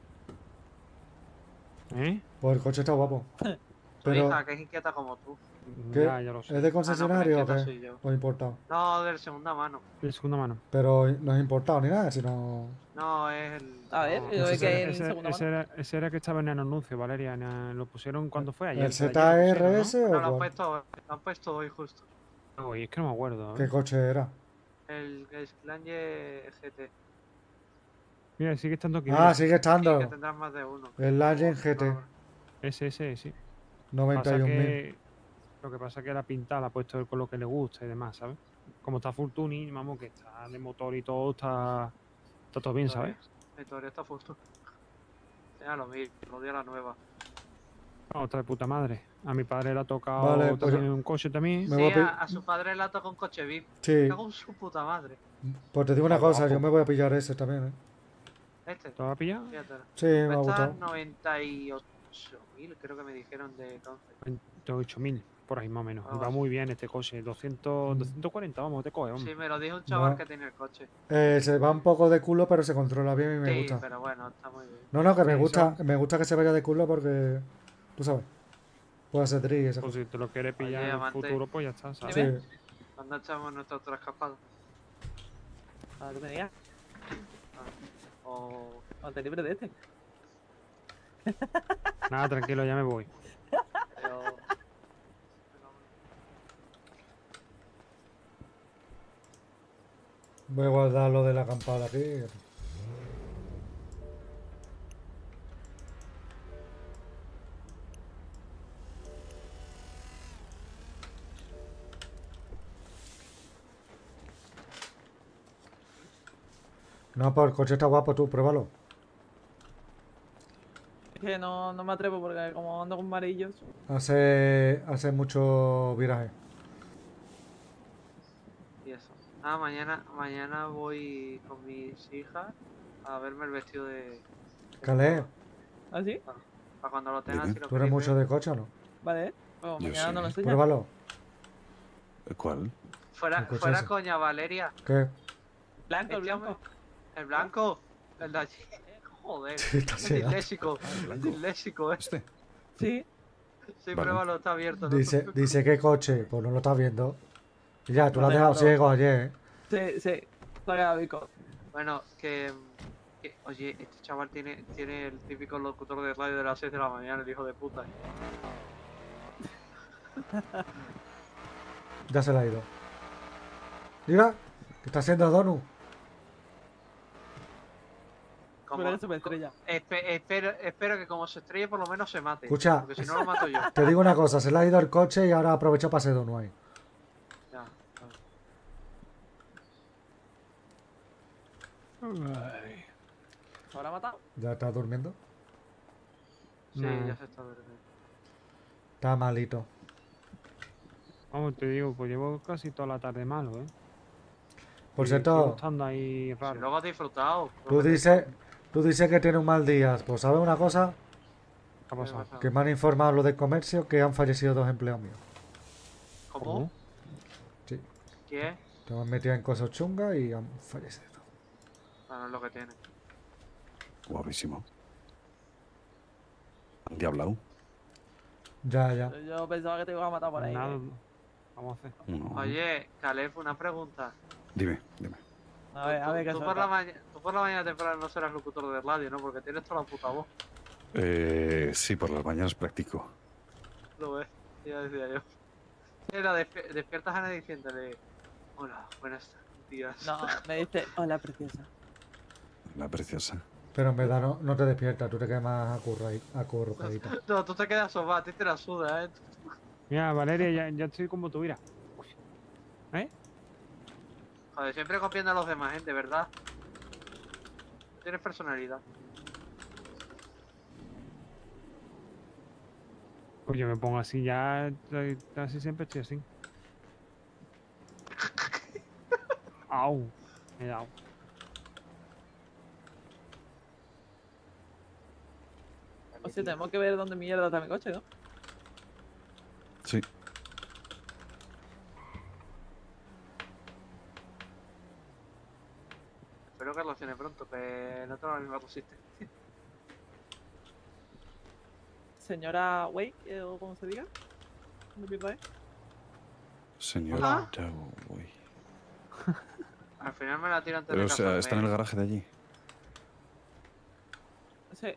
¿Eh? Pues el coche está guapo. Su Pero, hija, que es inquieta como tú. ¿qué? Ya lo sé. ¿Es de concesionario o inquieta qué? soy yo. ¿O importado? No, de segunda mano. De segunda mano. Pero no es importado ni nada, sino... No, es el. A ver, no, digo Ese, que era- en segunda mano. ese era que estaba en el anuncio, Valeria. Lo pusieron cuando fue ayer. ¿El ayer lo pusieron, ZRS no, o lo han cuál? puesto, lo han puesto hoy justo. ¿no? Uy, es que no me acuerdo. ¿Qué coche era? El Sklanger GT. Mira, sigue estando aquí. Ah, mira. sigue estando. Sí, que tendrás más de uno. El Legend GT. Ese, sí. 91.000. Lo que pasa es que la pintada la ha puesto él con lo que le gusta y demás, ¿sabes? Como está full tuning, vamos, que está de motor y todo, está todo bien, ¿sabes? Mi todavía está full. Ya lo vi, lo di a la nueva. Otra de puta madre. A mi padre le ha tocado Vale, pues también yo- un coche también. Me Sí, voy a pi- a su padre le ha tocado un coche VIP. Sí. Me cago en su puta madre. Pues te digo una Está cosa, guapo. yo me voy a pillar ese también, ¿eh? Este. ¿Te lo has pillado? Fíjate. Sí, me ha Cuesta gustado. 98.000, creo que me dijeron de entonces. 28.000, por ahí más o menos. Ah, Y va vale. muy bien este coche. 240, vamos, te coge, vamos. Sí, me lo dijo un chaval No. que tiene el coche. Se va un poco de culo, pero se controla bien y me Sí, gusta. pero bueno, está muy bien. No, que me Sí, gusta, me gusta que se vaya de culo porque, tú sabes, puede hacer tri y esas Pues cosas. si te lo quieres pillar Oye, en el amante. futuro, pues ya está, ¿sabes? Sí. Cuando echamos nuestra otra escapada. Ahora que me digas. O. Cuando te libres de este. Nada, tranquilo, ya me voy. Pero. Voy a guardar lo de la acampada aquí. No, pues el coche está guapo, tú, pruébalo. Es que no me atrevo porque como ando con amarillos. Hace mucho viraje. Y eso. Ah, mañana voy con mis hijas a verme el vestido de. Calé, ¿Ah, sí? Para cuando lo tengan, si lo ¿tú eres queréis mucho ver. de coche o no? Vale. Pues Yo mañana sí. no lo enseñas. Pruébalo. ¿Cuál? Fuera, ¿Qué coche fuera ese? coña, Valeria. ¿Qué? Blanco, Este blanco. hombre- El blanco. El de allí. Joder. Sí, está Es ciegado. disléxico. Es disléxico, ¿Este? Sí. Sí, Vale. pruébalo, está abierto. ¿no? Dice qué coche, pues no lo estás viendo. Ya, tú Lo lo has dejado dejado. ciego ayer, ¿eh? Sí, sí. Se ha quedado bico. Bueno, oye, este chaval tiene el típico locutor de radio de las 6 de la mañana, el hijo de puta. Ya se le ha ido. Mira, ¿qué está haciendo Donu? Mira que se me estrella. Espero que como se estrelle por lo menos se mate. Escucha, Porque si no lo mato yo. te digo una cosa, se le ha ido el coche y ahora aprovecha para hacer Donu ahí. Ya. ¿Se habrá matado? ¿Ya está durmiendo? Sí, Nah. ya se está durmiendo. Está malito. Vamos, te digo, pues llevo casi toda la tarde malo, ¿eh? Por Y cierto, sigo estando ahí Si raro. luego has disfrutado. tú dices que tiene un mal día. Pues ¿sabes una cosa? ¿Qué ha pasado? Que me han informado los del comercio que han fallecido 2 empleados míos. ¿Cómo? Sí. ¿Qué? Te han metido en cosas chungas y han fallecido. Bueno, es lo que tiene. Guapísimo. ¿Han diablado? Ya, ya. Yo pensaba que te iba a matar por ahí. Nada, ¿eh? vamos a hacer. No. Oye, Caleb, una pregunta. Dime. A ver, qué Tú por la mañana temprano no serás locutor de radio, ¿no? Porque tienes toda la puta voz. Sí, por las mañanas practico. Lo ves, ya decía yo. Era despiertas a nadie diciéndole: hola, buenas días. No, me dice, hola, preciosa. La preciosa. Pero en verdad no te despiertas, tú te quedas más acurrucadita. No, tú te quedas sofá, a ti te la suda, ¿eh? Mira, Valeria, ya estoy como tú, mira. ¿Eh? Joder, siempre copiando a los demás, ¿eh? De verdad. Tienes personalidad. Pues yo me pongo así, ya casi siempre estoy así. Au, me he dado. O sea, tenemos que ver dónde mierda está mi coche, ¿no? Sí. Espero que relacione pronto, que no tengo la misma resistencia. Señora Wake, o como se diga. ¿Dónde mierda es? Señora. Hola. Uy. Al final me la tiro antes Pero, de o sea, casarme. está en el garaje de allí. Sí.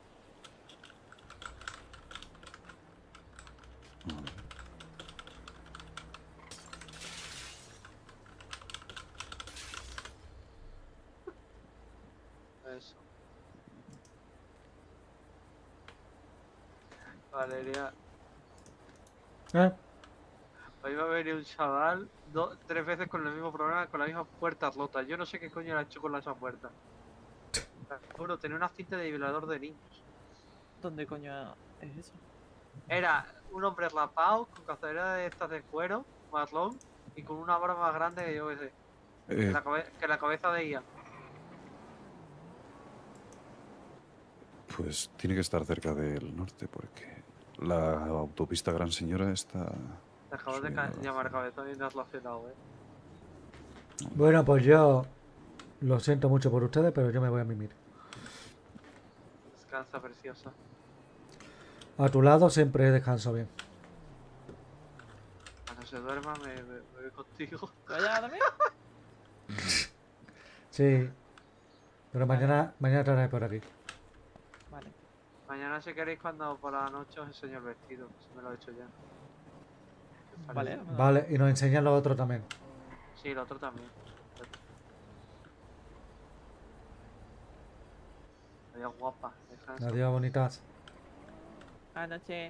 Eso. Valeria. ¿Eh? Hoy va a venir un chaval 3 veces con el mismo problema, con las mismas puertas rotas. Yo no sé qué coño le ha hecho con esa puerta. Juro, tenía una cinta de violador de niños. ¿Dónde coño es eso? Era un hombre rapado, con cazadera de estas de cuero, marrón, y con una barba más grande que yo qué sé. Eh, Que la cabeza de Ian. Pues tiene que estar cerca del norte porque la autopista Gran Señora está... Te acabo de llamar cabezón y no has relacionado, Bueno, pues yo lo siento mucho por ustedes, pero yo me voy a mimir. Descansa, preciosa. A tu lado siempre descanso bien. Cuando se duerma me voy contigo. ¿Te vayas también? Sí. Pero mañana te estaré por aquí. Vale. Mañana si queréis cuando por la noche os enseño el vestido, si me lo he hecho ya. ¿Qué Vale. parece? Vale, y nos enseñan los otros también. Sí, el otro también. Adiós, guapa. Descansa. Adiós, bonitas. Anoche.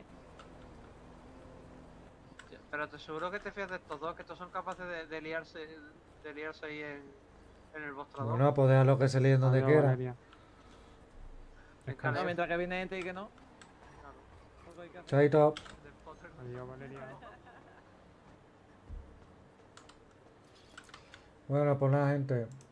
Pero te aseguro que te fías de estos dos, que estos son capaces de liarse ahí en el mostrador. Bueno, pues déjalo que se líen donde Adiós, quiera. Valeria. No, mientras que viene gente y que no. Poco hay que hacer. Chaito. Adiós, Valeria. Bueno, pues nada, gente.